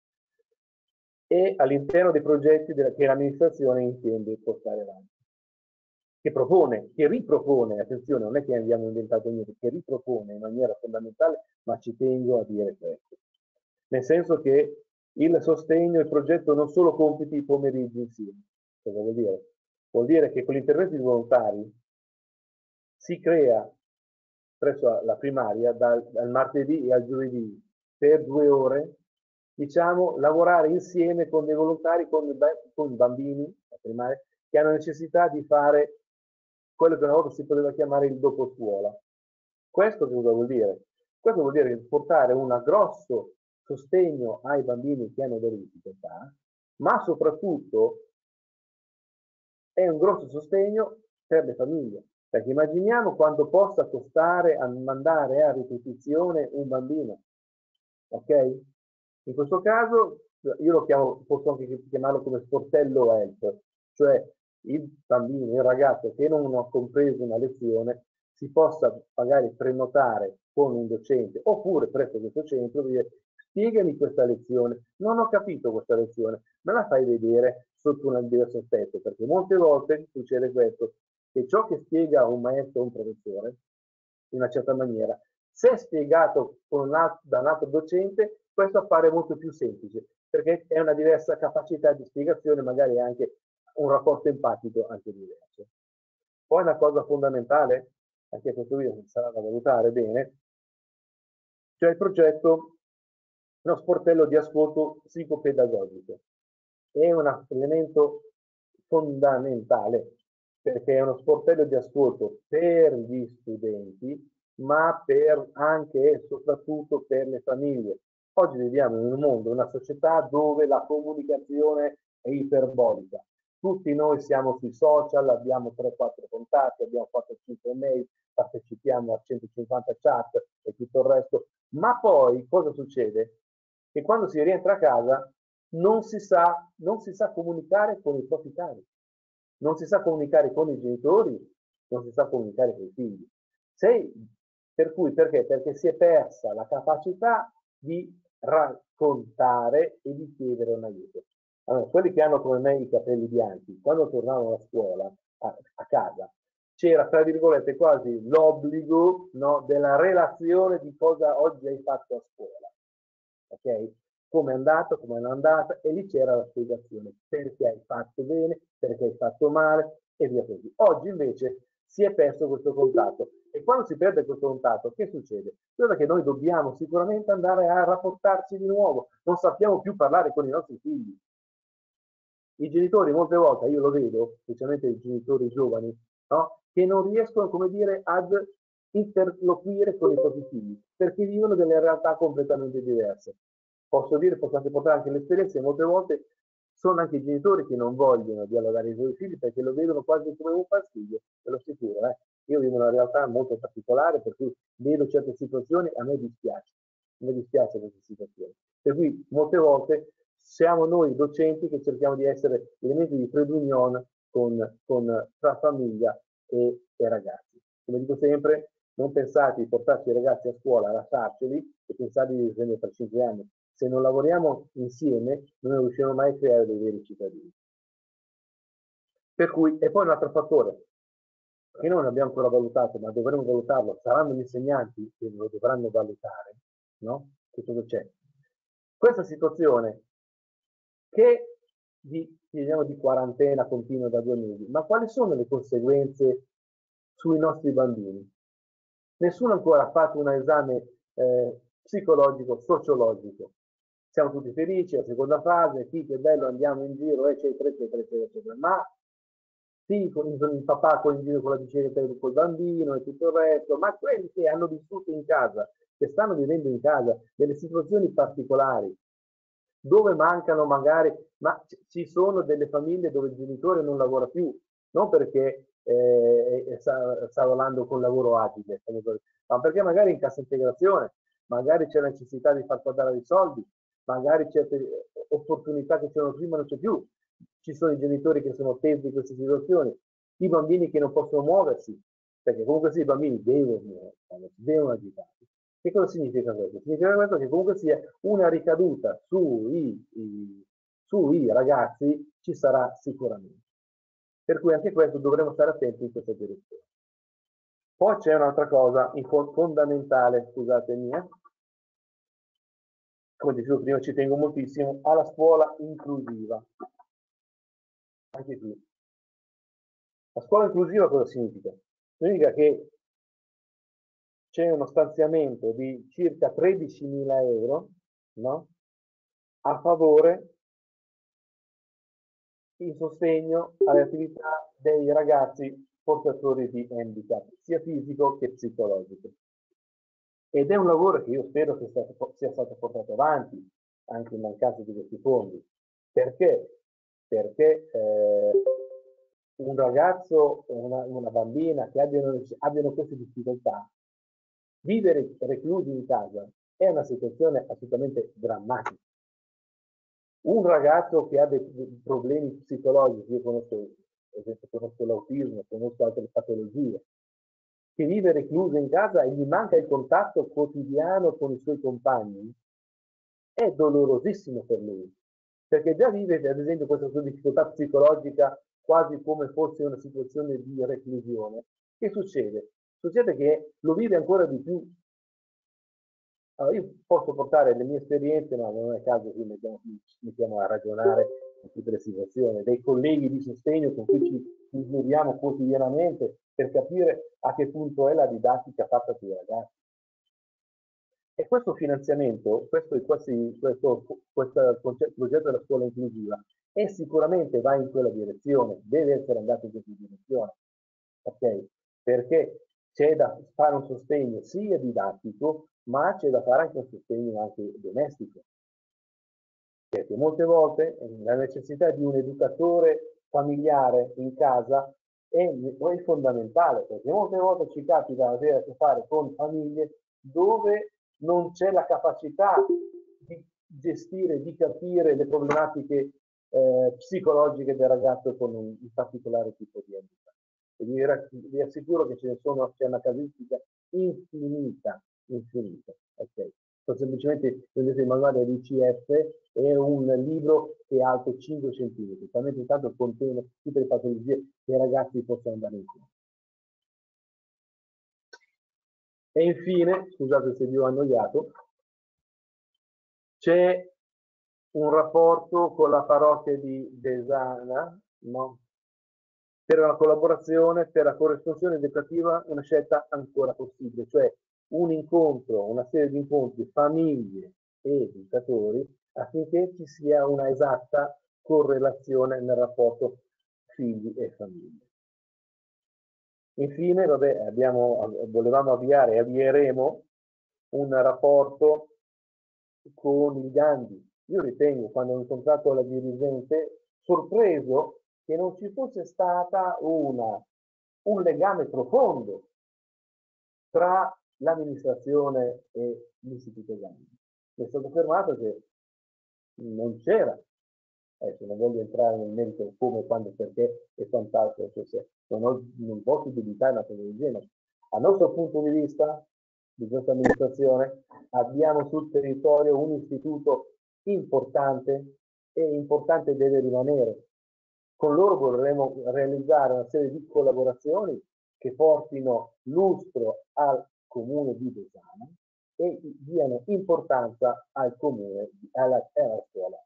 E all'interno dei progetti della, che l'amministrazione intende portare avanti. Che propone, che ripropone, attenzione, non è che abbiamo inventato niente, che ripropone in maniera fondamentale, ma ci tengo a dire questo. Nel senso che il sostegno, il progetto non solo compiti i pomeriggi insieme. Cosa vuol dire? Vuol dire che con gli interventi volontari si crea presso la primaria, dal, dal martedì al giovedì, per due ore, diciamo, lavorare insieme con dei volontari, con, con bambini, la primaria, che hanno necessità di fare quello che una volta si poteva chiamare il dopo scuola. Questo cosa vuol dire? Questo vuol dire portare un grosso sostegno ai bambini che hanno delle difficoltà, ma soprattutto è un grosso sostegno per le famiglie, perché immaginiamo quanto possa costare a mandare a ripetizione un bambino, ok? In questo caso io lo chiamo, posso anche chiamarlo come sportello help, cioè il bambino, il ragazzo che non ha compreso una lezione si possa magari prenotare con un docente oppure presso questo centro e dire: spiegami questa lezione, non ho capito questa lezione, me la fai vedere sotto un diverso aspetto, perché molte volte succede questo, che ciò che spiega un maestro o un professore in una certa maniera, se è spiegato con un altro, da un altro docente, questo appare molto più semplice, perché è una diversa capacità di spiegazione, magari anche un rapporto empatico anche diverso. Poi una cosa fondamentale, anche questo video sarà da valutare bene, cioè il progetto, uno sportello di ascolto psicopedagogico. È un elemento fondamentale, perché è uno sportello di ascolto per gli studenti, ma per anche e soprattutto per le famiglie. Oggi viviamo in un mondo, in una società dove la comunicazione è iperbolica. Tutti noi siamo sui social, abbiamo tre quattro contatti, abbiamo quattro cinque mail, partecipiamo a centocinquanta chat e tutto il resto, ma poi cosa succede? Che quando si rientra a casa non si sa, non si sa comunicare con i propri cari, non si sa comunicare con i genitori, non si sa comunicare con i figli. Sei, per cui, perché? Perché si è persa la capacità di raccontare e di chiedere un aiuto. Allora, quelli che hanno come me i capelli bianchi, quando tornavano a scuola, a, a casa, c'era, tra virgolette, quasi l'obbligo, no, della relazione di cosa oggi hai fatto a scuola. Ok? Come è andato, come non è andata, e lì c'era la spiegazione, perché hai fatto bene, perché hai fatto male, e via così. Oggi invece si è perso questo contatto, e quando si perde questo contatto, che succede? Succede che noi dobbiamo sicuramente andare a rapportarci di nuovo, non sappiamo più parlare con i nostri figli, I genitori molte volte, io lo vedo, specialmente i genitori giovani, no? Che non riescono, come dire, ad interloquire con i propri figli, perché vivono delle realtà completamente diverse. Posso dire, posso anche portare anche l'esperienza, e molte volte sono anche i genitori che non vogliono dialogare con i figli perché lo vedono quasi come un fastidio, ve lo assicuro. Eh? Io vivo una realtà molto particolare, per cui vedo certe situazioni e a me dispiace, a me dispiace queste situazioni. Per cui molte volte siamo noi docenti che cerchiamo di essere elementi di trade union con, con, tra famiglia e, e ragazzi. Come dico sempre, non pensate di portarci i ragazzi a scuola, a lasciarceli e pensate di riprendere per cinque anni. Se non lavoriamo insieme, non riusciremo mai a creare dei veri cittadini. Per cui, e poi un altro fattore che non abbiamo ancora valutato, ma dovremo valutarlo, saranno gli insegnanti che lo dovranno valutare, no? Che cosa c'è? Questa situazione che di, diciamo, di quarantena continua da due mesi, ma quali sono le conseguenze sui nostri bambini? Nessuno ancora ha fatto un esame eh, psicologico, sociologico. Siamo tutti felici, la seconda fase, sì, che bello, andiamo in giro, eccetera, eccetera, eccetera, eccetera. Ma sì, con il papà con in giro con la bicicletta col bambino e tutto il resto, ma quelli che hanno vissuto in casa, che stanno vivendo in casa, delle situazioni particolari, dove mancano magari, ma ci sono delle famiglie dove il genitore non lavora più, non perché eh, sta, sta lavorando con lavoro agile, ma perché magari in cassa integrazione, magari c'è la necessità di far guardare dei soldi, magari certe opportunità che c'erano prima non c'è più, ci sono i genitori che sono tesi in queste situazioni, i bambini che non possono muoversi, perché comunque sì, i bambini devono, devono agitarsi. Che cosa significa questo? Significa questo che comunque sia una ricaduta sui, i, sui ragazzi ci sarà sicuramente. Per cui anche questo dovremo stare attenti in questa direzione. Poi c'è un'altra cosa fondamentale, scusatemi, eh? Come dicevo prima, ci tengo moltissimo, alla scuola inclusiva. Anche qui. La scuola inclusiva cosa significa? Significa che c'è uno stanziamento di circa tredicimila euro, no? A favore in sostegno alle attività dei ragazzi portatori di handicap, sia fisico che psicologico. Ed è un lavoro che io spero che sia stato, sia stato portato avanti, anche in mancanza di questi fondi. Perché? Perché eh, un ragazzo o una, una bambina che abbiano, abbiano queste difficoltà, vivere reclusi in casa è una situazione assolutamente drammatica. Un ragazzo che ha dei problemi psicologici, io conosco, ad esempio, conosco l'autismo, conosco altre patologie, che vive recluso in casa e gli manca il contatto quotidiano con i suoi compagni, è dolorosissimo per lui, perché già vive, ad esempio, questa sua difficoltà psicologica quasi come fosse una situazione di reclusione. Che succede? Succede che lo vive ancora di più. Allora, io posso portare le mie esperienze, ma non è caso che mettiamo, mettiamo a ragionare in tutte le situazioni, dei colleghi di sostegno con cui ci misuriamo quotidianamente per capire a che punto è la didattica fatta sui ragazzi. E questo finanziamento, questo, questo, questo, questo progetto della scuola inclusiva, è sicuramente va in quella direzione, deve essere andato in questa direzione, ok? Perché c'è da fare un sostegno sia didattico, ma c'è da fare anche un sostegno anche domestico. Perché molte volte la necessità di un educatore familiare in casa è, è fondamentale, perché molte volte ci capita di avere a che fare con famiglie dove non c'è la capacità di gestire, di capire le problematiche eh, psicologiche del ragazzo con un, un particolare tipo di handicap. E vi, vi assicuro che ce ne sono, c'è una casistica infinita, infinita. Okay. Sono semplicemente, prendete il manuale dell'I C F, è un libro che è alto cinque centimetri, talmente tanto contiene tutte le patologie che i ragazzi possono andare incontro. E infine, scusate se vi ho annoiato, c'è un rapporto con la parrocchia di Desana, no? Per una collaborazione, per la corresponsione educativa, una scelta ancora possibile, cioè un incontro, una serie di incontri, famiglie e educatori, affinché ci sia una esatta correlazione nel rapporto figli e famiglie. Infine, vabbè, abbiamo, volevamo avviare e avvieremo un rapporto con il Gandhi. Io ritengo, quando ho incontrato la dirigente, sorpreso che non ci fosse stata una, un legame profondo tra l'amministrazione e l'istituto Gandhi. Mi è stato affermato che non c'era. Adesso non voglio entrare nel merito come, quando, perché e quant'altro, cioè, se non, ho, non posso dubitare una cosa del genere. Dal nostro punto di vista, di questa amministrazione, abbiamo sul territorio un istituto importante e importante deve rimanere. Con loro vorremmo realizzare una serie di collaborazioni che portino lustro al comune di Besana e diano importanza al comune, alla, alla scuola.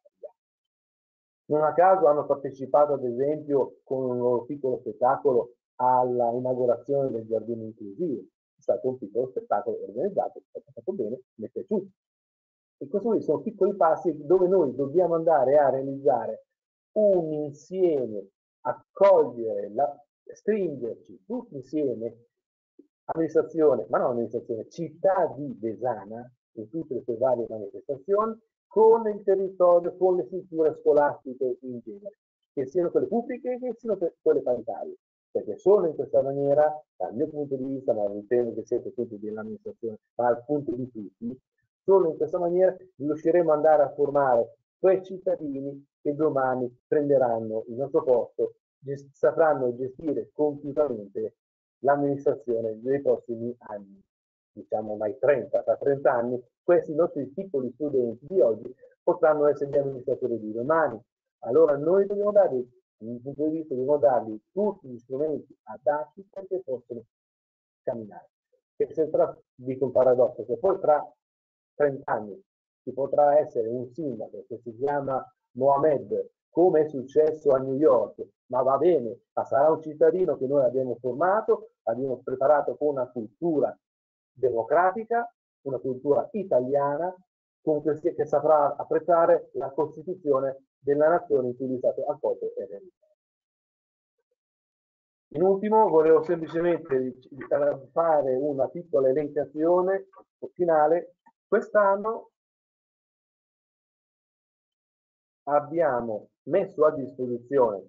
Non a caso hanno partecipato, ad esempio, con un loro piccolo spettacolo alla inaugurazione del giardino inclusivo. È stato un piccolo spettacolo organizzato, è fatto bene, mi è piaciuto. E questi sono piccoli passi dove noi dobbiamo andare a realizzare un insieme, accogliere, la, stringerci tutti insieme, amministrazione, ma non amministrazione, città di Besana, in tutte le sue varie manifestazioni, con il territorio, con le strutture scolastiche in genere, che siano quelle pubbliche che siano quelle paritarie, perché solo in questa maniera, dal mio punto di vista, ma ritengo che siete tutti dell'amministrazione, ma al punto di tutti, solo in questa maniera riusciremo ad andare a formare quei cittadini che domani prenderanno il nostro posto, gest- sapranno gestire compiutamente l'amministrazione nei prossimi anni, diciamo mai trenta, tra trenta anni, questi nostri piccoli studenti di oggi potranno essere gli amministratori di domani. Allora noi dobbiamo dargli, dal mio punto di vista, dobbiamo dargli tutti gli strumenti adatti perché possono camminare. E se tra, dico un paradosso, se poi tra trenta anni ci potrà essere un sindaco che si chiama Mohamed, come è successo a New York, ma va bene, ma sarà un cittadino che noi abbiamo formato, abbiamo preparato con una cultura democratica, una cultura italiana, con che, che saprà apprezzare la Costituzione della nazione in cui lui è stato accolto e realizzato. In ultimo, volevo semplicemente fare una piccola elencazione finale. Quest'anno abbiamo messo a disposizione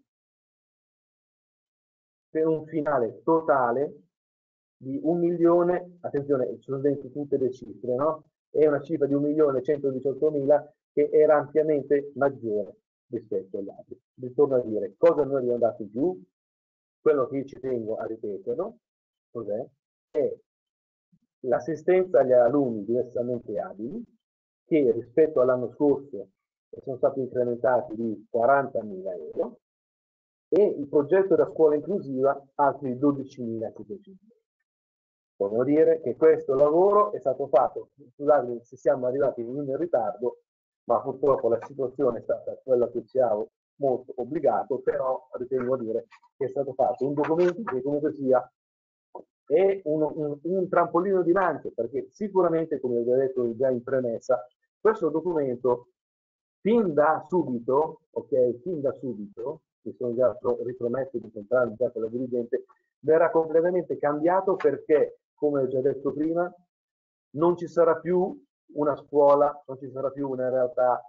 per un finale totale di un milione, attenzione, sono dentro tutte le cifre, no? È una cifra di un milione centodiciottomila che era ampiamente maggiore rispetto agli altri. Ritorno a dire, cosa noi abbiamo dato giù? Quello che io ci tengo a ripeterlo, cos'è? È l'assistenza agli alunni diversamente abili, che rispetto all'anno scorso sono stati incrementati di quarantamila euro, e il progetto da scuola inclusiva altri dodicimilasettecento. Voglio dire che questo lavoro è stato fatto, scusate se siamo arrivati in ritardo, ma purtroppo la situazione è stata quella che ci ha molto obbligato, però ritengo dire che è stato fatto un documento che comunque sia è un, un, un trampolino di lancio, perché sicuramente, come vi ho detto già in premessa, questo documento fin da subito, ok, fin da subito, mi sono già ripromesso di incontrarmi già con la dirigente, verrà completamente cambiato perché, come ho già detto prima, non ci sarà più una scuola, non ci sarà più una realtà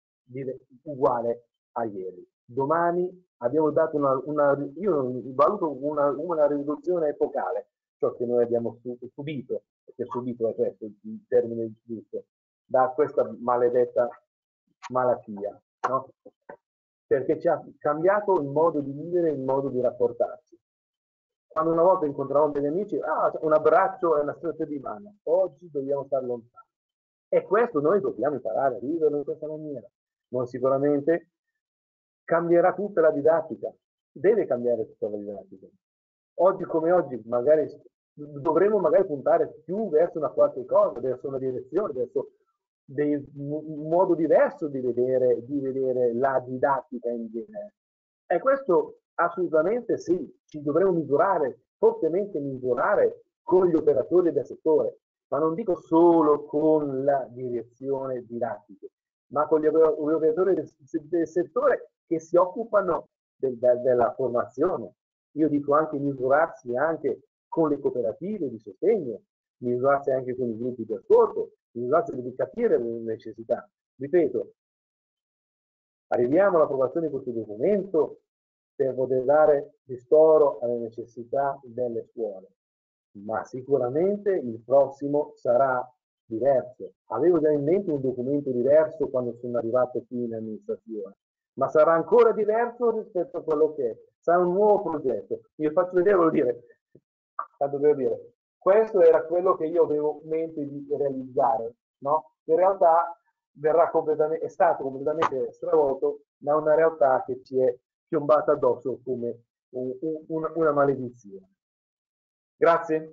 uguale a ieri. Domani abbiamo dato una, una io valuto una, una riduzione epocale, ciò che noi abbiamo subito, perché subito è questo il termine giusto, da questa maledetta malattia, no? Perché ci ha cambiato il modo di vivere, il modo di rapportarsi. Quando una volta incontravamo degli amici, ah, un abbraccio e una stretta di mano, oggi dobbiamo stare lontani. E questo noi dobbiamo imparare a viverlo in questa maniera. Non sicuramente cambierà tutta la didattica, deve cambiare tutta la didattica. Oggi come oggi magari dovremmo magari puntare più verso una qualche cosa, verso una direzione, verso dei, un modo diverso di vedere, di vedere la didattica in genere. E questo assolutamente sì, ci dovremo misurare, fortemente misurare con gli operatori del settore, ma non dico solo con la direzione didattica, ma con gli operatori del, del settore che si occupano del- del- della formazione. Io dico anche misurarsi anche con le cooperative di sostegno, misurarsi anche con i gruppi di ascolto, misurarsi di capire le necessità. Ripeto, arriviamo all'approvazione di questo documento per poter dare ristoro alle necessità delle scuole, ma sicuramente il prossimo sarà diverso. Avevo già in mente un documento diverso quando sono arrivato qui in amministrazione, ma sarà ancora diverso rispetto a quello che è. Sarà un nuovo progetto. Io faccio vedere, voglio dire, tanto devo dire, questo era quello che io avevo in mente di realizzare, no? In realtà verrà completamente, è stato completamente stravolto da una realtà che ci è piombata addosso come un, un, una, una maledizione. Grazie.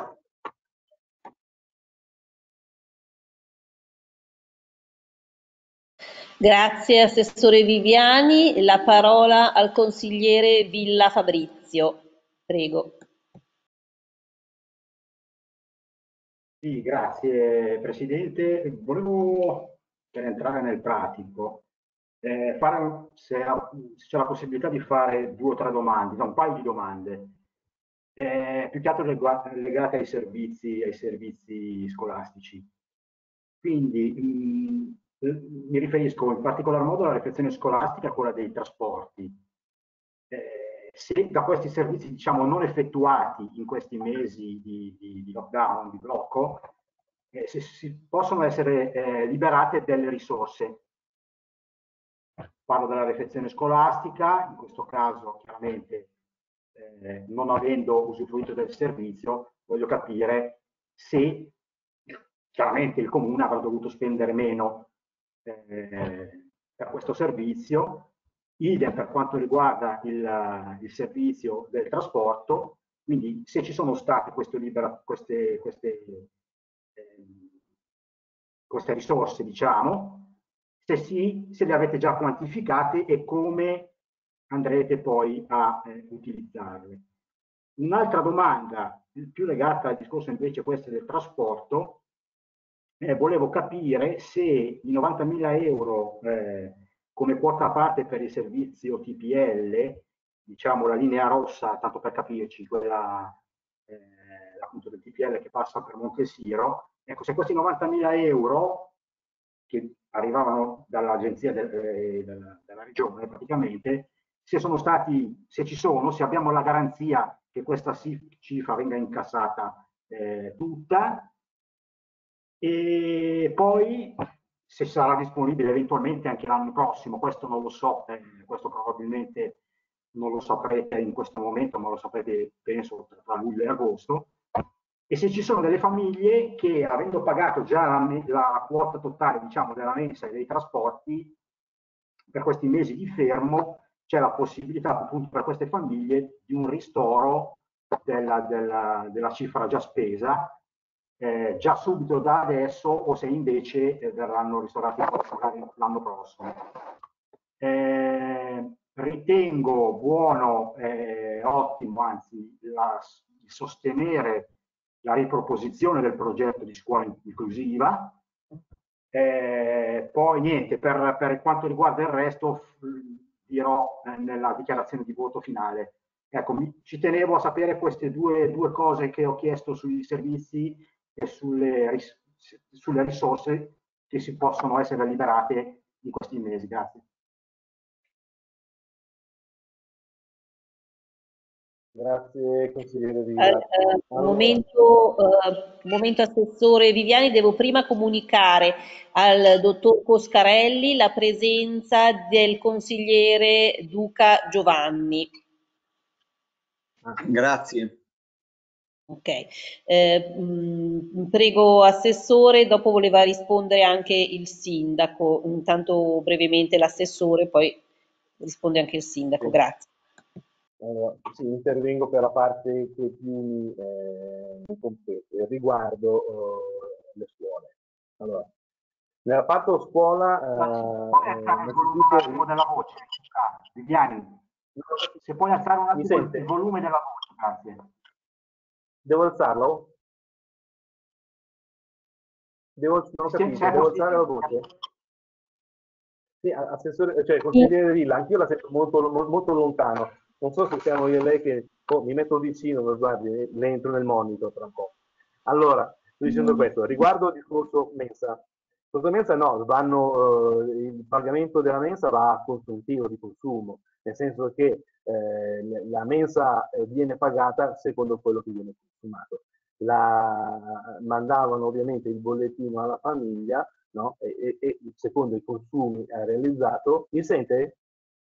Grazie Assessore Viviani. La parola al consigliere Villa Fabrizio. Prego. Sì, grazie Presidente. Volevo, per entrare nel pratico, eh, fare, se, se c'è la possibilità di fare due o tre domande, no, un paio di domande, eh, più che altro legate ai servizi, ai servizi scolastici. Quindi mh, mi riferisco in particolar modo alla refezione scolastica e a quella dei trasporti. Eh, se da questi servizi, diciamo, non effettuati in questi mesi di, di, di lockdown, di blocco, eh, se si possono essere eh, liberate delle risorse. Parlo della refezione scolastica, in questo caso chiaramente eh, non avendo usufruito del servizio, voglio capire se chiaramente il comune avrà dovuto spendere meno eh, per questo servizio, idem per quanto riguarda il, il servizio del trasporto, quindi se ci sono state queste, libera, queste, queste, eh, queste risorse, diciamo, se sì, se le avete già quantificate e come andrete poi a eh, utilizzarle. Un'altra domanda più legata al discorso invece questo del trasporto, eh, volevo capire se i novantamila euro eh, come quota a parte per il servizio T P L, diciamo la linea rossa, tanto per capirci, quella eh, appunto del T P L che passa per Montesiro, ecco, se questi novantamila euro che arrivavano dall'agenzia del, eh, della, della regione praticamente, se sono stati, se ci sono, se abbiamo la garanzia che questa cifra venga incassata eh, tutta, e poi se sarà disponibile eventualmente anche l'anno prossimo, questo non lo so, eh, questo probabilmente non lo saprete in questo momento, ma lo saprete penso tra luglio e agosto, e se ci sono delle famiglie che avendo pagato già la, la quota totale, diciamo, della mensa e dei trasporti per questi mesi di fermo, c'è la possibilità appunto per queste famiglie di un ristoro della, della, della cifra già spesa, eh, già subito da adesso, o se invece eh, verranno ristorati l'anno prossimo. Eh, ritengo buono, eh, ottimo, anzi, la, sostenere la riproposizione del progetto di scuola inclusiva. Eh, poi niente, per, per quanto riguarda il resto dirò eh, nella dichiarazione di voto finale. Ecco, mi, ci tenevo a sapere queste due, due cose che ho chiesto sui servizi e sulle, ris sulle risorse che si possono essere liberate in questi mesi. Grazie. Grazie consigliere Villa. Al eh, allora. momento, eh, momento Assessore Viviani, devo prima comunicare al dottor Coscarelli la presenza del consigliere Duca Giovanni. Grazie. Ok, eh, mh, prego Assessore, dopo voleva rispondere anche il Sindaco, intanto brevemente l'Assessore, poi risponde anche il Sindaco, Sì. grazie. Allora, sì, intervengo per la parte che più mi eh, compete riguardo eh, le scuole. Allora, nella parte scuola eh, puoi alzare il volume un attimo della voce, Viviani, se puoi alzare un attimo il volume della voce, grazie. Devo alzarlo? Devo, non ho capito, devo alzare la voce? Sì, assessore, cioè consigliere Villa, anch'io la sento molto, molto lontano. Non so se siamo io e lei che oh, mi metto vicino, ma guardi, le entro nel monitor tra un po'. Allora, sto dicendo questo, riguardo il discorso mensa. Discorso mensa no, vanno, eh, il pagamento della mensa va a consuntivo di consumo, nel senso che eh, la mensa viene pagata secondo quello che viene consumato. La, mandavano ovviamente il bollettino alla famiglia, no? E, e, e secondo i consumi ha realizzato. Mi sente?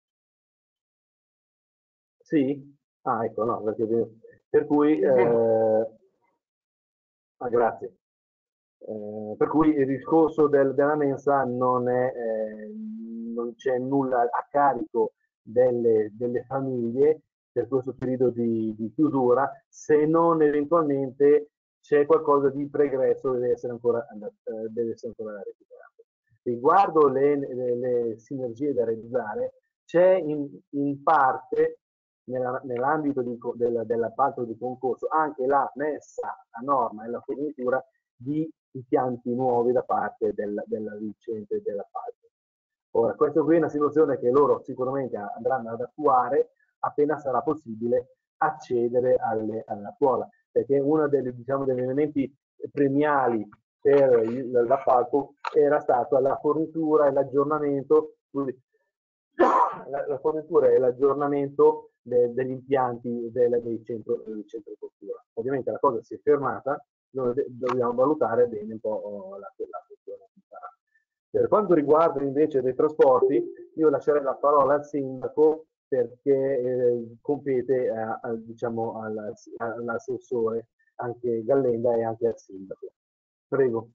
Sì? Ah, ecco, no, perché per cui eh, ah, grazie. Eh, per cui il discorso del, della mensa non è eh, non c'è nulla a carico delle, delle famiglie per questo periodo di, di chiusura, se non eventualmente c'è qualcosa di pregresso che deve essere ancora, eh, deve essere ancora recuperato. Riguardo le, le, le sinergie da realizzare, c'è in, in parte nella, nell'ambito di, del, dell'appalto di concorso anche la messa a norma e la fornitura di impianti nuovi da parte del, della vincente dell'appalto. Ora, questo qui è una situazione che loro sicuramente andranno ad attuare appena sarà possibile accedere alle, alla scuola, perché uno delle, diciamo, degli elementi premiali per l'appalto era stato la fornitura e l'aggiornamento la, la fornitura e l'aggiornamento de, degli impianti del, dei centro, del centro cultura. Ovviamente la cosa si è fermata, noi dobbiamo valutare bene un po' la, la questione che sarà. Per quanto riguarda invece dei trasporti, io lascerei la parola al sindaco perché eh, compete a, a, diciamo, all'assessore anche Gallenda e anche al sindaco. Prego.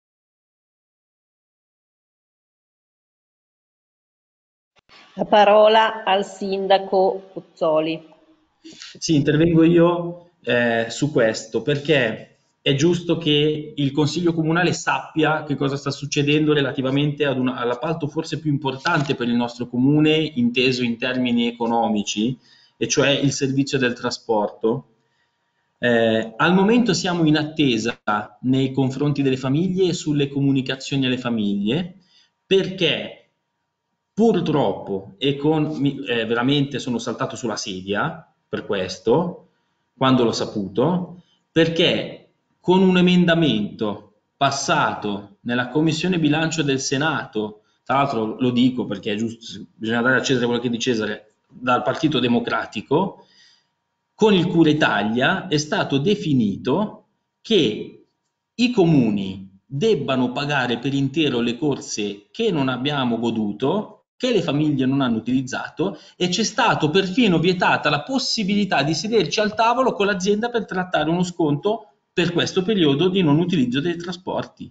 La parola al sindaco Pozzoli. Sì, intervengo io eh, su questo perché è giusto che il Consiglio Comunale sappia che cosa sta succedendo relativamente ad una, all'appalto forse più importante per il nostro comune, inteso in termini economici, e cioè il servizio del trasporto. Eh, al momento siamo in attesa nei confronti delle famiglie e sulle comunicazioni alle famiglie, perché purtroppo, e con, eh, veramente sono saltato sulla sedia per questo, quando l'ho saputo, perché con un emendamento passato nella Commissione Bilancio del Senato, tra l'altro lo dico perché è giusto, bisogna dare a Cesare quello che è di Cesare, dal Partito Democratico, con il Cura Italia è stato definito che i comuni debbano pagare per intero le corse che non abbiamo goduto, che le famiglie non hanno utilizzato, e c'è stato perfino vietata la possibilità di sederci al tavolo con l'azienda per trattare uno sconto per questo periodo di non utilizzo dei trasporti.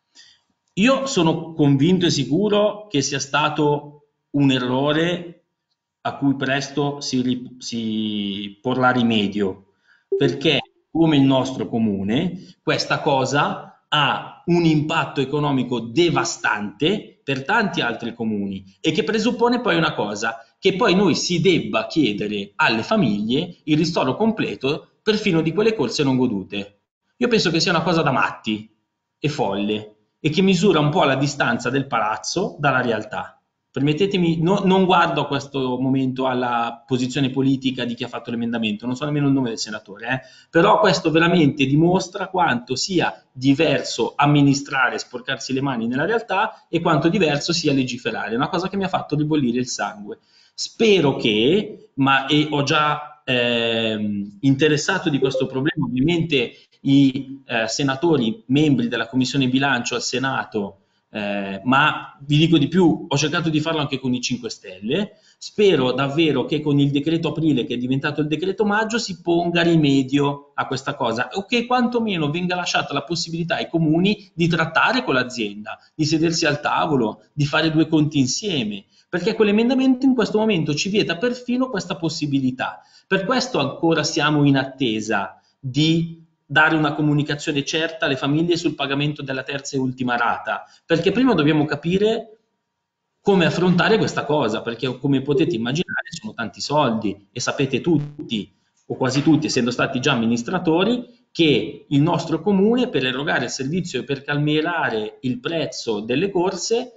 Io sono convinto e sicuro che sia stato un errore a cui presto si, si porrà rimedio, perché come il nostro comune questa cosa ha un impatto economico devastante per tanti altri comuni e che presuppone poi una cosa, che poi noi si debba chiedere alle famiglie il ristoro completo perfino di quelle corse non godute. Io penso che sia una cosa da matti e folle e che misura un po' la distanza del palazzo dalla realtà. Permettetemi, no, non guardo a questo momento alla posizione politica di chi ha fatto l'emendamento, non so nemmeno il nome del senatore, eh, però questo veramente dimostra quanto sia diverso amministrare, sporcarsi le mani nella realtà e quanto diverso sia legiferare, è una cosa che mi ha fatto ribollire il sangue. Spero che, ma e ho già eh, interessato di questo problema ovviamente i eh, senatori membri della Commissione Bilancio al Senato, eh, ma vi dico di più, ho cercato di farlo anche con i cinque Stelle. Spero davvero che con il decreto aprile, che è diventato il decreto maggio, si ponga rimedio a questa cosa o che quantomeno venga lasciata la possibilità ai comuni di trattare con l'azienda, di sedersi al tavolo, di fare due conti insieme, perché quell'emendamento in questo momento ci vieta perfino questa possibilità. Per questo ancora siamo in attesa di dare una comunicazione certa alle famiglie sul pagamento della terza e ultima rata, perché prima dobbiamo capire come affrontare questa cosa, perché come potete immaginare sono tanti soldi e sapete tutti, o quasi tutti, essendo stati già amministratori, che il nostro comune per erogare il servizio e per calmierare il prezzo delle corse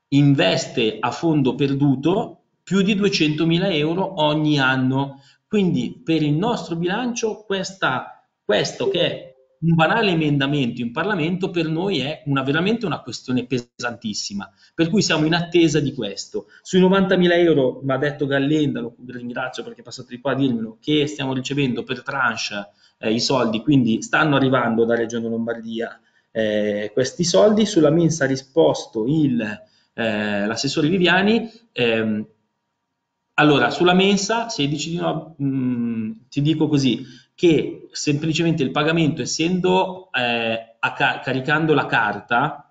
investe a fondo perduto più di duecentomila euro ogni anno. Quindi per il nostro bilancio questa, questo che è un banale emendamento in Parlamento per noi è una, veramente una questione pesantissima, per cui siamo in attesa di questo. Sui novantamila euro, mi ha detto Gallenda, lo ringrazio perché è passato di qua a dirmelo, che stiamo ricevendo per tranche eh, i soldi, quindi stanno arrivando da Regione Lombardia eh, questi soldi. Sulla mensa ha risposto il, eh, l'assessore Viviani. ehm, Allora, sulla mensa, se dici di no, mh, ti dico così, che semplicemente il pagamento, essendo eh, a ca- caricando la carta,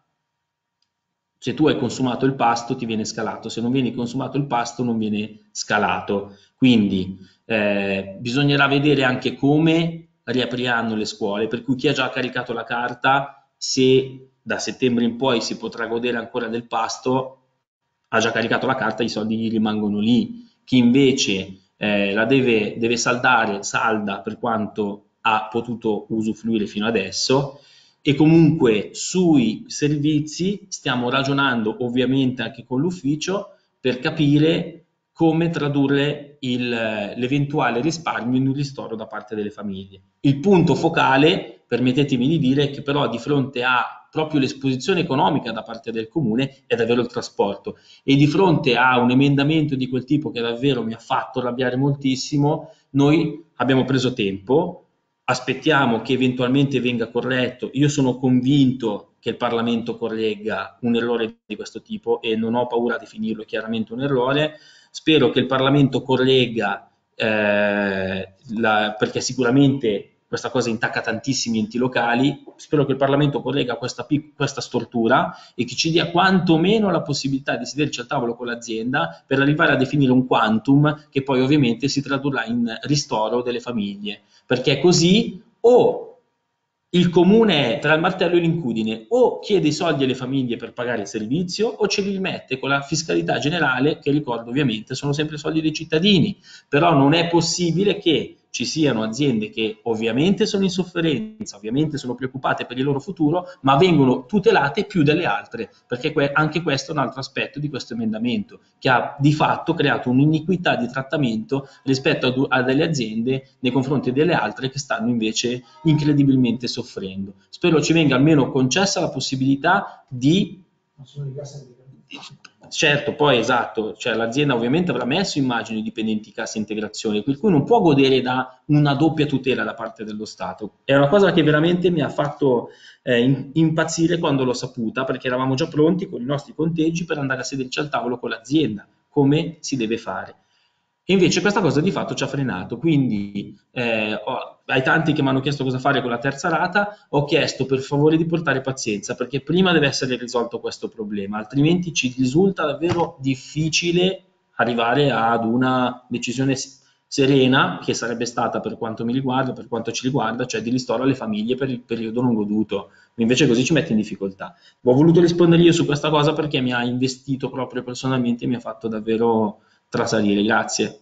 se tu hai consumato il pasto ti viene scalato, se non viene consumato il pasto non viene scalato. Quindi eh, bisognerà vedere anche come riapriranno le scuole, per cui chi ha già caricato la carta, se da settembre in poi si potrà godere ancora del pasto, ha già caricato la carta, i soldi gli rimangono lì. Chi invece eh, la deve, deve saldare, salda per quanto ha potuto usufruire fino adesso. E comunque sui servizi stiamo ragionando ovviamente anche con l'ufficio per capire come tradurre il, l'eventuale risparmio in un ristoro da parte delle famiglie. Il punto focale, permettetemi di dire, che però di fronte a proprio l'esposizione economica da parte del comune è davvero il trasporto, e di fronte a un emendamento di quel tipo che davvero mi ha fatto arrabbiare moltissimo, noi abbiamo preso tempo, aspettiamo che eventualmente venga corretto. Io sono convinto che il Parlamento corregga un errore di questo tipo e non ho paura di finirlo chiaramente un errore. Spero che il Parlamento corregga eh, la, perché sicuramente questa cosa intacca tantissimi enti locali. Spero che il Parlamento corregga questa, questa stortura e che ci dia quantomeno la possibilità di sederci al tavolo con l'azienda per arrivare a definire un quantum che poi ovviamente si tradurrà in ristoro delle famiglie, perché così o il comune è tra il martello e l'incudine, o chiede i soldi alle famiglie per pagare il servizio o ce li rimette con la fiscalità generale, che ricordo ovviamente sono sempre soldi dei cittadini. Però non è possibile che ci siano aziende che ovviamente sono in sofferenza, ovviamente sono preoccupate per il loro futuro, ma vengono tutelate più delle altre, perché que- anche questo è un altro aspetto di questo emendamento, che ha di fatto creato un'iniquità di trattamento rispetto a, du- a delle aziende nei confronti delle altre che stanno invece incredibilmente soffrendo. Spero ci venga almeno concessa la possibilità di... Certo, poi esatto, cioè l'azienda ovviamente avrà messo immagini dipendenti cassa integrazione, per cui non può godere da una doppia tutela da parte dello Stato. È una cosa che veramente mi ha fatto eh, impazzire quando l'ho saputa, perché eravamo già pronti con i nostri conteggi per andare a sederci al tavolo con l'azienda, come si deve fare. E invece questa cosa di fatto ci ha frenato, quindi eh, ho, ai tanti che mi hanno chiesto cosa fare con la terza rata, ho chiesto per favore di portare pazienza, perché prima deve essere risolto questo problema, altrimenti ci risulta davvero difficile arrivare ad una decisione serena, che sarebbe stata, per quanto mi riguarda, per quanto ci riguarda, cioè di ristoro alle famiglie per il periodo non goduto. Invece così ci mette in difficoltà. Ho voluto rispondere io su questa cosa perché mi ha investito proprio personalmente e mi ha fatto davvero trasalire. Grazie.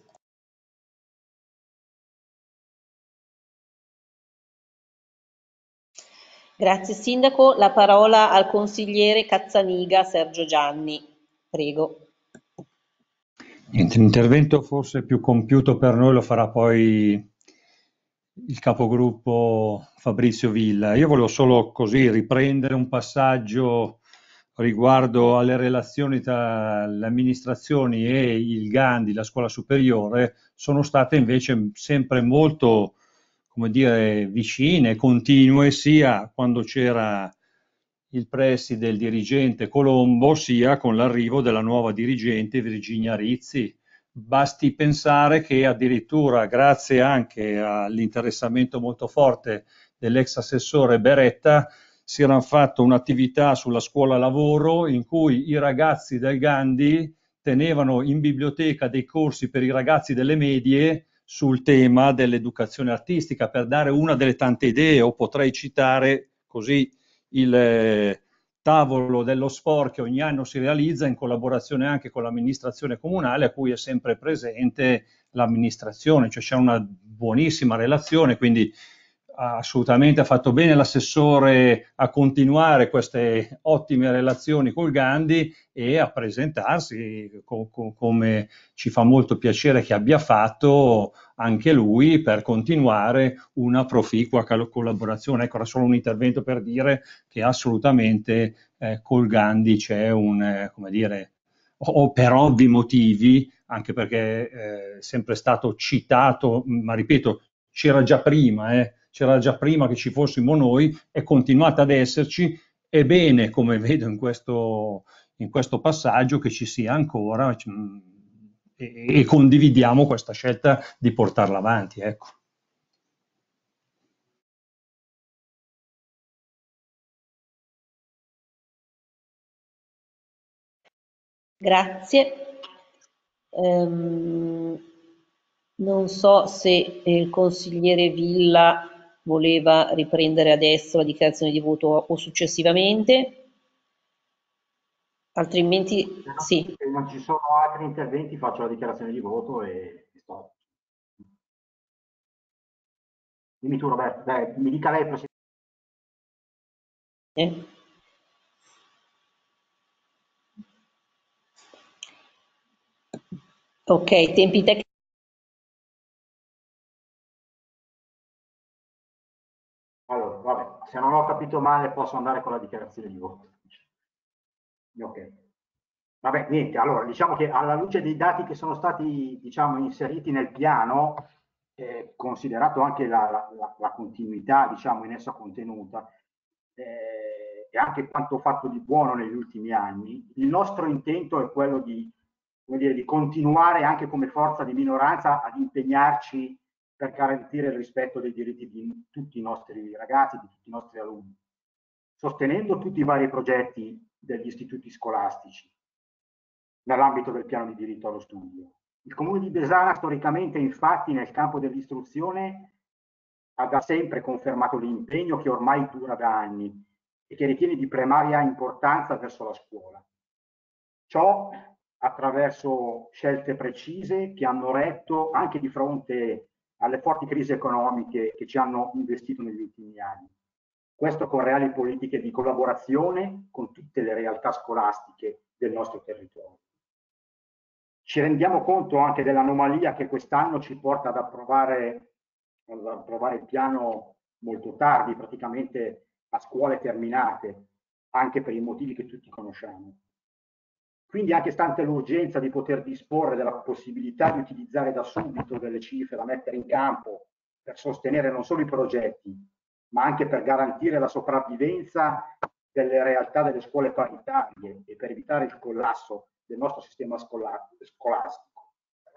Grazie Sindaco. La parola al consigliere Cazzaniga Sergio Gianni. Prego. L'intervento forse più compiuto per noi lo farà poi il capogruppo Fabrizio Villa. Io volevo solo così riprendere un passaggio riguardo alle relazioni tra le amministrazioni e il Gandhi, la scuola superiore, sono state invece sempre molto, come dire, vicine, continue, sia quando c'era il preside, il dirigente Colombo, sia con l'arrivo della nuova dirigente Virginia Rizzi. Basti pensare che addirittura grazie anche all'interessamento molto forte dell'ex assessore Beretta si era fatto un'attività sulla scuola lavoro in cui i ragazzi del Gandhi tenevano in biblioteca dei corsi per i ragazzi delle medie sul tema dell'educazione artistica, per dare una delle tante idee, o potrei citare così il eh, tavolo dello sport che ogni anno si realizza in collaborazione anche con l'amministrazione comunale, a cui è sempre presente l'amministrazione, cioè c'è una buonissima relazione, quindi assolutamente ha fatto bene l'assessore a continuare queste ottime relazioni col Gandhi e a presentarsi co- co- come ci fa molto piacere che abbia fatto anche lui per continuare una proficua cal- collaborazione. Ecco, era solo un intervento per dire che assolutamente eh, col Gandhi c'è un, eh, come dire, o per ovvi motivi, anche perché eh, è sempre stato citato, ma ripeto, c'era già prima, eh, c'era già prima che ci fossimo noi, è continuata ad esserci, è bene, come vedo in questo, in questo passaggio, che ci sia ancora mh, e, e condividiamo questa scelta di portarla avanti. Ecco. Grazie. Ehm, non so se il consigliere Villa voleva riprendere adesso la dichiarazione di voto o successivamente, altrimenti Se non, sì. se non ci sono altri interventi faccio la dichiarazione di voto e, e sto. Dimmi tu Roberto, dai, mi dica lei Presidente. Eh. Ok, tempi tecnici. Allora, vabbè, se non ho capito male posso andare con la dichiarazione di voto. Ok. Vabbè, niente, allora diciamo che alla luce dei dati che sono stati, diciamo, inseriti nel piano, eh, considerato anche la, la, la continuità, diciamo, in essa contenuta, eh, e anche quanto fatto di buono negli ultimi anni, il nostro intento è quello di, come dire, di continuare anche come forza di minoranza ad impegnarci per garantire il rispetto dei diritti di tutti i nostri ragazzi, di tutti i nostri alunni, sostenendo tutti i vari progetti degli istituti scolastici nell'ambito del piano di diritto allo studio. Il Comune di Besana storicamente, infatti, nel campo dell'istruzione ha da sempre confermato l'impegno che ormai dura da anni e che ritiene di primaria importanza verso la scuola. Ciò attraverso scelte precise che hanno retto anche di fronte alle forti crisi economiche che ci hanno investito negli ultimi anni. Questo con reali politiche di collaborazione con tutte le realtà scolastiche del nostro territorio. Ci rendiamo conto anche dell'anomalia che quest'anno ci porta ad approvare, ad approvare il piano molto tardi, praticamente a scuole terminate, anche per i motivi che tutti conosciamo. Quindi anche stante l'urgenza di poter disporre della possibilità di utilizzare da subito delle cifre da mettere in campo per sostenere non solo i progetti, ma anche per garantire la sopravvivenza delle realtà delle scuole paritarie e per evitare il collasso del nostro sistema scolastico.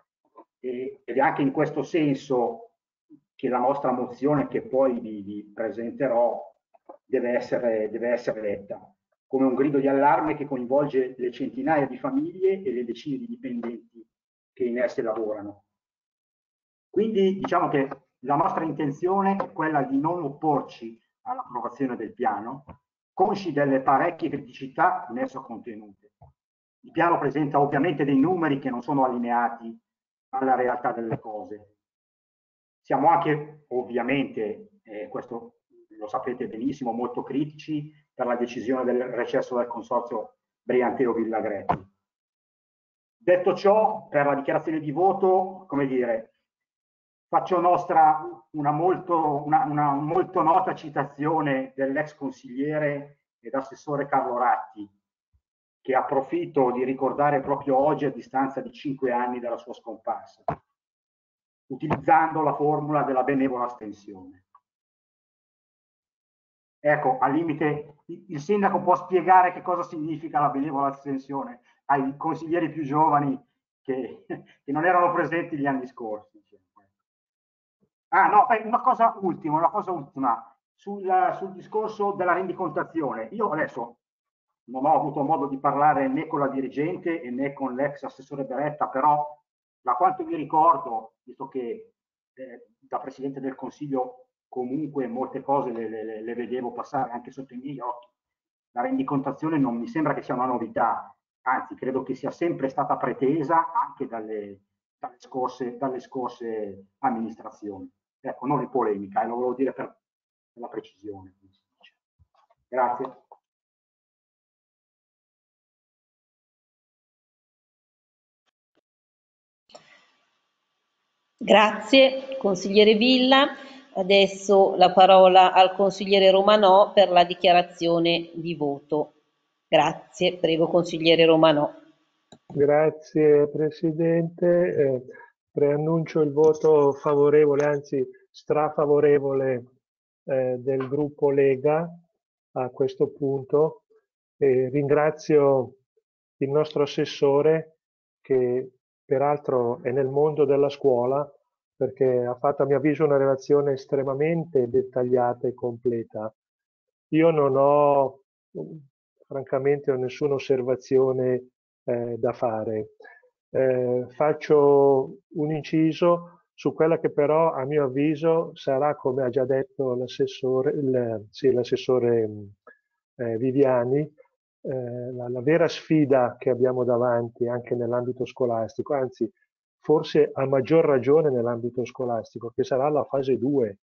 E, ed è anche in questo senso che la nostra mozione, che poi vi, vi presenterò, deve essere, deve essere letta come un grido di allarme che coinvolge le centinaia di famiglie e le decine di dipendenti che in esse lavorano. Quindi diciamo che la nostra intenzione è quella di non opporci all'approvazione del piano, consci delle parecchie criticità in esso contenute. Il piano presenta ovviamente dei numeri che non sono allineati alla realtà delle cose. Siamo anche ovviamente, eh, questo lo sapete benissimo, molto critici per la decisione del recesso del consorzio Brianteo-Villagretti. Detto ciò, per la dichiarazione di voto, come dire, faccio nostra una molto, una, una molto nota citazione dell'ex consigliere ed assessore Carlo Ratti, che approfitto di ricordare proprio oggi a distanza di cinque anni dalla sua scomparsa, utilizzando la formula della benevola astensione. Ecco, al limite, il sindaco può spiegare che cosa significa la benevola astensione ai consiglieri più giovani che, che non erano presenti gli anni scorsi. Ah no, una cosa ultima, una cosa ultima sul, sul discorso della rendicontazione. Io adesso non ho avuto modo di parlare né con la dirigente né con l'ex assessore Beretta, però da quanto mi ricordo, visto che eh, da Presidente del Consiglio comunque molte cose le, le, le vedevo passare anche sotto i miei occhi, la rendicontazione non mi sembra che sia una novità, anzi credo che sia sempre stata pretesa anche dalle, dalle, scorse, dalle scorse amministrazioni. Ecco, non è polemica, e lo volevo dire per, la precisione. Grazie. Grazie, consigliere Villa. Adesso la parola al consigliere Romanò per la dichiarazione di voto. Grazie, prego consigliere Romanò. Grazie Presidente. Eh, preannuncio il voto favorevole, anzi strafavorevole eh, del gruppo Lega a questo punto. E ringrazio il nostro assessore che peraltro è nel mondo della scuola, perché ha fatto a mio avviso una relazione estremamente dettagliata e completa. Io non ho, francamente, ho nessuna osservazione eh, da fare. Eh, faccio un inciso su quella che però a mio avviso sarà, come ha già detto l'assessore, il, sì, l'assessore eh, Viviani, eh, la, la vera sfida che abbiamo davanti anche nell'ambito scolastico, anzi forse a maggior ragione nell'ambito scolastico, che sarà la fase due.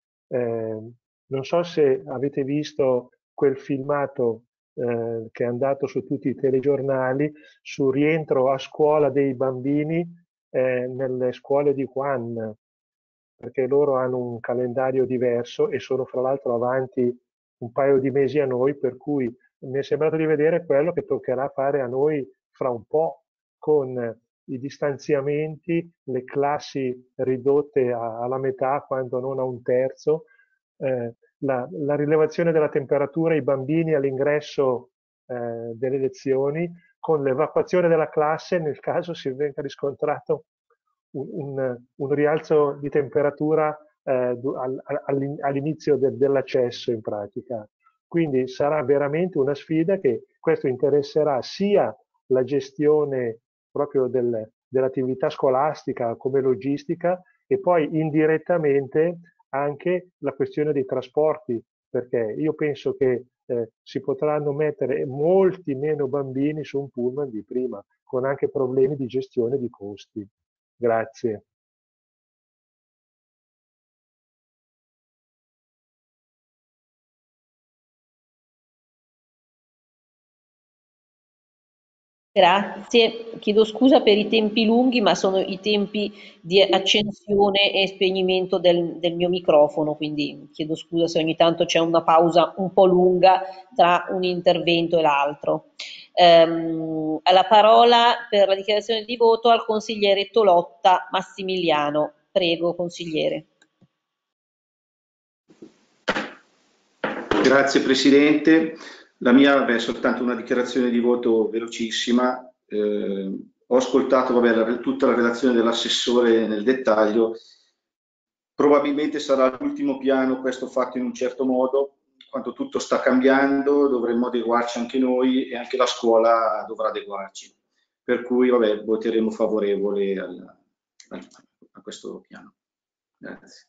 Eh, non so se avete visto quel filmato eh, che è andato su tutti i telegiornali sul rientro a scuola dei bambini eh, nelle scuole di Wuhan, perché loro hanno un calendario diverso e sono fra l'altro avanti un paio di mesi a noi, per cui mi è sembrato di vedere quello che toccherà fare a noi fra un po', con i distanziamenti, le classi ridotte a, alla metà, quando non a un terzo, eh, la, la rilevazione della temperatura, i bambini all'ingresso eh, delle lezioni, con l'evacuazione della classe nel caso si venga riscontrato un, un, un rialzo di temperatura eh, all'inizio de, dell'accesso in pratica. Quindi sarà veramente una sfida che questo interesserà sia la gestione proprio del, dell'attività scolastica come logistica e poi indirettamente anche la questione dei trasporti, perché io penso che eh, si potranno mettere molti meno bambini su un pullman di prima, con anche problemi di gestione di costi. Grazie. Grazie, chiedo scusa per i tempi lunghi, ma sono i tempi di accensione e spegnimento del, del mio microfono, quindi chiedo scusa se ogni tanto c'è una pausa un po' lunga tra un intervento e l'altro. Ehm, alla parola per la dichiarazione di voto al consigliere Tolotta Massimiliano. Prego, consigliere. Grazie Presidente. La mia è soltanto una dichiarazione di voto velocissima. Eh, ho ascoltato vabbè, la, tutta la relazione dell'assessore nel dettaglio. Probabilmente sarà l'ultimo piano questo fatto in un certo modo. Quando tutto sta cambiando dovremmo adeguarci anche noi e anche la scuola dovrà adeguarci. Per cui vabbè, voteremo favorevole al, al, a questo piano. Grazie.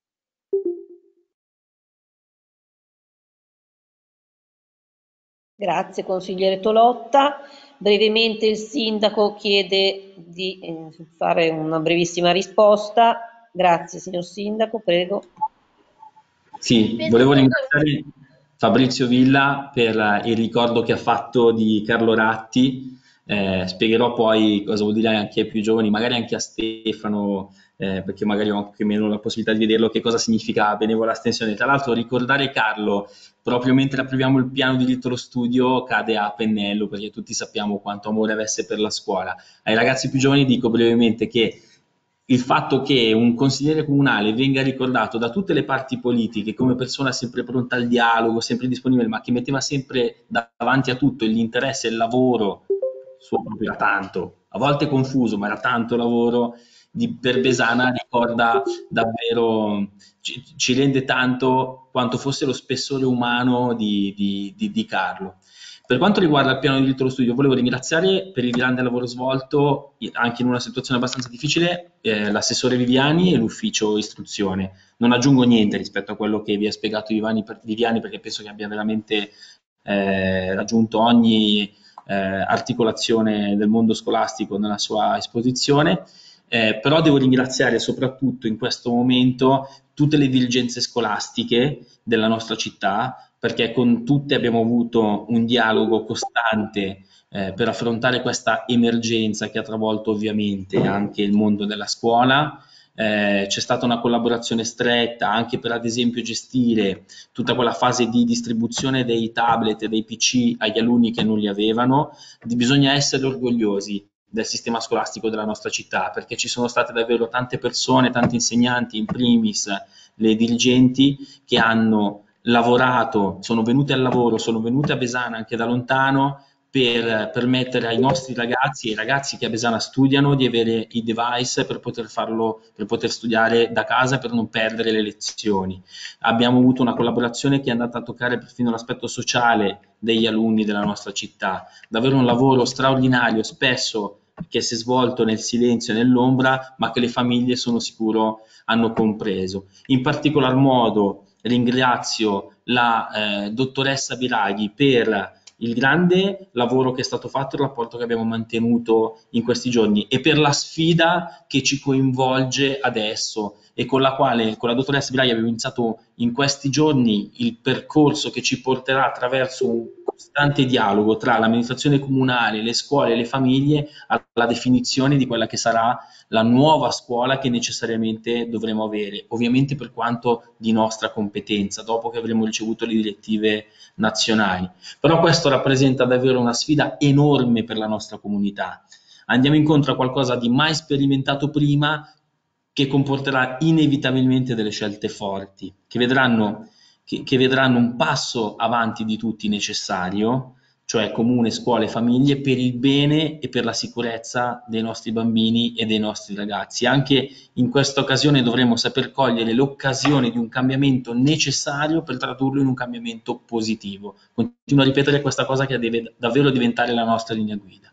Grazie consigliere Tolotta. Brevemente il sindaco chiede di eh, fare una brevissima risposta. Grazie signor sindaco, prego. Sì, volevo ringraziare Fabrizio Villa per il ricordo che ha fatto di Carlo Ratti. Eh, spiegherò poi cosa vuol dire anche ai più giovani, magari anche a Stefano, eh, perché magari ho anche meno la possibilità di vederlo, che cosa significa benevola astensione. Tra l'altro ricordare Carlo proprio mentre approviamo il piano diritto allo studio cade a pennello, perché tutti sappiamo quanto amore avesse per la scuola. Ai ragazzi più giovani dico brevemente che il fatto che un consigliere comunale venga ricordato da tutte le parti politiche come persona sempre pronta al dialogo, sempre disponibile, ma che metteva sempre davanti a tutto l'interesse e il lavoro suo, proprio era tanto, a volte confuso, ma era tanto lavoro, di, per Besana ricorda davvero, ci, ci rende tanto quanto fosse lo spessore umano di, di, di, di Carlo. Per quanto riguarda il piano di diritto allo studio, volevo ringraziare per il grande lavoro svolto, anche in una situazione abbastanza difficile, eh, l'assessore Viviani e l'ufficio istruzione. Non aggiungo niente rispetto a quello che vi ha spiegato Viviani, Viviani perché penso che abbia veramente eh, raggiunto ogni eh, articolazione del mondo scolastico nella sua esposizione. Eh, però devo ringraziare soprattutto in questo momento tutte le dirigenze scolastiche della nostra città, perché con tutte abbiamo avuto un dialogo costante eh, per affrontare questa emergenza che ha travolto ovviamente anche il mondo della scuola. Eh, c'è stata una collaborazione stretta anche per ad esempio gestire tutta quella fase di distribuzione dei tablet e dei P C agli alunni che non li avevano. Bisogna essere orgogliosi del sistema scolastico della nostra città, perché ci sono state davvero tante persone, tanti insegnanti, in primis le dirigenti, che hanno lavorato, sono venute al lavoro, sono venute a Besana anche da lontano per permettere ai nostri ragazzi e ai ragazzi che a Besana studiano di avere i device per poter farlo, per poter studiare da casa, per non perdere le lezioni. Abbiamo avuto una collaborazione che è andata a toccare perfino l'aspetto sociale degli alunni della nostra città, davvero un lavoro straordinario, spesso che si è svolto nel silenzio e nell'ombra, ma che le famiglie sono sicuro hanno compreso. In particolar modo ringrazio la eh, dottoressa Biraghi per il grande lavoro che è stato fatto e il rapporto che abbiamo mantenuto in questi giorni e per la sfida che ci coinvolge adesso e con la quale con la dottoressa Biraghi abbiamo iniziato in questi giorni il percorso che ci porterà attraverso un costante dialogo tra l'amministrazione comunale, le scuole e le famiglie alla definizione di quella che sarà la nuova scuola che necessariamente dovremo avere, ovviamente per quanto di nostra competenza, dopo che avremo ricevuto le direttive nazionali. Però questo rappresenta davvero una sfida enorme per la nostra comunità. Andiamo incontro a qualcosa di mai sperimentato prima, che comporterà inevitabilmente delle scelte forti, che vedranno, che, che vedranno un passo avanti di tutti necessario, cioè comune, scuole, famiglie, per il bene e per la sicurezza dei nostri bambini e dei nostri ragazzi. Anche in questa occasione dovremo saper cogliere l'occasione di un cambiamento necessario per tradurlo in un cambiamento positivo. Continuo a ripetere questa cosa che deve davvero diventare la nostra linea guida.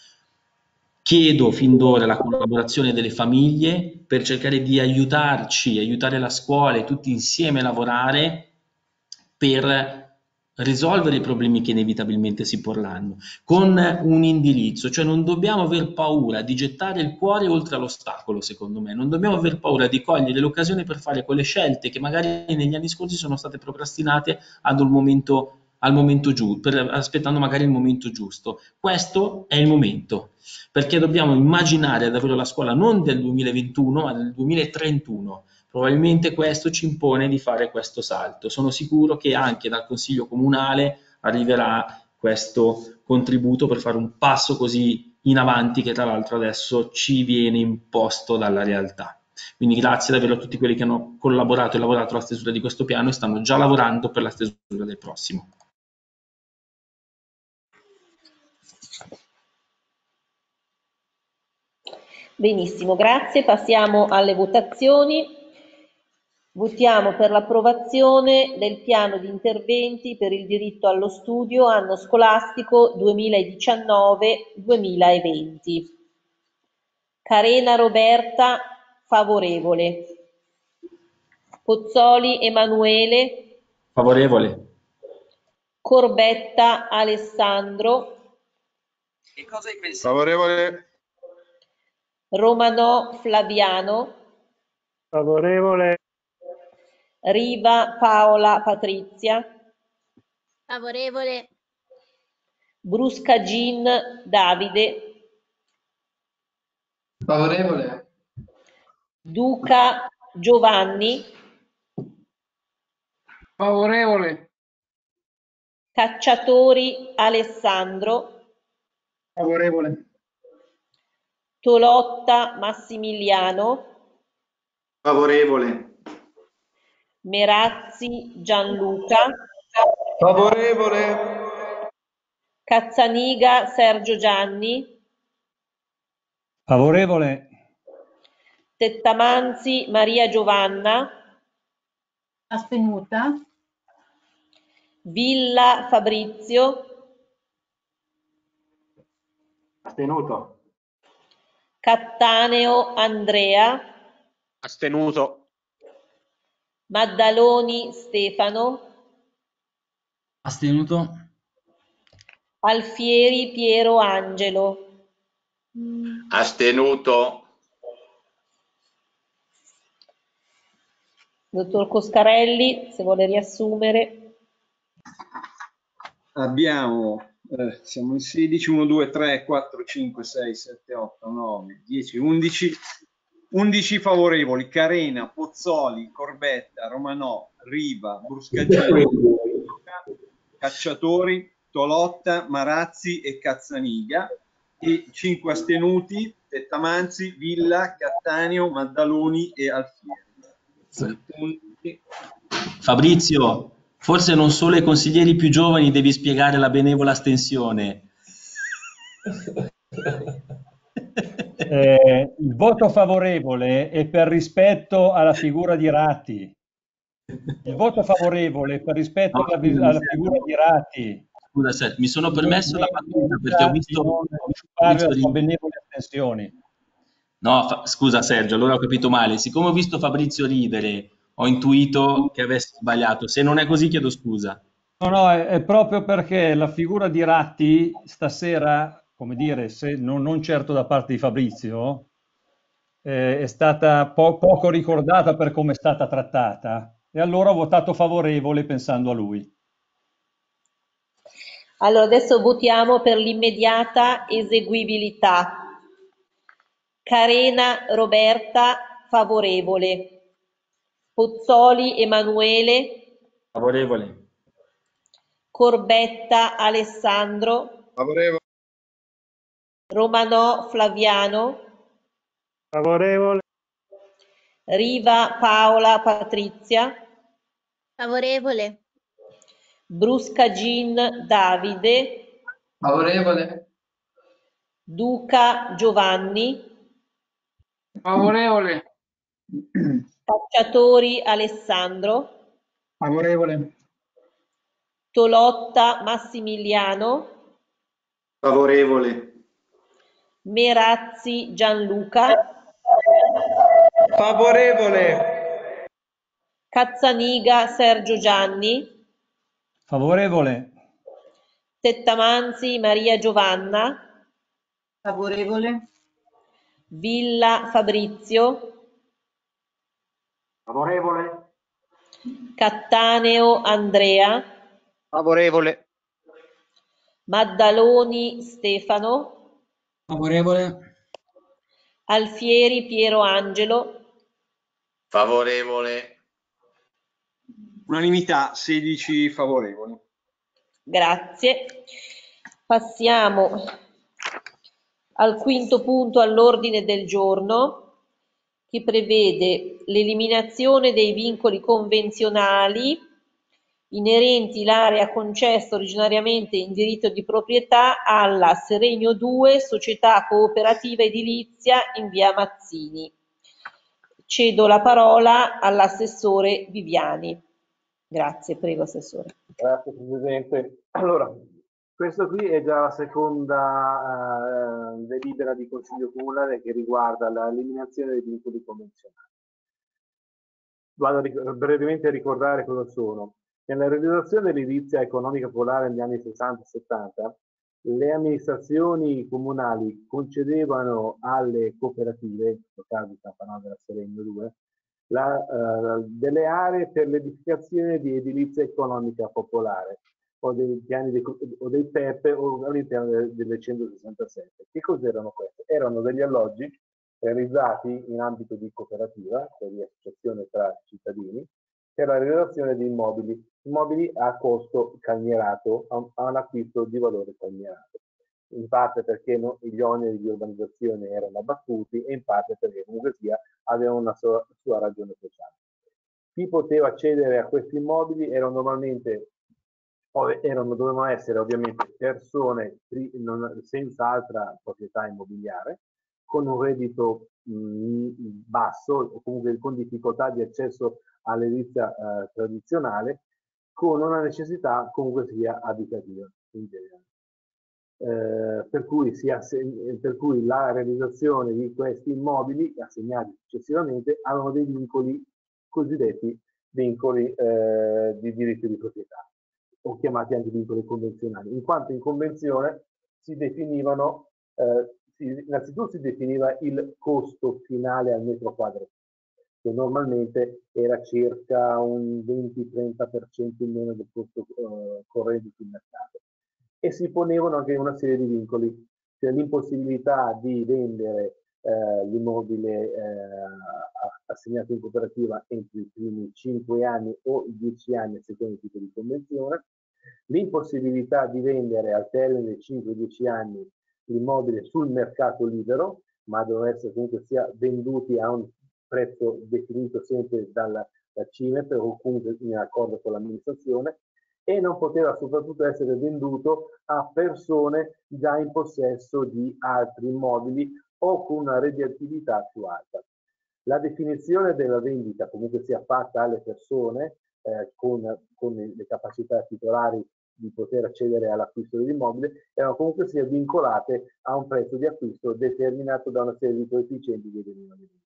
Chiedo fin d'ora la collaborazione delle famiglie per cercare di aiutarci, aiutare la scuola e tutti insieme a lavorare per risolvere i problemi che inevitabilmente si porranno, con un indirizzo, cioè non dobbiamo aver paura di gettare il cuore oltre all'ostacolo, secondo me, non dobbiamo aver paura di cogliere l'occasione per fare quelle scelte che magari negli anni scorsi sono state procrastinate ad un momento al momento giusto, aspettando magari il momento giusto. Questo è il momento, perché dobbiamo immaginare davvero la scuola non del duemilaventuno, ma del duemilatrentuno. Probabilmente questo ci impone di fare questo salto. Sono sicuro che anche dal Consiglio Comunale arriverà questo contributo per fare un passo così in avanti che tra l'altro adesso ci viene imposto dalla realtà. Quindi grazie davvero a tutti quelli che hanno collaborato e lavorato alla stesura di questo piano e stanno già lavorando per la stesura del prossimo. Benissimo, grazie. Passiamo alle votazioni. Votiamo per l'approvazione del piano di interventi per il diritto allo studio anno scolastico duemiladiciannove duemilaventi. Carena Roberta, favorevole. Pozzoli Emanuele. Favorevole. Corbetta Alessandro. Che cosa hai pensato? Favorevole. Romanò Flaviano. Favorevole. Riva Paola Patrizia. Favorevole. Bruscagin Davide. Favorevole. Duca Giovanni. Favorevole. Cacciatori Alessandro. Favorevole. Tolotta Massimiliano. Favorevole. Merazzi Gianluca. Favorevole. Cazzaniga Sergio Gianni. Favorevole. Tettamanzi Maria Giovanna. Astenuta. Villa Fabrizio. Astenuto. Cattaneo Andrea. Astenuto. Maddaloni Stefano. Astenuto. Alfieri Piero Angelo. Astenuto. Dottor Coscarelli, se vuole riassumere. Abbiamo, eh, siamo in sedici, uno, due, tre, quattro, cinque, sei, sette, otto, nove, dieci, undici. undici favorevoli: Carena, Pozzoli, Corbetta, Romanò, Riva, Bruscagini, Cacciatori, Tolotta, Marazzi e Cazzaniga, e cinque astenuti: Tettamanzi, Villa, Cattaneo, Maddaloni e Alfieri. Punti. Fabrizio, forse non solo ai consiglieri più giovani devi spiegare la benevola astensione. Eh, il voto favorevole è per rispetto alla figura di Ratti. Il voto favorevole è per rispetto No, alla, scusami, alla Sergio. figura di Ratti. Scusa, Sergio, mi sono permesso Non la battuta perché ho visto non Fabrizio parla su ridere. benevole astensioni. No, fa- scusa Sergio, allora ho capito male. Siccome ho visto Fabrizio ridere, ho intuito che avessi sbagliato. Se non è così, chiedo scusa. No, no, è, è proprio perché la figura di Ratti stasera, come dire, se non, non certo da parte di Fabrizio, eh, è stata po- poco ricordata per come è stata trattata. E allora ho votato favorevole pensando a lui. Allora, adesso votiamo per l'immediata eseguibilità. Carena Roberta, favorevole. Pozzoli Emanuele. Favorevole. Corbetta Alessandro. Favorevole. Romanò Flaviano. Favorevole. Riva Paola Patrizia. Favorevole. Bruscagin Davide. Favorevole. Duca Giovanni. Favorevole. Cacciatori Alessandro. Favorevole. Tolotta Massimiliano. Favorevole. Merazzi Gianluca. Favorevole. Cazzaniga Sergio Gianni. Favorevole. Tettamanzi Maria Giovanna. Favorevole. Villa Fabrizio. Favorevole. Cattaneo Andrea. Favorevole. Maddaloni Stefano. Favorevole. Alfieri Piero Angelo. Favorevole. Unanimità, sedici favorevoli. Grazie. Passiamo al quinto punto all'ordine del giorno, che prevede l'eliminazione dei vincoli convenzionali inerenti l'area concessa originariamente in diritto di proprietà alla Seregno due, società cooperativa edilizia in via Mazzini. Cedo la parola all'assessore Viviani. Grazie, prego Assessore. Grazie Presidente. Allora, questo qui è già la seconda eh, delibera di Consiglio Comunale che riguarda l'eliminazione dei vincoli convenzionali. Vado a ric- brevemente a ricordare cosa sono. Nella realizzazione dell'edilizia economica popolare negli anni sessanta settanta, le amministrazioni comunali concedevano alle cooperative, in questo caso stiamo parlando della Seregno due, la, uh, delle aree per l'edificazione di edilizia economica popolare o dei piani di, o dei P E P o all'interno del, delle centosessantasette. Che cos'erano queste? Erano degli alloggi realizzati in ambito di cooperativa, cioè di associazione tra cittadini, per la realizzazione di immobili, immobili a costo calmierato, a, a un acquisto di valore calmierato. In parte perché no, gli oneri di urbanizzazione erano abbattuti e in parte perché comunque sia avevano una sua, sua ragione sociale. Chi poteva accedere a questi immobili erano normalmente, erano, dovevano essere ovviamente persone non, senza altra proprietà immobiliare, con un reddito mh, basso o comunque con difficoltà di accesso all'edilizia eh, tradizionale, con una necessità comunque sia abitativa in genere. Eh, per, cui si per cui la realizzazione di questi immobili assegnati successivamente avevano dei vincoli cosiddetti vincoli eh, di diritto di proprietà, o chiamati anche vincoli convenzionali, in quanto in convenzione si definivano, eh, si, innanzitutto si definiva il costo finale al metro quadrato che normalmente era circa un venti trenta per cento in meno del costo eh, corrente sul mercato. E si ponevano anche una serie di vincoli, cioè l'impossibilità di vendere eh, l'immobile eh, assegnato in cooperativa entro i primi cinque anni o dieci anni a seconda del tipo di convenzione, l'impossibilità di vendere al termine dei cinque dieci anni l'immobile sul mercato libero, ma devono essere comunque sia venduti a un prezzo definito sempre dalla, da CIMEP o comunque in accordo con l'amministrazione, e non poteva soprattutto essere venduto a persone già in possesso di altri immobili o con una redditività più alta. La definizione della vendita comunque sia fatta alle persone eh, con, con le capacità titolari di poter accedere all'acquisto dell'immobile erano comunque sia vincolate a un prezzo di acquisto determinato da una serie di coefficienti che venivano diventati.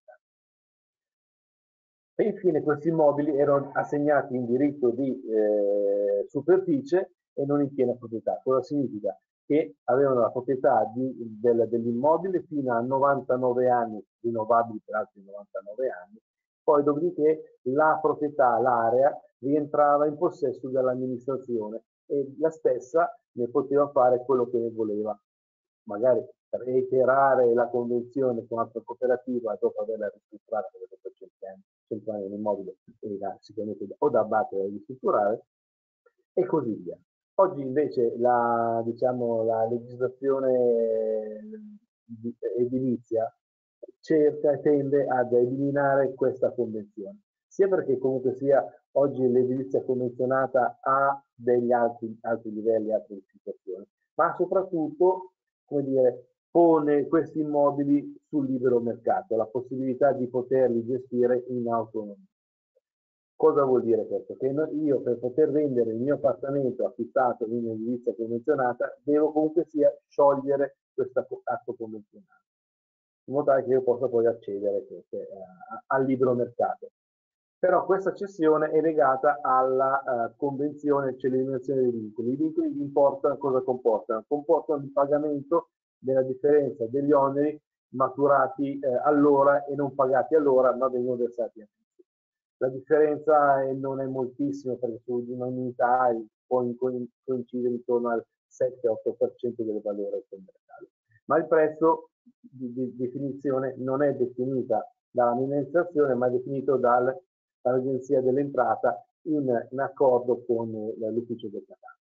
E infine questi immobili erano assegnati in diritto di eh, superficie e non in piena proprietà. Cosa significa? Che avevano la proprietà di, del, dell'immobile fino a novantanove anni, rinnovabili per altri novantanove anni, poi dopodiché la proprietà, l'area, rientrava in possesso dell'amministrazione e la stessa ne poteva fare quello che ne voleva. Magari reiterare la convenzione con altra cooperativa dopo averla ristrutturata per cento anni l'immobile sicuramente o da abbattere o da ristrutturare e così via. Oggi invece la, diciamo, la legislazione edilizia cerca e tende ad eliminare questa convenzione, sia perché comunque sia oggi l'edilizia convenzionata ha degli altri, altri livelli, altre situazioni, ma soprattutto, come dire, pone questi immobili sul libero mercato, la possibilità di poterli gestire in autonomia. Cosa vuol dire questo? Che io per poter vendere il mio appartamento acquistato in edilizia convenzionata devo comunque sia sciogliere questo atto convenzionale, in modo tale che io possa poi accedere queste, uh, al libero mercato. Però questa cessione è legata alla uh, convenzione, cioè l'eliminazione dei vincoli. I vincoli importano cosa comportano? Comportano il pagamento della differenza degli oneri maturati eh, allora e non pagati allora, ma vengono versati a tutti. La differenza è, non è moltissima, perché su una unità può coincidere intorno al sette otto per cento del valore commerciale. Ma il prezzo di, di definizione non è definita dall'amministrazione, ma è definito dal, dall'Agenzia dell'Entrata in, in accordo con l'ufficio del Catasto.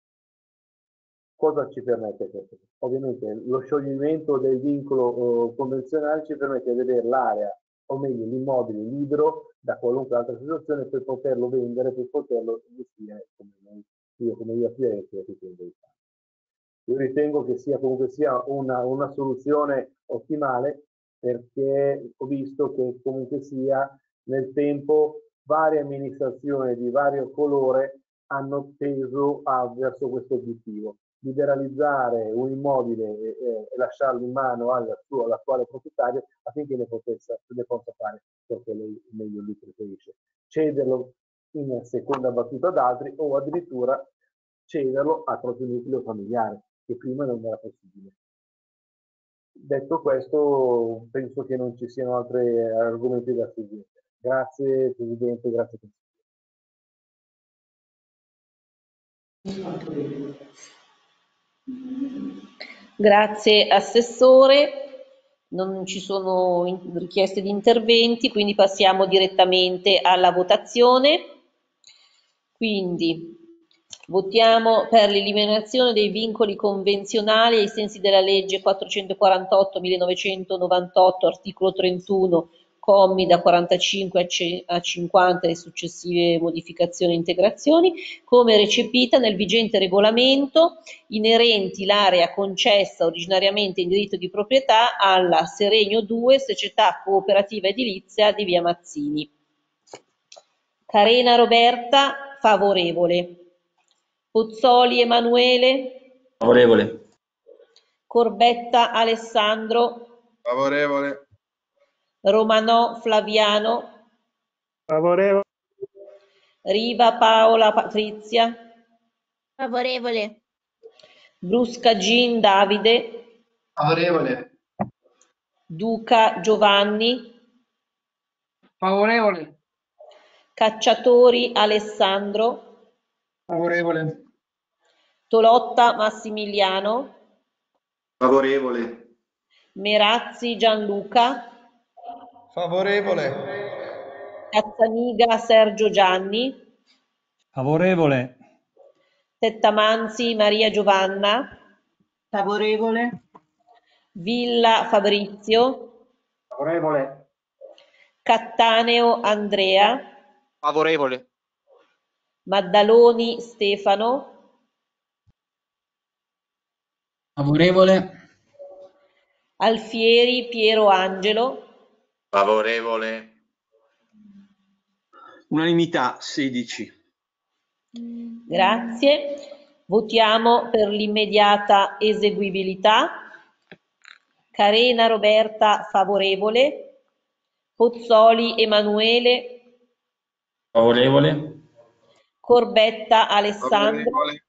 Cosa ci permette questo? Ovviamente lo scioglimento del vincolo eh, convenzionale ci permette di vedere l'area, o meglio l'immobile libero da qualunque altra situazione per poterlo vendere, per poterlo gestire come noi, io come io a Firenze che tengo di fare. Io ritengo che sia comunque sia una, una soluzione ottimale, perché ho visto che comunque sia nel tempo varie amministrazioni di vario colore hanno teso a, verso questo obiettivo. Liberalizzare un immobile e, e lasciarlo in mano al suo, all'attuale proprietario affinché ne, potesse, ne possa fare ciò che lei meglio lui preferisce. Cederlo in seconda battuta ad altri o addirittura cederlo al proprio nucleo familiare, che prima non era possibile. Detto questo, penso che non ci siano altri argomenti da seguire. Grazie Presidente, grazie Consigliere. Grazie Assessore, non ci sono richieste di interventi, quindi passiamo direttamente alla votazione. Quindi votiamo per l'eliminazione dei vincoli convenzionali ai sensi della legge quattrocentoquarantotto millenovecentonovantotto, articolo trentuno, commi da quarantacinque a cinquanta e successive modificazioni e integrazioni, come recepita nel vigente regolamento inerenti l'area concessa originariamente in diritto di proprietà alla Seregno due, società cooperativa edilizia di via Mazzini. Carena Roberta, favorevole. Pozzoli Emanuele. Favorevole. Corbetta Alessandro. Favorevole. Romanò Flaviano. Favorevole. Riva Paola Patrizia. Favorevole. Brusca Gin Davide. Favorevole. Duca Giovanni. Favorevole. Cacciatori Alessandro. Favorevole. Tolotta Massimiliano. Favorevole. Merazzi Gianluca. Favorevole. Cazzaniga Sergio Gianni. Favorevole. Tettamanzi Maria Giovanna. Favorevole. Villa Fabrizio. Favorevole. Cattaneo Andrea. Favorevole. Maddaloni Stefano. Favorevole. Alfieri Piero Angelo. Favorevole. Unanimità sedici. Grazie. Votiamo per l'immediata eseguibilità. Carena Roberta favorevole. Pozzoli Emanuele. Favorevole. Corbetta Alessandro. Favorevole.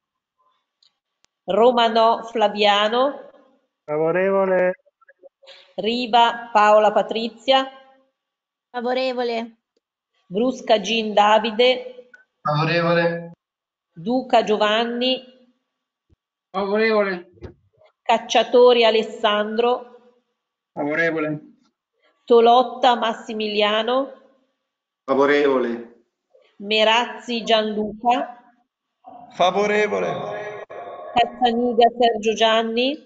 Romanò Flaviano. Favorevole. Riva Paola Patrizia. Favorevole. Brusca Gin Davide. Favorevole. Duca Giovanni. Favorevole. Cacciatori Alessandro. Favorevole. Tolotta Massimiliano. Favorevole. Merazzi Gianluca. Favorevole. Cazzaniga Sergio Gianni.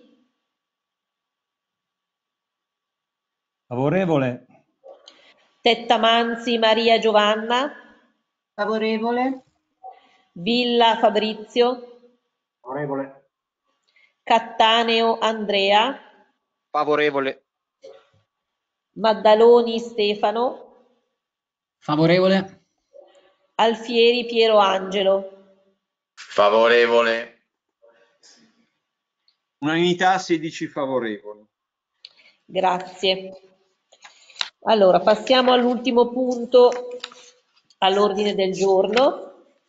Favorevole. Tettamanzi Maria Giovanna. Favorevole. Villa Fabrizio. Favorevole. Cattaneo Andrea. Favorevole. Maddaloni Stefano. Favorevole. Alfieri Piero Angelo. Favorevole. Unanimità sedici favorevoli. Grazie. Allora, passiamo all'ultimo punto all'ordine del giorno.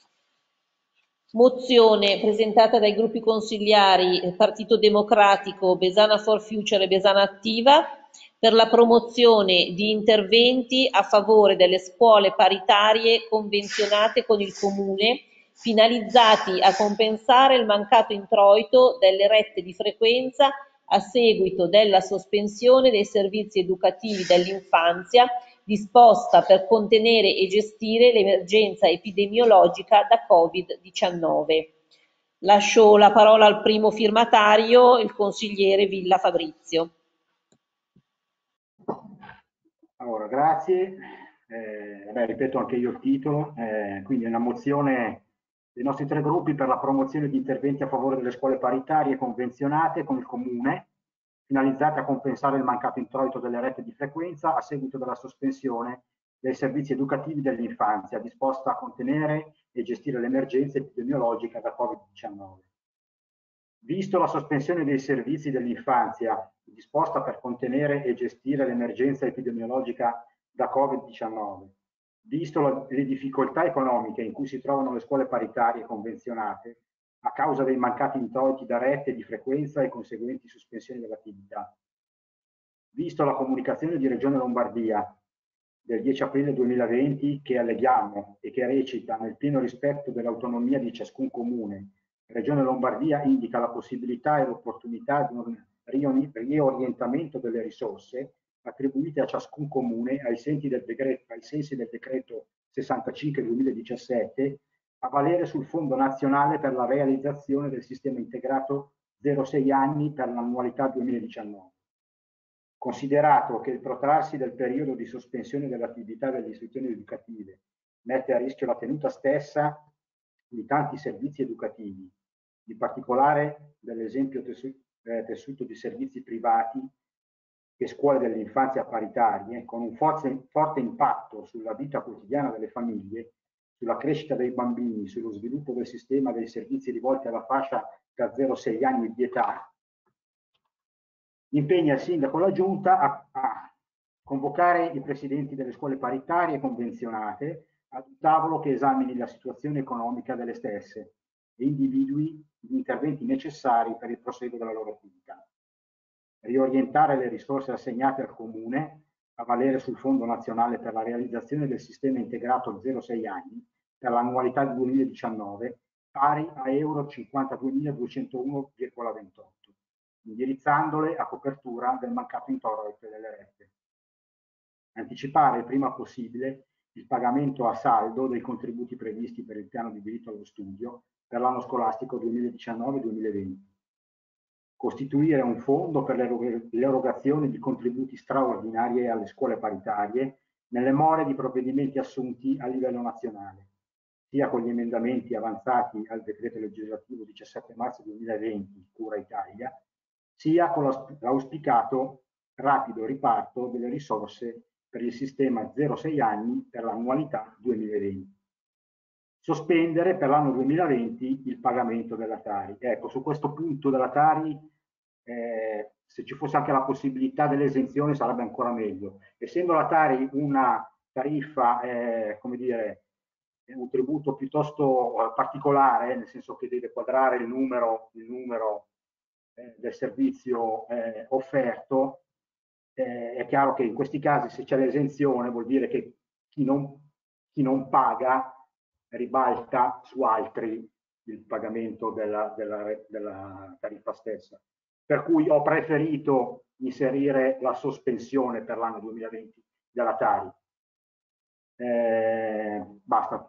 Mozione presentata dai gruppi consigliari Partito Democratico, Besana for Future e Besana Attiva per la promozione di interventi a favore delle scuole paritarie convenzionate con il Comune, finalizzati a compensare il mancato introito delle rette di frequenza a seguito della sospensione dei servizi educativi dell'infanzia disposta per contenere e gestire l'emergenza epidemiologica da Covid diciannove. Lascio la parola al primo firmatario, il consigliere Villa Fabrizio. Allora, grazie. Eh, beh, ripeto anche io il titolo, eh, quindi è una mozione dei nostri tre gruppi per la promozione di interventi a favore delle scuole paritarie convenzionate con il Comune, finalizzate a compensare il mancato introito delle rette di frequenza a seguito della sospensione dei servizi educativi dell'infanzia, disposta a contenere e gestire l'emergenza epidemiologica da Covid diciannove. Visto la sospensione dei servizi dell'infanzia, disposta per contenere e gestire l'emergenza epidemiologica da Covid diciannove, visto la, le difficoltà economiche in cui si trovano le scuole paritarie convenzionate a causa dei mancati introiti da rette di frequenza e conseguenti sospensioni dell'attività, visto la comunicazione di Regione Lombardia del dieci aprile duemilaventi che alleghiamo e che recita nel pieno rispetto dell'autonomia di ciascun comune, Regione Lombardia indica la possibilità e l'opportunità di un riorientamento delle risorse attribuite a ciascun comune ai sensi del decreto, ai sensi del decreto sessantacinque duemiladiciassette a valere sul Fondo Nazionale per la realizzazione del sistema integrato zero sei anni per l'annualità duemiladiciannove. Considerato che il protrarsi del periodo di sospensione dell'attività delle istituzioni educative mette a rischio la tenuta stessa di tanti servizi educativi, in particolare dell'esempio tessuto, eh, tessuto di servizi privati e scuole dell'infanzia paritarie, con un forte, forte impatto sulla vita quotidiana delle famiglie, sulla crescita dei bambini, sullo sviluppo del sistema dei servizi rivolti alla fascia da zero sei anni di età, impegna il sindaco e la giunta a, a convocare i presidenti delle scuole paritarie convenzionate ad un tavolo che esamini la situazione economica delle stesse e individui gli interventi necessari per il proseguo della loro attività. Riorientare le risorse assegnate al Comune a valere sul Fondo Nazionale per la realizzazione del sistema integrato zero sei anni per l'annualità duemiladiciannove pari a euro cinquantaduemiladuecentouno virgola ventotto, indirizzandole a copertura del mancato introito delle rette. Anticipare il prima possibile il pagamento a saldo dei contributi previsti per il piano di diritto allo studio per l'anno scolastico duemiladiciannove duemilaventi. Costituire un fondo per l'erogazione di contributi straordinari alle scuole paritarie nelle more di provvedimenti assunti a livello nazionale, sia con gli emendamenti avanzati al decreto legislativo diciassette marzo duemilaventi, Cura Italia, sia con l'auspicato rapido riparto delle risorse per il sistema zero sei anni per l'annualità duemilaventi. Sospendere per l'anno duemilaventi il pagamento della Tari. Ecco, su questo punto della Tari, eh, se ci fosse anche la possibilità dell'esenzione sarebbe ancora meglio. Essendo la Tari una tariffa, eh, come dire, un tributo piuttosto eh, particolare, nel senso che deve quadrare il numero, il numero eh, del servizio eh, offerto, eh, è chiaro che in questi casi se c'è l'esenzione vuol dire che chi non, chi non paga ribalta su altri il pagamento della, della, della tariffa stessa. Per cui ho preferito inserire la sospensione per l'anno duemilaventi della Tari. Eh, basta.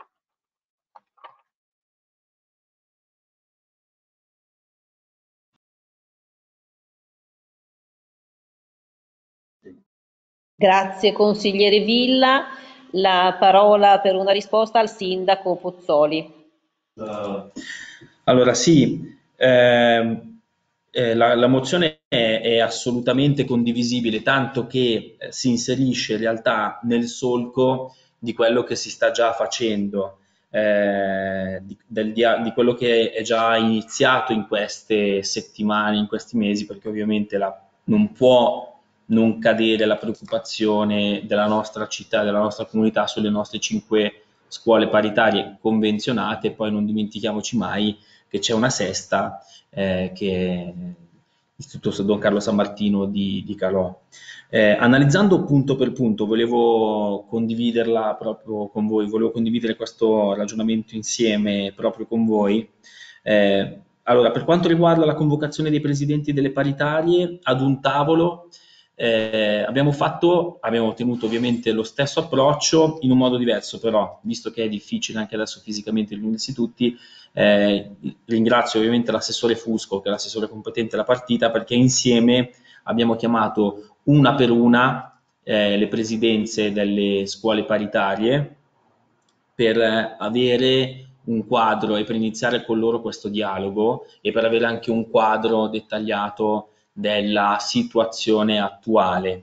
Grazie consigliere Villa. La parola per una risposta al sindaco Pozzoli. Uh, allora sì, eh, eh, la, la mozione è, è assolutamente condivisibile, tanto che eh, si inserisce in realtà nel solco di quello che si sta già facendo, eh, di, del, di quello che è già iniziato in queste settimane, in questi mesi, perché ovviamente la, non può non cadere la preoccupazione della nostra città, della nostra comunità sulle nostre cinque scuole paritarie convenzionate. Poi non dimentichiamoci mai che c'è una sesta eh, che è l'Istituto Don Carlo San Martino di, di Calò. Eh, analizzando punto per punto, volevo condividerla proprio con voi, volevo condividere questo ragionamento insieme proprio con voi. Eh, allora, per quanto riguarda la convocazione dei presidenti delle paritarie ad un tavolo, Eh, abbiamo fatto, abbiamo ottenuto ovviamente lo stesso approccio in un modo diverso, però visto che è difficile anche adesso fisicamente riunirsi tutti, eh, ringrazio ovviamente l'assessore Fusco, che è l'assessore competente alla partita, perché insieme abbiamo chiamato una per una eh, le presidenze delle scuole paritarie per avere un quadro e per iniziare con loro questo dialogo e per avere anche un quadro dettagliato della situazione attuale.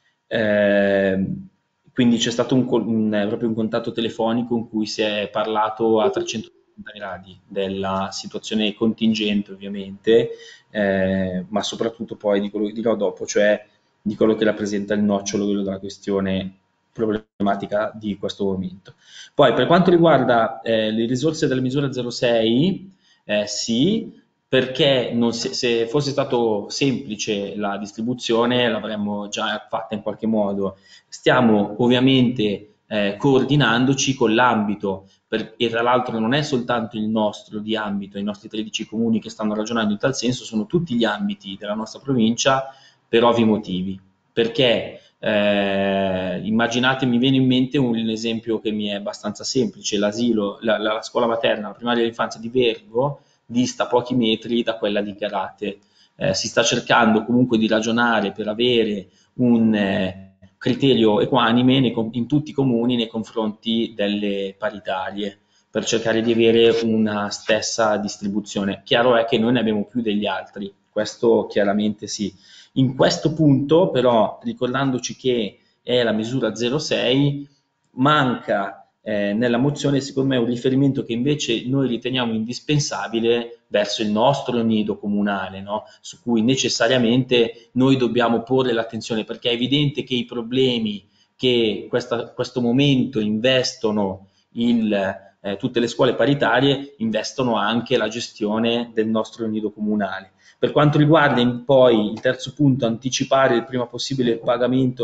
Eh, quindi c'è stato un, un, proprio un contatto telefonico in cui si è parlato a trecentosessanta gradi della situazione contingente ovviamente, eh, ma soprattutto poi di quello che dirò dopo, cioè di quello che rappresenta il nocciolo della questione problematica di questo momento. Poi per quanto riguarda eh, le risorse della misura zero sei, eh, sì, perché non se, se fosse stato semplice la distribuzione l'avremmo già fatta in qualche modo. Stiamo ovviamente eh, coordinandoci con l'ambito, e tra l'altro non è soltanto il nostro di ambito, i nostri tredici comuni che stanno ragionando in tal senso, sono tutti gli ambiti della nostra provincia per ovvi motivi. Perché eh, immaginate, mi viene in mente un, un esempio che mi è abbastanza semplice, l'asilo, la, la scuola materna, la primaria dell'infanzia di Vergo, dista pochi metri da quella di Carate. Eh, si sta cercando comunque di ragionare per avere un eh, criterio equanime nei, in tutti i comuni nei confronti delle paritarie, per cercare di avere una stessa distribuzione. Chiaro è che noi ne abbiamo più degli altri, questo chiaramente sì. In questo punto però, ricordandoci che è la misura zero sei, manca Eh, nella mozione secondo me un riferimento che invece noi riteniamo indispensabile verso il nostro nido comunale, no? Su cui necessariamente noi dobbiamo porre l'attenzione, perché è evidente che i problemi che questa, questo momento investono il, eh, tutte le scuole paritarie investono anche la gestione del nostro nido comunale. Per quanto riguarda poi il terzo punto, anticipare il prima possibile il pagamento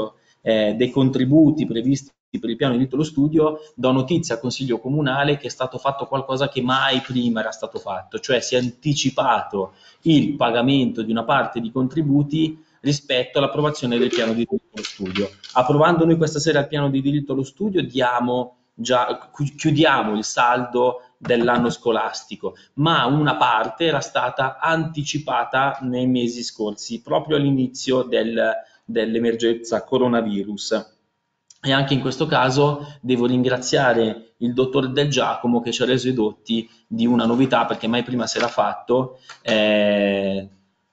eh, dei contributi previsti per il piano di diritto allo studio, do notizia al Consiglio Comunale che è stato fatto qualcosa che mai prima era stato fatto, cioè si è anticipato il pagamento di una parte di contributi rispetto all'approvazione del piano di diritto allo studio. Approvando noi questa sera il piano di diritto allo studio diamo già, chiudiamo il saldo dell'anno scolastico, ma una parte era stata anticipata nei mesi scorsi, proprio all'inizio del, dell'emergenza coronavirus. E anche in questo caso devo ringraziare il dottor Del Giacomo che ci ha reso edotti di una novità, perché mai prima si era fatto, eh,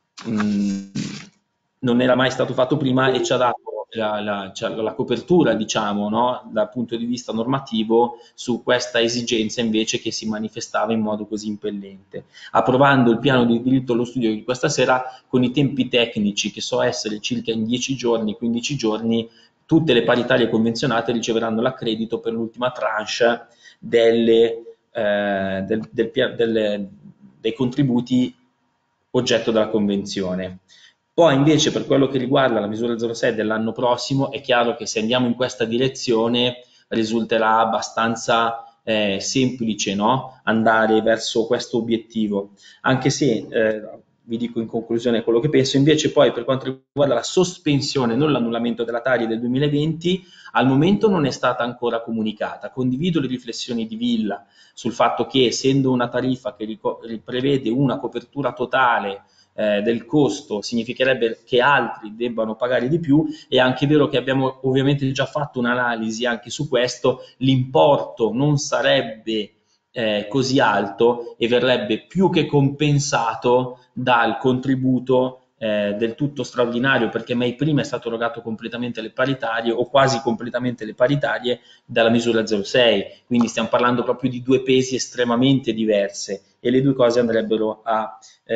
mh, non era mai stato fatto prima, e ci ha dato la, la, cioè la copertura, diciamo, no, dal punto di vista normativo su questa esigenza invece che si manifestava in modo così impellente. Approvando il piano di diritto allo studio di questa sera, con i tempi tecnici che so essere circa in dieci giorni, quindici giorni, tutte le paritarie convenzionate riceveranno l'accredito per l'ultima tranche delle, eh, del, del, delle, dei contributi oggetto della convenzione. Poi invece per quello che riguarda la misura zero sei dell'anno prossimo, è chiaro che se andiamo in questa direzione risulterà abbastanza eh, semplice, no? Andare verso questo obiettivo, anche se eh, vi dico in conclusione quello che penso. Invece poi per quanto riguarda la sospensione, non l'annullamento della Tari del duemilaventi, al momento non è stata ancora comunicata. Condivido le riflessioni di Villa sul fatto che, essendo una tariffa che prevede una copertura totale eh, del costo, significherebbe che altri debbano pagare di più. È anche vero che abbiamo ovviamente già fatto un'analisi anche su questo, l'importo non sarebbe Eh, così alto e verrebbe più che compensato dal contributo eh, del tutto straordinario, perché mai prima è stato erogato completamente le paritarie o quasi completamente le paritarie dalla misura zero sei, quindi stiamo parlando proprio di due pesi estremamente diverse e le due cose andrebbero a,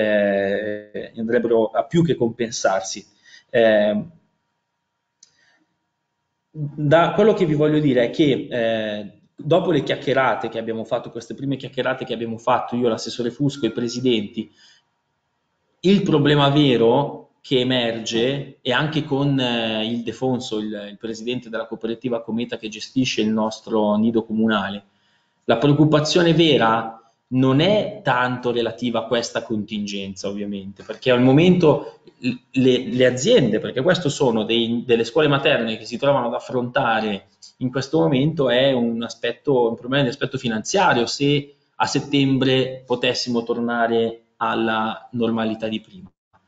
eh, andrebbero a più che compensarsi. Eh, da quello che vi voglio dire è che eh, dopo le chiacchierate che abbiamo fatto, queste prime chiacchierate che abbiamo fatto, io, l'assessore Fusco e i presidenti, il problema vero che emerge, e anche con eh, il Defonso, il, il presidente della cooperativa Cometa che gestisce il nostro nido comunale, la preoccupazione vera non è tanto relativa a questa contingenza, ovviamente, perché al momento le, le aziende, perché questo sono dei, delle scuole materne che si trovano ad affrontare in questo momento, è un aspetto, un problema di aspetto finanziario, se a settembre potessimo tornare alla normalità di prima.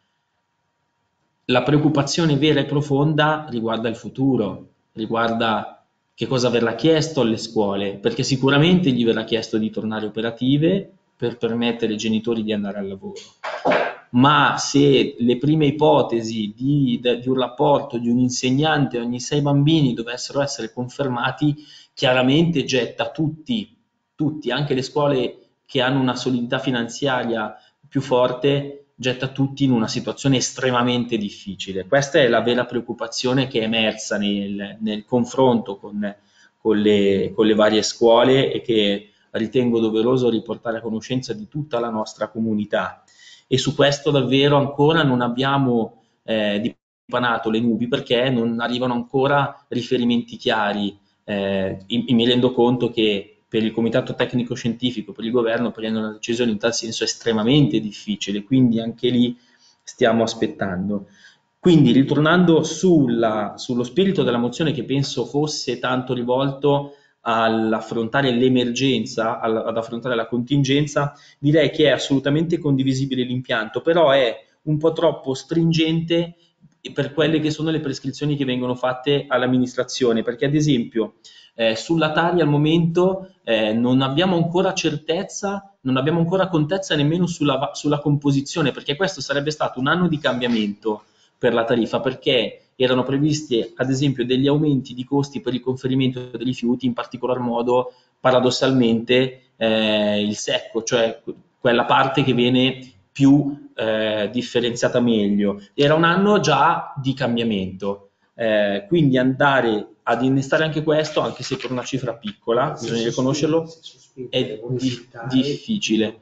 La preoccupazione vera e profonda riguarda il futuro, riguarda che cosa verrà chiesto alle scuole, perché sicuramente gli verrà chiesto di tornare operative per permettere ai genitori di andare al lavoro. Ma se le prime ipotesi di, di un rapporto di un insegnante ogni sei bambini dovessero essere confermati, chiaramente getta tutti, tutti, anche le scuole che hanno una solidità finanziaria più forte, getta tutti in una situazione estremamente difficile. Questa è la vera preoccupazione che è emersa nel, nel confronto con, con, le, con le varie scuole e che ritengo doveroso riportare a conoscenza di tutta la nostra comunità. E su questo davvero ancora non abbiamo eh, dipanato le nubi, perché non arrivano ancora riferimenti chiari. Eh, e mi rendo conto che per il comitato tecnico scientifico, per il governo, prendere una decisione in tal senso è estremamente difficile, quindi anche lì stiamo aspettando. Quindi, ritornando sulla, sullo spirito della mozione, che penso fosse tanto rivolto all'affrontare l'emergenza, ad affrontare la contingenza, direi che è assolutamente condivisibile l'impianto, però è un po' troppo stringente per quelle che sono le prescrizioni che vengono fatte all'amministrazione, perché ad esempio eh, sulla Tari al momento eh, non abbiamo ancora certezza, non abbiamo ancora contezza nemmeno sulla, sulla composizione, perché questo sarebbe stato un anno di cambiamento per la tariffa, perché erano previsti ad esempio degli aumenti di costi per il conferimento dei rifiuti, in particolar modo paradossalmente eh, il secco, cioè quella parte che viene più eh, differenziata meglio. Era un anno già di cambiamento. Eh, quindi andare ad innestare anche questo, anche se per una cifra piccola, bisogna riconoscerlo, è di- difficile.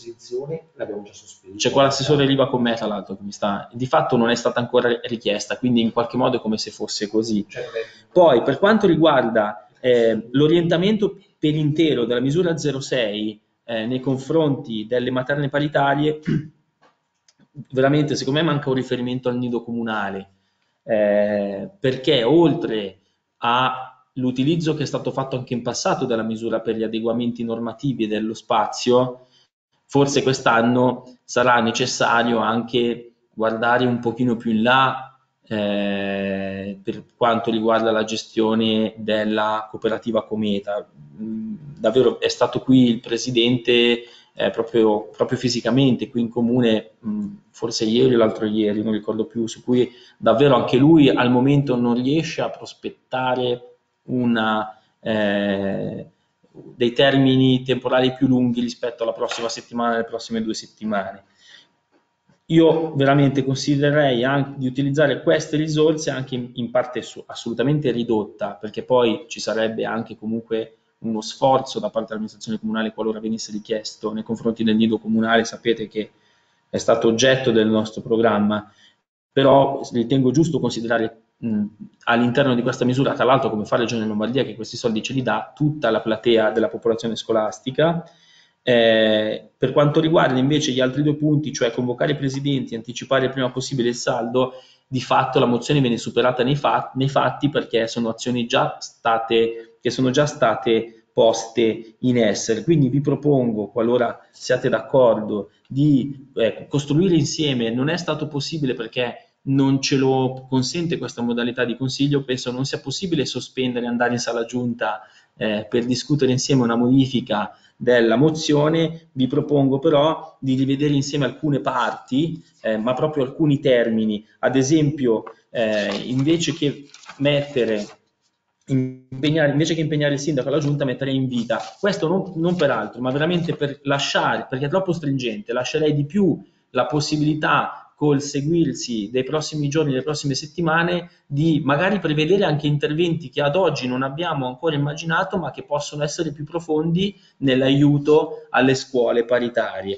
C'è qua l'assessore Riva con me, tra l'altro, che mi sta... Di fatto non è stata ancora richiesta, quindi in qualche modo è come se fosse così. Poi, per quanto riguarda eh, l'orientamento per intero della misura zero sei eh, nei confronti delle materne paritarie, veramente secondo me manca un riferimento al nido comunale, eh, perché oltre all'utilizzo che è stato fatto anche in passato della misura per gli adeguamenti normativi e dello spazio, forse quest'anno sarà necessario anche guardare un pochino più in là eh, per quanto riguarda la gestione della cooperativa Cometa. Mm, davvero è stato qui il presidente eh, proprio, proprio fisicamente qui in comune, mh, forse ieri o l'altro ieri, non ricordo più, su cui davvero anche lui al momento non riesce a prospettare una, eh, dei termini temporali più lunghi rispetto alla prossima settimana, alle prossime due settimane. Io veramente considererei anche di utilizzare queste risorse anche in, in parte su, assolutamente ridotta, perché poi ci sarebbe anche comunque uno sforzo da parte dell'amministrazione comunale qualora venisse richiesto nei confronti del nido comunale. Sapete che è stato oggetto del nostro programma, però ritengo giusto considerare all'interno di questa misura, tra l'altro come fa la Regione Lombardia che questi soldi ce li dà, tutta la platea della popolazione scolastica. Eh, per quanto riguarda invece gli altri due punti, cioè convocare i presidenti e anticipare il prima possibile il saldo, di fatto la mozione viene superata nei, fat nei fatti perché sono azioni già state, che sono già state poste in essere. Quindi vi propongo, qualora siate d'accordo, di eh, costruire insieme. Non è stato possibile perché non ce lo consente questa modalità di consiglio, penso non sia possibile sospendere e andare in sala giunta eh, per discutere insieme una modifica della mozione. Vi propongo però di rivedere insieme alcune parti, eh, ma proprio alcuni termini, ad esempio eh, invece che mettere impegnare, invece che impegnare il sindaco alla giunta, metterei in vita. Questo non, non per altro, ma veramente per lasciare, perché è troppo stringente, lascerei di più la possibilità col seguirsi dei prossimi giorni, delle prossime settimane, di magari prevedere anche interventi che ad oggi non abbiamo ancora immaginato, ma che possono essere più profondi nell'aiuto alle scuole paritarie,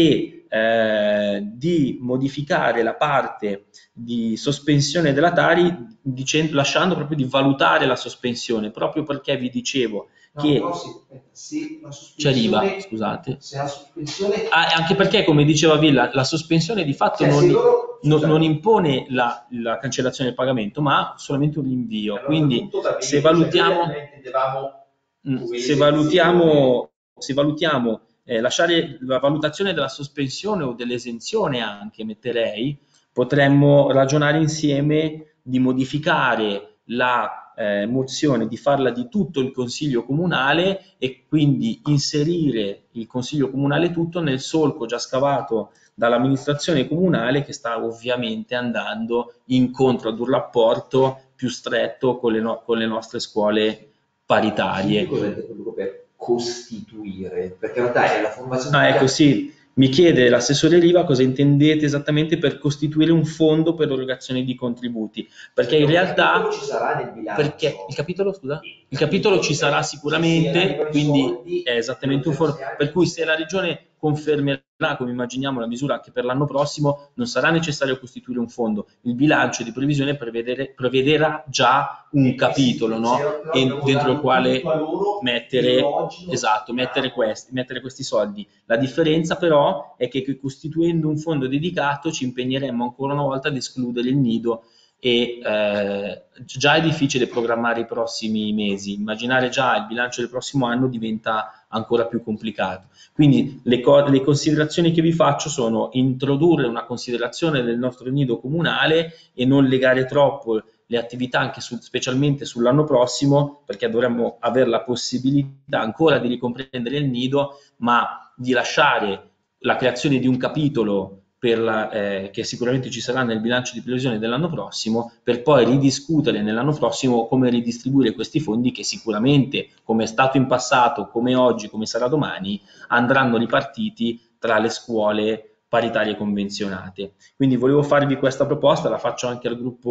e eh, di modificare la parte di sospensione della Tari, dicendo, lasciando proprio di valutare la sospensione, proprio perché vi dicevo No, che però sì, sì, la ci arriva, sospensione- scusate. Se la sospensione Ah, anche perché, come diceva Villa, la sospensione di fatto Cioè, non, se loro- non- scusate. non impone la, la cancellazione del pagamento, ma solamente un rinvio. Allora, Quindi tutto da se vedere, valutiamo, cioè, noi intendevamo Mm, come se esecuzione. valutiamo, se valutiamo eh, lasciare la valutazione della sospensione o dell'esenzione, anche metterei, potremmo ragionare insieme di modificare la eh, mozione, di farla di tutto il Consiglio Comunale e quindi inserire il Consiglio Comunale tutto nel solco già scavato dall'amministrazione comunale, che sta ovviamente andando incontro ad un rapporto più stretto con le, no- con le nostre scuole paritarie. Cosa intendo proprio per costituire? Perché in realtà è la formazione. Ah, ecco, sì. Mi chiede l'assessore Riva cosa intendete esattamente per costituire un fondo per l'erogazione di contributi, perché in Il realtà capitolo ci sarà nel bilancio. perché il capitolo, scusa? Il capitolo ci sarà sicuramente, quindi è esattamente un fondo, per cui se la regione confermerà, come immaginiamo, la misura anche per l'anno prossimo, non sarà necessario costituire un fondo. Il bilancio di previsione prevedere, prevederà già un capitolo, no? E dentro il quale mettere, esatto, mettere questi, mettere questi soldi. La differenza però è che costituendo un fondo dedicato ci impegneremmo ancora una volta ad escludere il nido, e eh, già è difficile programmare i prossimi mesi. Immaginare già il bilancio del prossimo anno diventa ancora più complicato. Quindi le, le considerazioni che vi faccio sono introdurre una considerazione del nostro nido comunale e non legare troppo le attività anche su, specialmente sull'anno prossimo, perché dovremmo avere la possibilità ancora di ricomprendere il nido, ma di lasciare la creazione di un capitolo per la, eh, che sicuramente ci sarà nel bilancio di previsione dell'anno prossimo, per poi ridiscutere nell'anno prossimo come ridistribuire questi fondi che sicuramente, come è stato in passato, come oggi, come sarà domani, andranno ripartiti tra le scuole paritarie convenzionate. Quindi volevo farvi questa proposta, la faccio anche al gruppo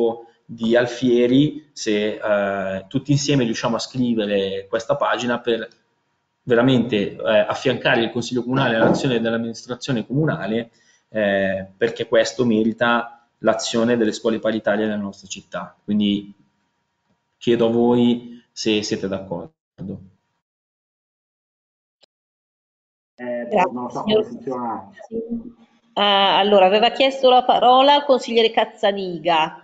di Alfieri, se eh, tutti insieme riusciamo a scrivere questa pagina per veramente eh, affiancare il Consiglio Comunale all'azione dell'amministrazione comunale, eh, perché questo merita l'azione delle scuole paritarie nella nostra città. Quindi chiedo a voi se siete d'accordo. Eh, Grazie, non so signor- come funziona. Ah, allora, aveva chiesto la parola il consigliere Cazzaniga.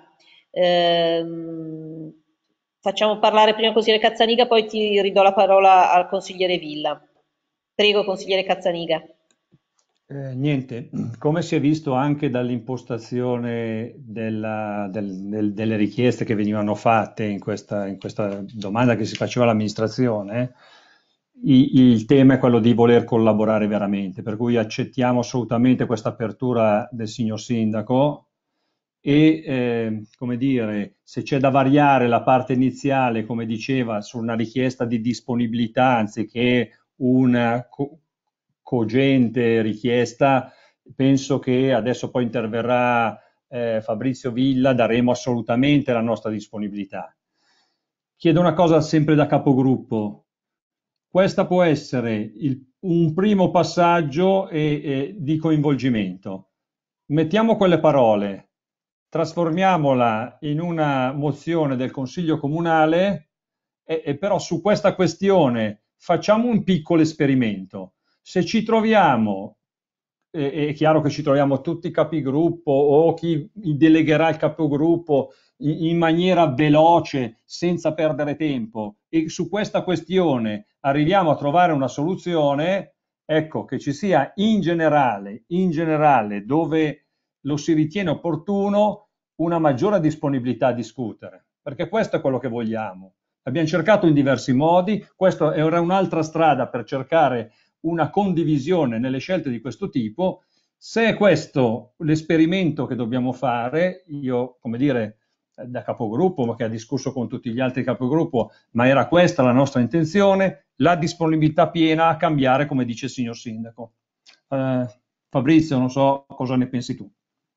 Ehm, facciamo parlare prima il consigliere Cazzaniga, poi ti ridò la parola al consigliere Villa. Prego, consigliere Cazzaniga. Eh, niente, come si è visto anche dall'impostazione della- del- del- delle richieste che venivano fatte in questa, in questa domanda che si faceva all'amministrazione, i- il tema è quello di voler collaborare veramente, per cui accettiamo assolutamente questa apertura del signor sindaco e, eh, come dire, se c'è da variare la parte iniziale, come diceva, su una richiesta di disponibilità anziché una co- cogente richiesta, penso che adesso poi interverrà eh, Fabrizio Villa, daremo assolutamente la nostra disponibilità. Chiedo una cosa sempre da capogruppo. Questa può essere il- un primo passaggio e- e di coinvolgimento. Mettiamo quelle parole, trasformiamola in una mozione del Consiglio Comunale e, e però su questa questione facciamo un piccolo esperimento. Se ci troviamo, e- è chiaro che ci troviamo tutti i capigruppo o chi delegherà il capogruppo in, in maniera veloce, senza perdere tempo, e su questa questione arriviamo a trovare una soluzione, ecco che ci sia in generale, in generale, dove lo si ritiene opportuno, una maggiore disponibilità a discutere, perché questo è quello che vogliamo. Abbiamo cercato in diversi modi, questa era un'altra strada per cercare una condivisione nelle scelte di questo tipo. Se è questo l'esperimento che dobbiamo fare, io, come dire, da capogruppo, ma che ha discusso con tutti gli altri capogruppo, ma era questa la nostra intenzione, la disponibilità piena a cambiare, come dice il signor Sindaco. Eh, Fabrizio, non so cosa ne pensi tu.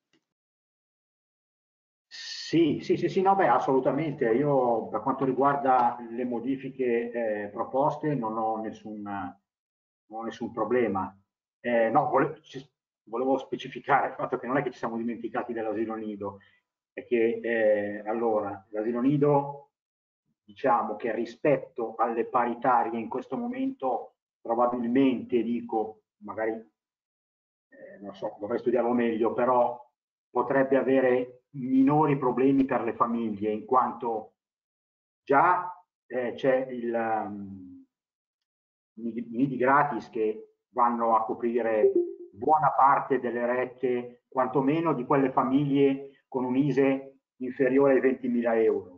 Sì, sì, sì, sì, no, beh, assolutamente. Io per quanto riguarda le modifiche eh, proposte non ho nessun, non ho nessun problema. Eh, no, vole- ci- volevo specificare il fatto che non è che ci siamo dimenticati dell'asilo nido, è che eh, allora l'asilo nido, diciamo che rispetto alle paritarie in questo momento probabilmente dico, magari eh, non so, dovrei studiarlo meglio, però potrebbe avere minori problemi per le famiglie, in quanto già eh, c'è il, um, i nidi gratis che vanno a coprire buona parte delle rette, quantomeno di quelle famiglie con un I S E E inferiore ai ventimila euro.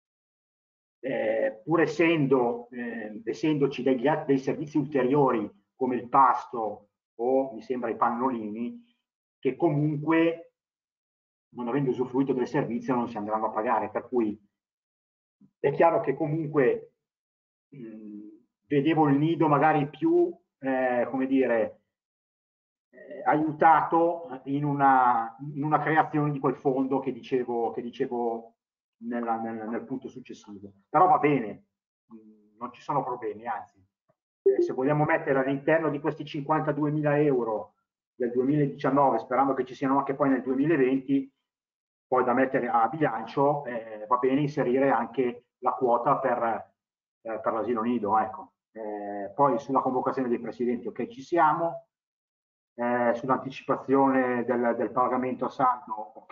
Eh, pur essendo, eh, essendoci degli, dei servizi ulteriori come il pasto o mi sembra i pannolini, che comunque non avendo usufruito del servizio non si andranno a pagare, per cui è chiaro che comunque mh, vedevo il nido magari più, eh, come dire, eh, aiutato in una, in una creazione di quel fondo che dicevo, che dicevo nella, nel, nel punto successivo. Però va bene, mh, non ci sono problemi, anzi, eh, se vogliamo mettere all'interno di questi cinquantaduemila euro del duemiladiciannove, sperando che ci siano anche poi nel duemilaventi, poi da mettere a bilancio, eh, va bene inserire anche la quota per, eh, per l'asilo nido. Ecco. Eh, poi sulla convocazione dei presidenti, ok, ci siamo. Eh, sull'anticipazione del, del pagamento a saldo, ok.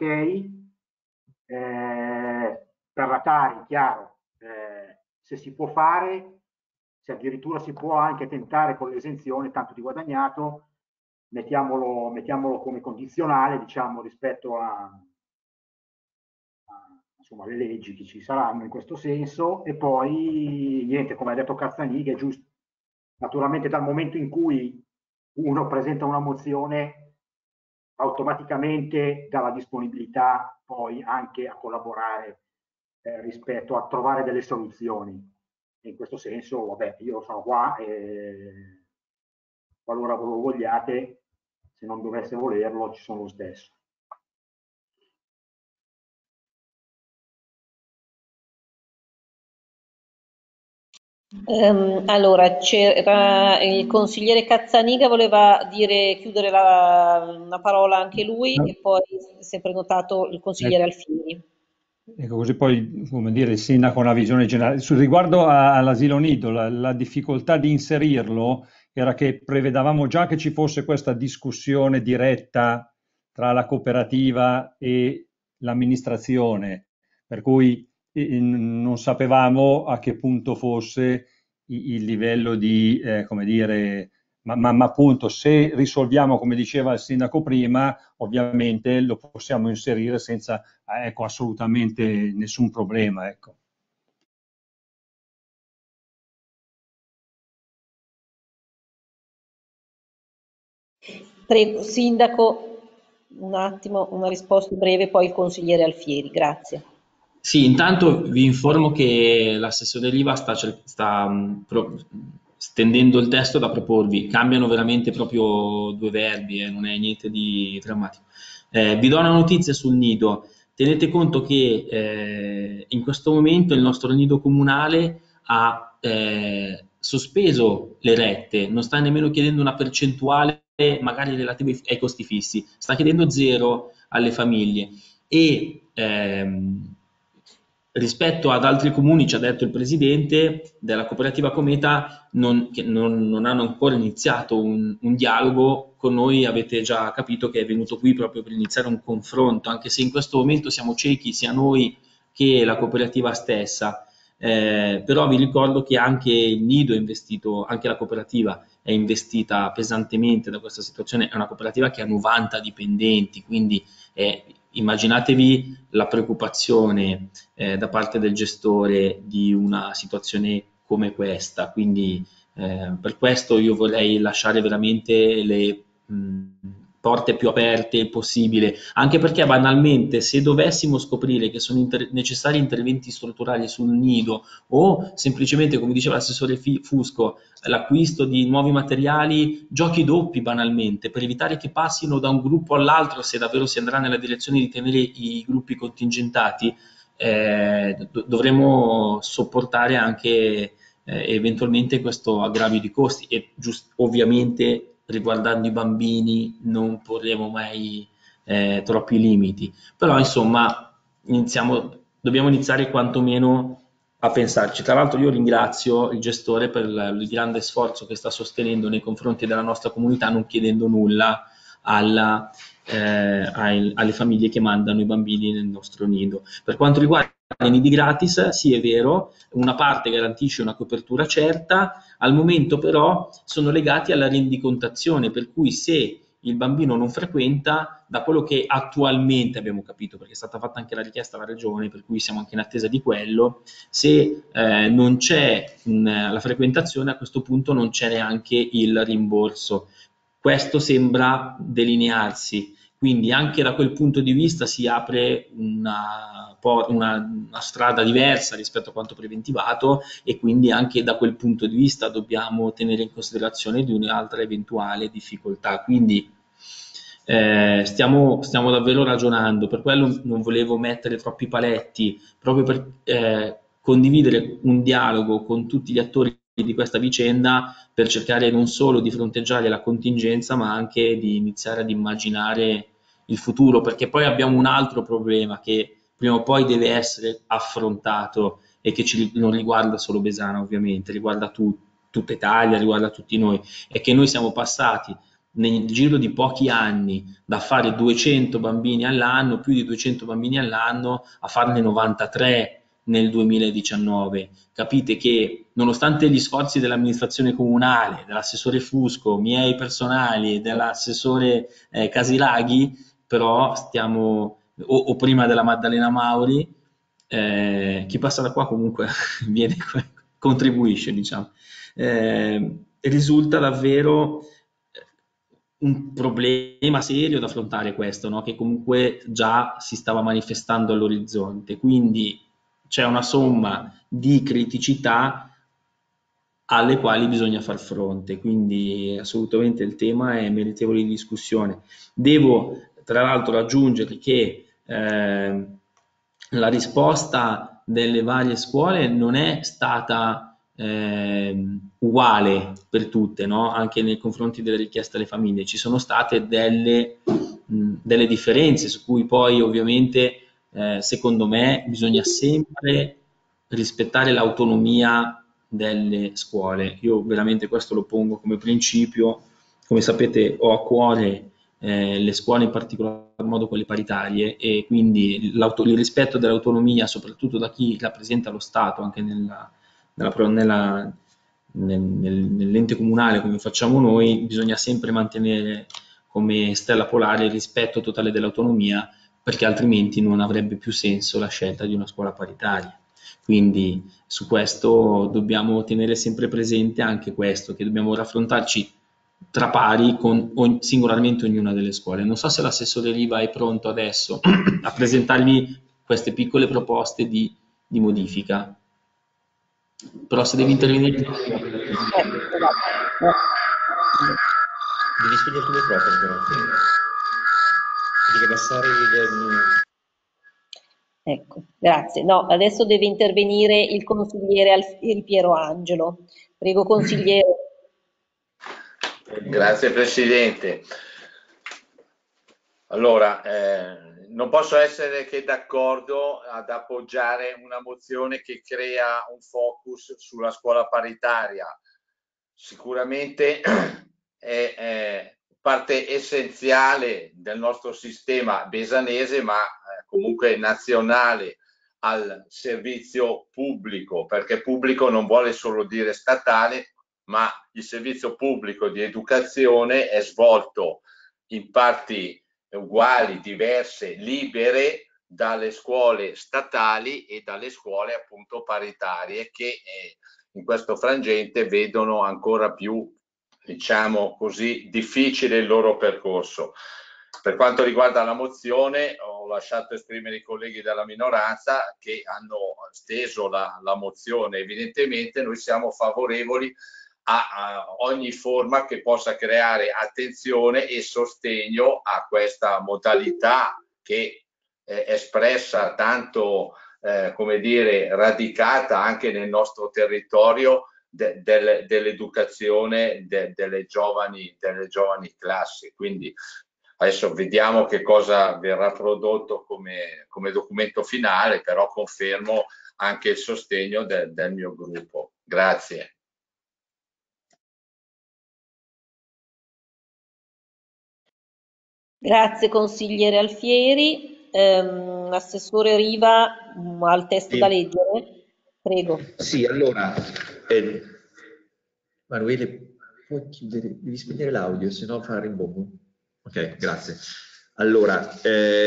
Eh, per la Tari, chiaro, eh, se si può fare, se addirittura si può anche tentare con l'esenzione, tanto di guadagnato, mettiamolo, mettiamolo come condizionale, diciamo, rispetto a, a insomma, le leggi che ci saranno in questo senso. E poi, niente, come ha detto Cazzaniga, è giusto, naturalmente dal momento in cui uno presenta una mozione, automaticamente dà la disponibilità poi anche a collaborare eh, rispetto a trovare delle soluzioni. In questo senso, vabbè, io sono qua e qualora voi lo vogliate, se non dovesse volerlo, ci sono lo stesso. Ehm, allora, c'era il consigliere Cazzaniga, voleva dire, chiudere la, una parola anche lui, No. e poi si è prenotato il consigliere Alfieri. Ecco, così poi, come dire, il sindaco ha una visione generale. Sul riguardo a- all'asilo nido, la, la difficoltà di inserirlo era che prevedavamo già che ci fosse questa discussione diretta tra la cooperativa e l'amministrazione, per cui eh, non sapevamo a che punto fosse i- il livello di, eh, come dire, ma, ma- ma appunto se risolviamo, come diceva il sindaco prima, ovviamente lo possiamo inserire senza eh, ecco, assolutamente nessun problema. Ecco. Prego, sindaco, un attimo, una risposta breve, poi il consigliere Alfieri, grazie. Sì, intanto vi informo che l'assessore Riva sta, cer- sta mh, pro- stendendo il testo da proporvi. Cambiano veramente proprio due verbi, eh, non è niente di drammatico. Eh, vi do una notizia sul nido. Tenete conto che eh, in questo momento il nostro nido comunale ha eh, sospeso le rette, non sta nemmeno chiedendo una percentuale magari relativa ai ai costi fissi, sta chiedendo zero alle famiglie e ehm, rispetto ad altri comuni, ci ha detto il presidente della cooperativa Cometa, non, che non, non hanno ancora iniziato un, un dialogo con noi. Avete già capito che è venuto qui proprio per iniziare un confronto, anche se in questo momento siamo ciechi sia noi che la cooperativa stessa. Eh, però vi ricordo che anche il Nido è investito, anche la cooperativa è investita pesantemente da questa situazione. È una cooperativa che ha novanta dipendenti, quindi eh, immaginatevi la preoccupazione eh, da parte del gestore di una situazione come questa. Quindi eh, per questo io vorrei lasciare veramente le mh, porte più aperte il possibile, anche perché banalmente se dovessimo scoprire che sono inter- necessari interventi strutturali sul nido o semplicemente, come diceva l'assessore Fusco, l'acquisto di nuovi materiali, giochi doppi banalmente, per evitare che passino da un gruppo all'altro, se davvero si andrà nella direzione di tenere i gruppi contingentati, eh, do- dovremo sopportare anche eh, eventualmente questo aggravio di costi e giust- ovviamente riguardando i bambini non porremo mai eh, troppi limiti, però insomma iniziamo, dobbiamo iniziare quantomeno a pensarci. Tra l'altro io ringrazio il gestore per il grande sforzo che sta sostenendo nei confronti della nostra comunità, non chiedendo nulla alla, eh, ai, alle famiglie che mandano i bambini nel nostro nido. Per quanto riguarda i nidi gratis, sì è vero, una parte garantisce una copertura certa, al momento però sono legati alla rendicontazione, per cui se il bambino non frequenta, da quello che attualmente abbiamo capito, perché è stata fatta anche la richiesta alla regione, per cui siamo anche in attesa di quello, se eh, non c'è mh, la frequentazione, a questo punto non c'è neanche il rimborso. Questo sembra delinearsi, quindi anche da quel punto di vista si apre una, una, una strada diversa rispetto a quanto preventivato e quindi anche da quel punto di vista dobbiamo tenere in considerazione di un'altra eventuale difficoltà. Quindi eh, stiamo, stiamo davvero ragionando, per quello non volevo mettere troppi paletti, proprio per eh, condividere un dialogo con tutti gli attori di questa vicenda per cercare non solo di fronteggiare la contingenza ma anche di iniziare ad immaginare il futuro, perché poi abbiamo un altro problema che prima o poi deve essere affrontato e che ci, non riguarda solo Besana ovviamente, riguarda tu, tutta Italia, riguarda tutti noi, è che noi siamo passati nel giro di pochi anni da fare duecento bambini all'anno, più di duecento bambini all'anno, a farne novantatré nel duemiladiciannove. Capite che nonostante gli sforzi dell'amministrazione comunale, dell'assessore Fusco, miei personali e dell'assessore eh, Casilaghi, però stiamo, o, o prima della Maddalena Mauri, eh, chi passa da qua comunque viene, contribuisce, diciamo. Eh, risulta davvero un problema serio da affrontare questo, no? Che comunque già si stava manifestando all'orizzonte, quindi c'è una somma di criticità alle quali bisogna far fronte, quindi assolutamente il tema è meritevole di discussione. Devo tra l'altro aggiungere che eh, la risposta delle varie scuole non è stata eh, uguale per tutte, no? Anche nei confronti delle richieste alle famiglie. Ci sono state delle, mh, delle differenze su cui poi ovviamente eh, secondo me bisogna sempre rispettare l'autonomia delle scuole. Io veramente questo lo pongo come principio. Come sapete ho a cuore eh, le scuole, in particolar modo quelle paritarie, e quindi il rispetto dell'autonomia soprattutto da chi rappresenta lo Stato anche nella, nella, nella, nel, nel, nell'ente comunale come facciamo noi. Bisogna sempre mantenere come stella polare il rispetto totale dell'autonomia, perché altrimenti non avrebbe più senso la scelta di una scuola paritaria. Quindi su questo dobbiamo tenere sempre presente anche questo, che dobbiamo raffrontarci tra pari con ogni, singolarmente ognuna delle scuole. Non so se l'assessore Riva è pronto adesso a presentarvi queste piccole proposte di, di modifica. Però se devi intervenire... Devi spegnere il microfono, però. Devi abbassare il... Ecco, grazie. No, adesso deve intervenire il consigliere Alfieri Piero Angelo. Prego, consigliere. Grazie Presidente. Allora, eh, non posso essere che d'accordo ad appoggiare una mozione che crea un focus sulla scuola paritaria. Sicuramente è, è parte essenziale del nostro sistema besanese, ma eh, comunque nazionale, al servizio pubblico, perché pubblico non vuole solo dire statale, ma il servizio pubblico di educazione è svolto in parti uguali, diverse, libere dalle scuole statali e dalle scuole appunto paritarie, che eh, in questo frangente vedono ancora più, diciamo così, difficile il loro percorso. Per quanto riguarda la mozione, ho lasciato esprimere i colleghi della minoranza che hanno steso la, la mozione. Evidentemente noi siamo favorevoli a, a ogni forma che possa creare attenzione e sostegno a questa modalità che è espressa tanto, eh, come dire, radicata anche nel nostro territorio de, de, dell'educazione de, delle giovani, delle giovani classi. Quindi adesso vediamo che cosa verrà prodotto come, come documento finale, però confermo anche il sostegno de, del mio gruppo. Grazie. Grazie consigliere Alfieri. Ehm, Assessore Riva, mh, ha il testo Sì. da leggere? Prego. Sì, allora, eh, Manuele, puoi chiudere, devi spegnere l'audio, se no fa rimbombo. Ok, grazie. Allora,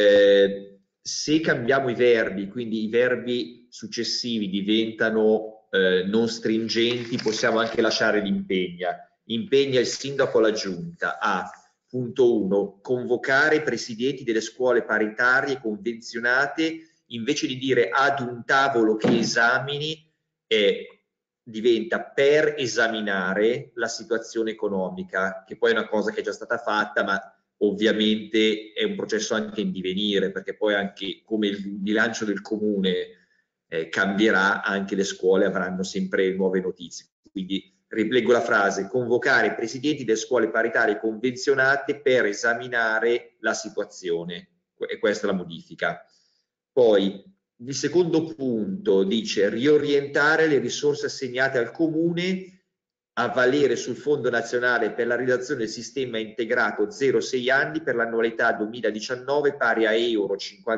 eh, se cambiamo i verbi, quindi i verbi successivi diventano eh, non stringenti, possiamo anche lasciare l'impegna. Impegna il sindaco alla giunta a, punto uno, convocare i presidenti delle scuole paritarie convenzionate, invece di dire ad un tavolo che esamini, eh, diventa per esaminare la situazione economica, che poi è una cosa che è già stata fatta, ma ovviamente è un processo anche in divenire, perché poi anche come il bilancio del comune eh, cambierà, anche le scuole avranno sempre nuove notizie. Quindi rileggo la frase: convocare i presidenti delle scuole paritarie convenzionate per esaminare la situazione, e questa è la modifica. Poi il secondo punto dice riorientare le risorse assegnate al comune a valere sul Fondo Nazionale per la realizzazione del sistema integrato zero sei anni per l'annualità duemiladiciannove pari a euro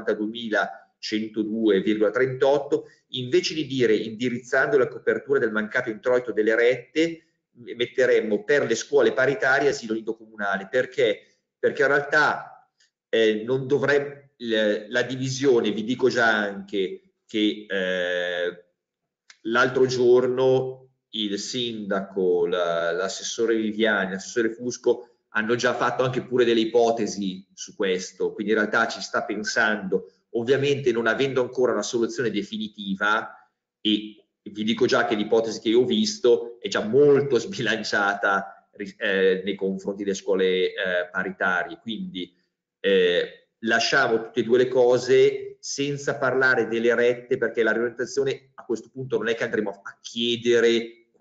cinquantaduemilacentodue virgola trentotto, invece di dire indirizzando la copertura del mancato introito delle rette, metteremmo per le scuole paritarie asilo nido comunale. Perché? Perché in realtà eh, non dovrebbe la divisione, vi dico già anche che eh, l'altro giorno il sindaco, l'assessore Viviani, l'assessore Fusco hanno già fatto anche pure delle ipotesi su questo, quindi in realtà ci sta pensando, ovviamente non avendo ancora una soluzione definitiva, e vi dico già che l'ipotesi che io ho visto è già molto sbilanciata eh, nei confronti delle scuole eh, paritarie, quindi eh, lasciamo tutte e due le cose senza parlare delle rette, perché la riorientazione a questo punto non è che andremo a chiedere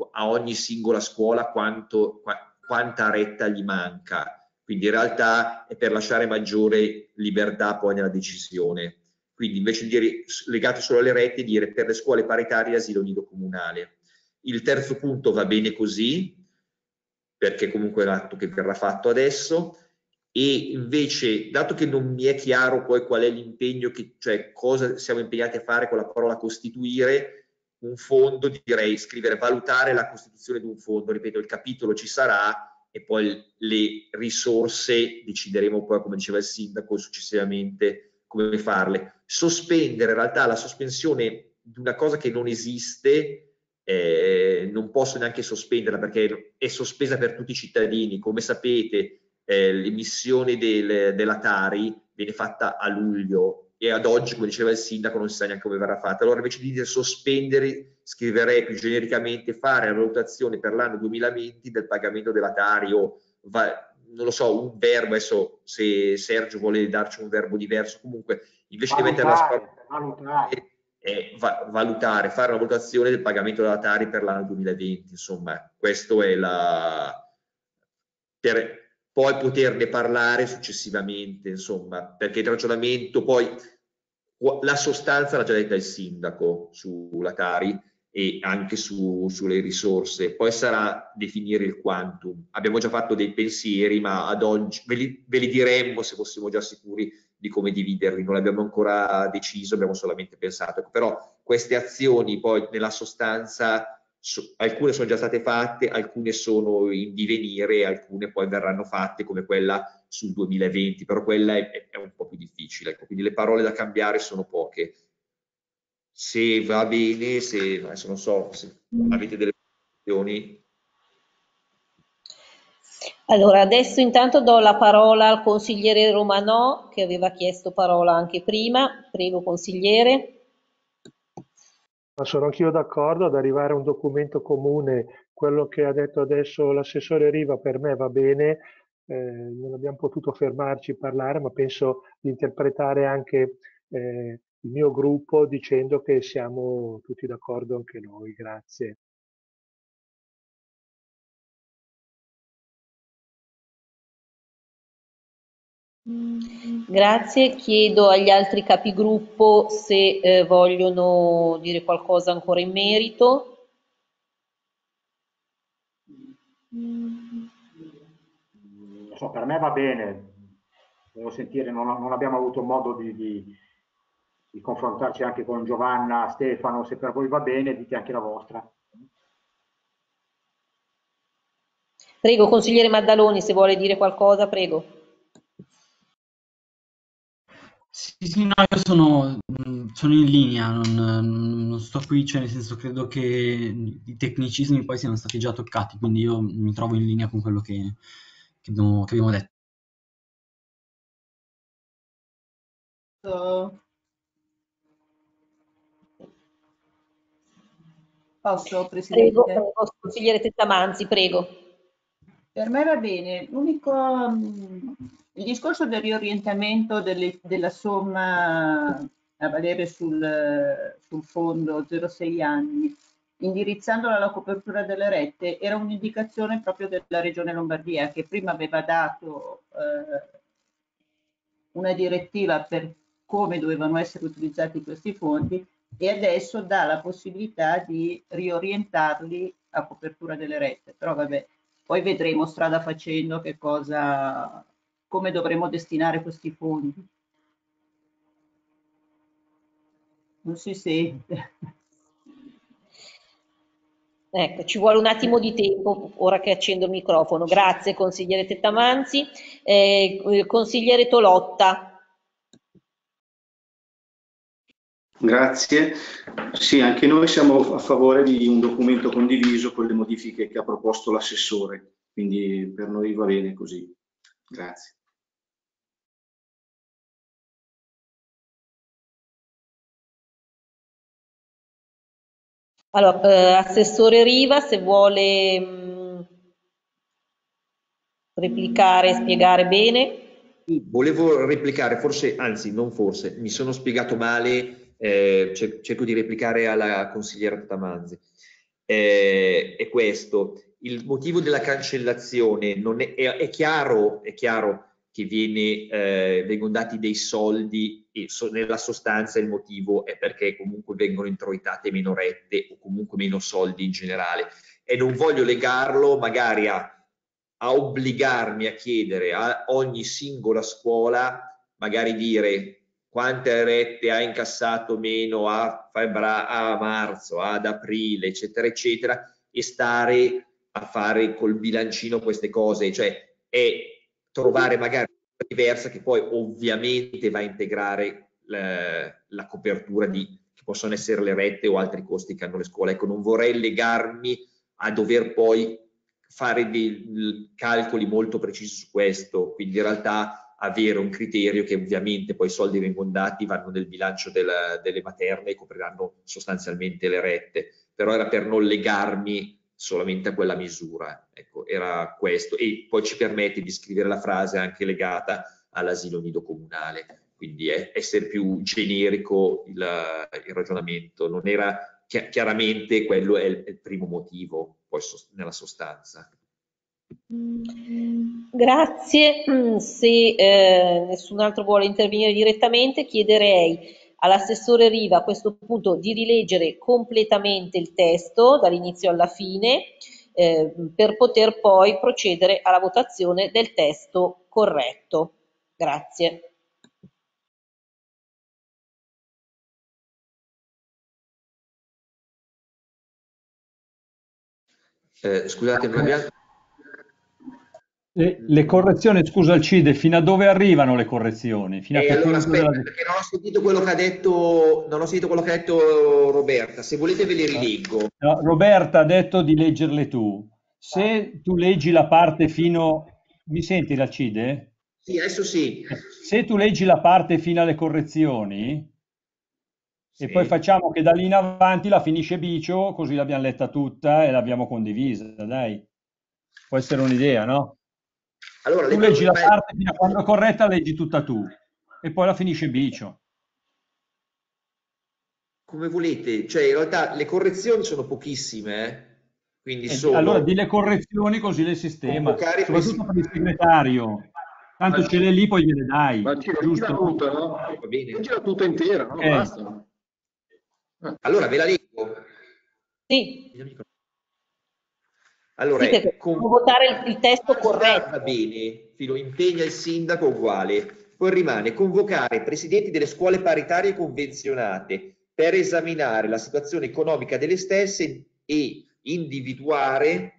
a ogni singola scuola quanto, qua, quanta retta gli manca. Quindi in realtà è per lasciare maggiore libertà poi nella decisione. Quindi invece di dire legati solo alle rette, dire per le scuole paritarie asilo nido comunale. Il terzo punto va bene così, perché comunque è l'atto che verrà fatto adesso, e invece, dato che non mi è chiaro poi qual è l'impegno, cioè cosa siamo impegnati a fare con la parola costituire, un fondo, direi scrivere valutare la costituzione di un fondo, ripeto, il capitolo ci sarà e poi le risorse decideremo poi, come diceva il sindaco, successivamente come farle. Sospendere in realtà la sospensione di una cosa che non esiste, eh, non posso neanche sospenderla perché è sospesa per tutti i cittadini. Come sapete, eh, l'emissione del, della Tari viene fatta a luglio e ad oggi, come diceva il sindaco, non si sa neanche come verrà fatta. Allora invece di dire sospendere, scriverei più genericamente fare la valutazione per l'anno duemilaventi del pagamento della Tari o va, non lo so, un verbo, adesso se Sergio vuole darci un verbo diverso, comunque invece di mettere la Valutare, valutare. è va valutare, fare una valutazione del pagamento della Tari per l'anno duemilaventi, insomma, questo è la... per poi poterne parlare successivamente, insomma, perché il ragionamento poi, la sostanza l'ha già detta il sindaco sulla Tari e anche su, sulle risorse, poi sarà definire il quantum. Abbiamo già fatto dei pensieri, ma ad oggi ve li, ve li diremmo se fossimo già sicuri di come dividerli, non l'abbiamo ancora deciso, abbiamo solamente pensato. Però queste azioni poi nella sostanza, so, alcune sono già state fatte, alcune sono in divenire, alcune poi verranno fatte come quella sul duemilaventi, però quella è, è un po' più difficile, ecco, quindi le parole da cambiare sono poche. Se va bene, se adesso non so se avete delle questioni. Allora, adesso intanto do la parola al consigliere Romanò, che aveva chiesto parola anche prima. Prego, consigliere. Ma sono anch'io d'accordo ad arrivare a un documento comune. Quello che ha detto adesso l'assessore Riva per me va bene, eh, non abbiamo potuto fermarci a parlare, ma penso di interpretare anche eh, il mio gruppo dicendo che siamo tutti d'accordo anche noi. Grazie. Grazie, chiedo agli altri capigruppo se eh, vogliono dire qualcosa ancora in merito. Non so, per me va bene. Devo sentire, non, non abbiamo avuto modo di, di, di confrontarci anche con Giovanna, Stefano. Se per voi va bene, dite anche la vostra. Prego, consigliere Maddaloni, se vuole dire qualcosa, prego. Sì, sì, no, io sono, sono in linea, non, non sto qui, cioè nel senso credo che i tecnicismi poi siano stati già toccati, quindi io mi trovo in linea con quello che, che, abbiamo, che abbiamo detto. Posso, Presidente? Prego, prego, consigliere Tettamanzi, prego. Per me va bene, l'unico, il discorso del riorientamento delle, della somma a valere sul, sul fondo zero sei anni, indirizzandola alla copertura delle rette, era un'indicazione proprio della Regione Lombardia, che prima aveva dato eh, una direttiva per come dovevano essere utilizzati questi fondi e adesso dà la possibilità di riorientarli a copertura delle rette. Però vabbè, poi vedremo strada facendo che cosa, come dovremo destinare questi fondi. Non si sente. Ecco, ci vuole un attimo di tempo ora che accendo il microfono. Grazie consigliere Tettamanzi. Eh, consigliere Tolotta. Grazie. Sì, anche noi siamo a favore di un documento condiviso con le modifiche che ha proposto l'assessore, quindi per noi va bene così. Grazie. Allora, eh, Assessore Riva, se vuole mh, replicare e spiegare bene. Volevo replicare, forse, anzi non forse, mi sono spiegato male, eh, cerco di replicare alla consigliera Tettamanzi. eh, è questo. Il motivo della cancellazione non è, è, è chiaro, è chiaro che viene, eh, vengono dati dei soldi e so, nella sostanza il motivo è perché comunque vengono introitate meno rette o comunque meno soldi in generale, e non voglio legarlo magari a, a obbligarmi a chiedere a ogni singola scuola, magari dire quante rette ha incassato meno a, febbraio, a marzo, ad aprile, eccetera, eccetera, e stare a fare col bilancino queste cose, cioè è trovare magari una diversa che poi ovviamente va a integrare la, la copertura di che possono essere le rette o altri costi che hanno le scuole. Ecco, non vorrei legarmi a dover poi fare dei calcoli molto precisi su questo, quindi in realtà avere un criterio che ovviamente poi i soldi vengono dati, vanno nel bilancio del, delle materne e copriranno sostanzialmente le rette, però era per non legarmi solamente a quella misura, ecco, era questo, e poi ci permette di scrivere la frase anche legata all'asilo nido comunale, quindi è, essere più generico il, il ragionamento, non era chi chiaramente quello è il, è il primo motivo poi sost nella sostanza. Grazie, se eh, nessun altro vuole intervenire direttamente chiederei all'assessore Riva a questo punto di rileggere completamente il testo dall'inizio alla fine eh, per poter poi procedere alla votazione del testo corretto. Grazie. Eh, scusate, non abbiamo... Le, le correzioni, scusa Alcide, fino a dove arrivano le correzioni? Fino a E che allora punto aspetta, della... perché non ho sentito quello che ha detto, non ho sentito quello che ha detto Roberta, se volete ve le rileggo. No, Roberta ha detto di leggerle tu. Se tu leggi la parte fino... Mi senti Alcide? Sì, adesso sì. Se tu leggi la parte fino alle correzioni Sì. e poi facciamo che da lì in avanti la finisce Bicio, così l'abbiamo letta tutta e l'abbiamo condivisa, dai. Può essere un'idea, no? Allora, Tu le leggi la beh, parte fino a quando è corretta, leggi tutta tu e poi la finisce Bicio. come volete, cioè in realtà le correzioni sono pochissime, eh? Quindi E sono allora di le correzioni così le sistema, convocare soprattutto per il segretario. Tanto ce l'hai lì, poi gliele dai, Ma ci giusto? tutta, no? Va bene. Leggila tutta intera, no? Ok. Basta. Allora ve la leggo. Sì. Allora, Sì, perché è con... dobbiamo votare il, il testo corretto. Va bene, fino impegna il sindaco uguale. Poi rimane convocare i presidenti delle scuole paritarie convenzionate per esaminare la situazione economica delle stesse e individuare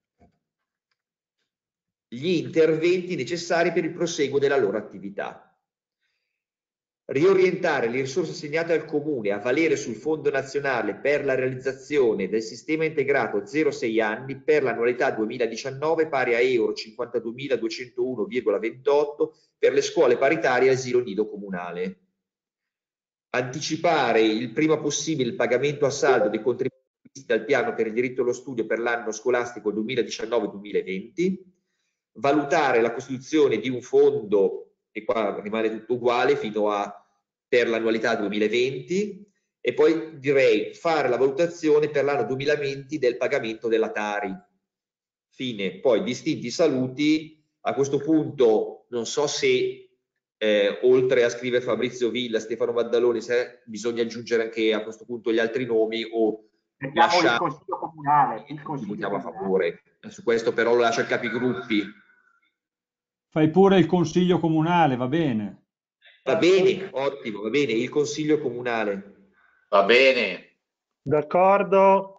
gli interventi necessari per il proseguo della loro attività. Riorientare le risorse assegnate al Comune a valere sul Fondo Nazionale per la realizzazione del sistema integrato zero sei anni per l'annualità duemiladiciannove pari a euro cinquantaduemiladuecentouno virgola ventotto per le scuole paritarie asilo nido comunale. Anticipare il prima possibile il pagamento a saldo dei contributi dal piano per il diritto allo studio per l'anno scolastico duemiladiciannove duemilaventi. Valutare la costituzione di un fondo, e qua rimane tutto uguale fino a per l'annualità duemilaventi, e poi direi fare la valutazione per l'anno duemilaventi del pagamento della Tari. Fine. Poi distinti saluti, a questo punto non so se eh, oltre a scrivere Fabrizio Villa, Stefano Maddaloni, se bisogna aggiungere anche a questo punto gli altri nomi o Mettiamo il lasciare... Consiglio Comunale. Il consiglio votiamo a comunale. favore. Su questo però lo lascio ai capigruppi. Fai pure il consiglio comunale, va bene. Va bene, ottimo, va bene, il consiglio comunale. Va bene. D'accordo.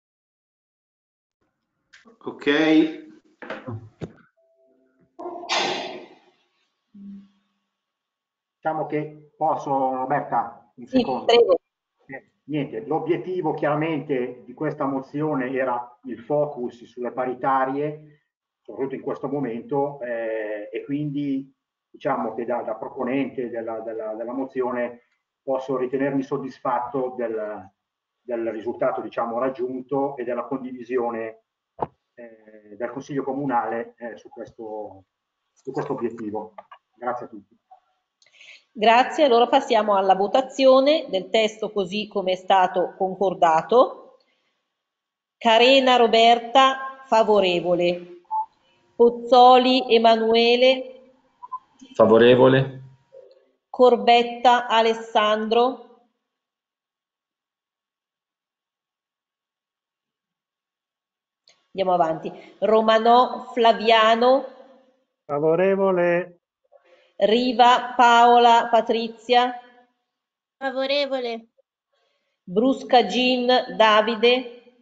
Ok. Diciamo che posso, Roberta, un Sì, secondo. prego. Eh, niente, l'obiettivo chiaramente di questa mozione era il focus sulle paritarie, soprattutto in questo momento, eh, e quindi diciamo che da, da proponente della, della, della mozione posso ritenermi soddisfatto del, del risultato diciamo, raggiunto e della condivisione eh, del Consiglio Comunale eh, su, questo, su questo obiettivo. Grazie a tutti. Grazie, allora passiamo alla votazione del testo così come è stato concordato. Carena Roberta, favorevole. Pozzoli Emanuele, Favorevole. Corbetta Alessandro, andiamo avanti. Romanò Flaviano, Favorevole. Riva Paola Patrizia, Favorevole. Brusca Gin Davide,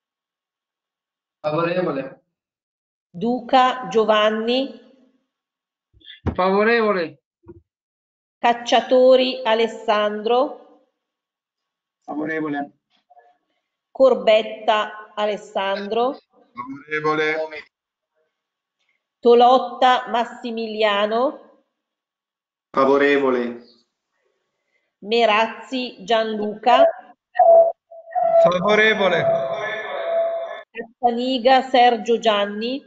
Favorevole. Duca Giovanni, Favorevole. Cacciatori Alessandro, Favorevole. Corbetta Alessandro, Favorevole. Tolotta Massimiliano, Favorevole. Merazzi Gianluca, Favorevole. Castaniga Sergio Gianni,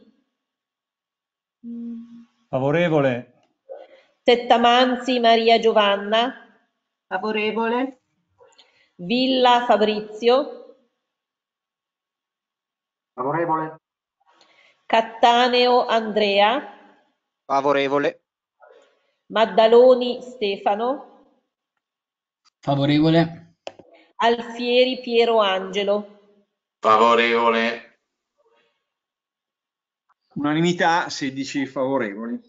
Favorevole. Tettamanzi Maria Giovanna, Favorevole. Villa Fabrizio, Favorevole. Cattaneo Andrea, Favorevole. Maddaloni Stefano, Favorevole. Alfieri Piero Angelo. Favorevole. Unanimità, sedici favorevoli.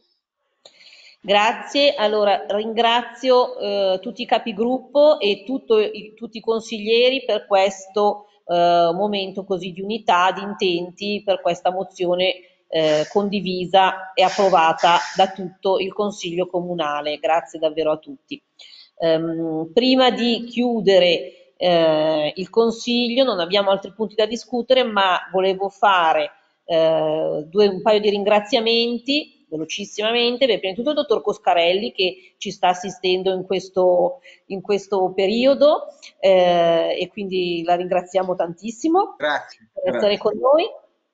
Grazie, allora ringrazio eh, tutti i capigruppo e tutto, i, tutti i consiglieri per questo eh, momento così di unità, di intenti per questa mozione eh, condivisa e approvata da tutto il Consiglio Comunale. Grazie davvero a tutti. Ehm, prima di chiudere eh, il Consiglio, non abbiamo altri punti da discutere, ma volevo fare eh, due, un paio di ringraziamenti velocissimamente. Beh, prima di tutto il dottor Coscarelli che ci sta assistendo in questo, in questo periodo eh, e quindi la ringraziamo tantissimo Grazie. per essere con noi.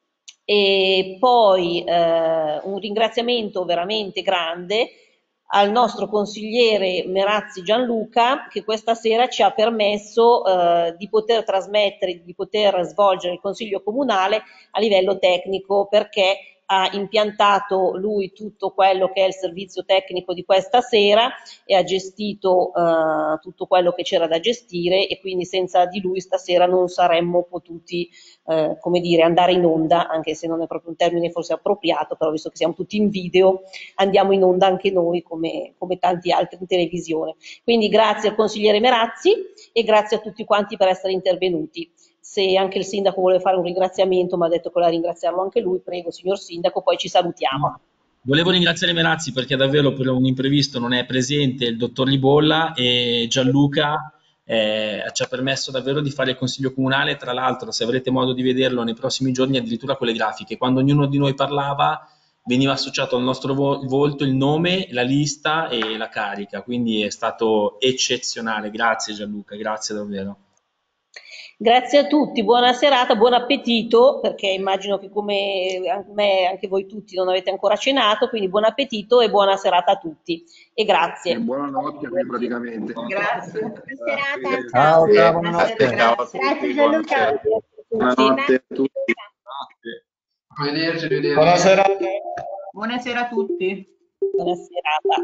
E poi eh, un ringraziamento veramente grande al nostro consigliere Merazzi Gianluca che questa sera ci ha permesso eh, di poter trasmettere, di poter svolgere il Consiglio Comunale a livello tecnico perché ha impiantato lui tutto quello che è il servizio tecnico di questa sera e ha gestito eh, tutto quello che c'era da gestire e quindi senza di lui stasera non saremmo potuti eh, come dire, andare in onda, anche se non è proprio un termine forse appropriato, però visto che siamo tutti in video andiamo in onda anche noi come, come tanti altri in televisione. Quindi grazie al consigliere Merazzi e grazie a tutti quanti per essere intervenuti. Se anche il sindaco vuole fare un ringraziamento, mi ha detto che voleva ringraziarlo anche lui, prego signor sindaco, poi ci salutiamo. Volevo ringraziare Merazzi perché davvero per un imprevisto non è presente il dottor Libolla e Gianluca eh, ci ha permesso davvero di fare il consiglio comunale. Tra l'altro, se avrete modo di vederlo nei prossimi giorni, addirittura con le grafiche, quando ognuno di noi parlava veniva associato al nostro vo volto il nome, la lista e la carica, quindi è stato eccezionale. Grazie Gianluca, grazie davvero. Grazie a tutti, buona serata, buon appetito, perché immagino che come me anche voi tutti non avete ancora cenato, quindi buon appetito e buona serata a tutti. E grazie. E buonanotte praticamente. Grazie. Buona serata. Ciao, ciao, buonanotte. Ciao a tutti, Grazie Gianluca. Buonanotte a tutti. Arrivederci, arrivederci. Buonasera. Buonasera a tutti. Buona serata.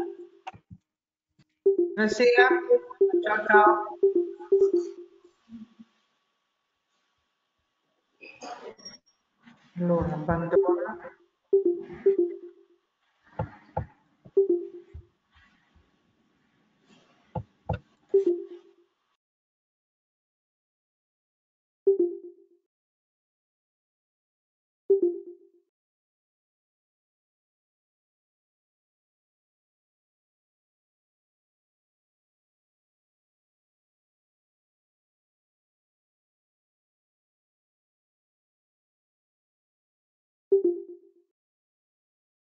Buonasera. Ciao ciao. Allora, abbandona.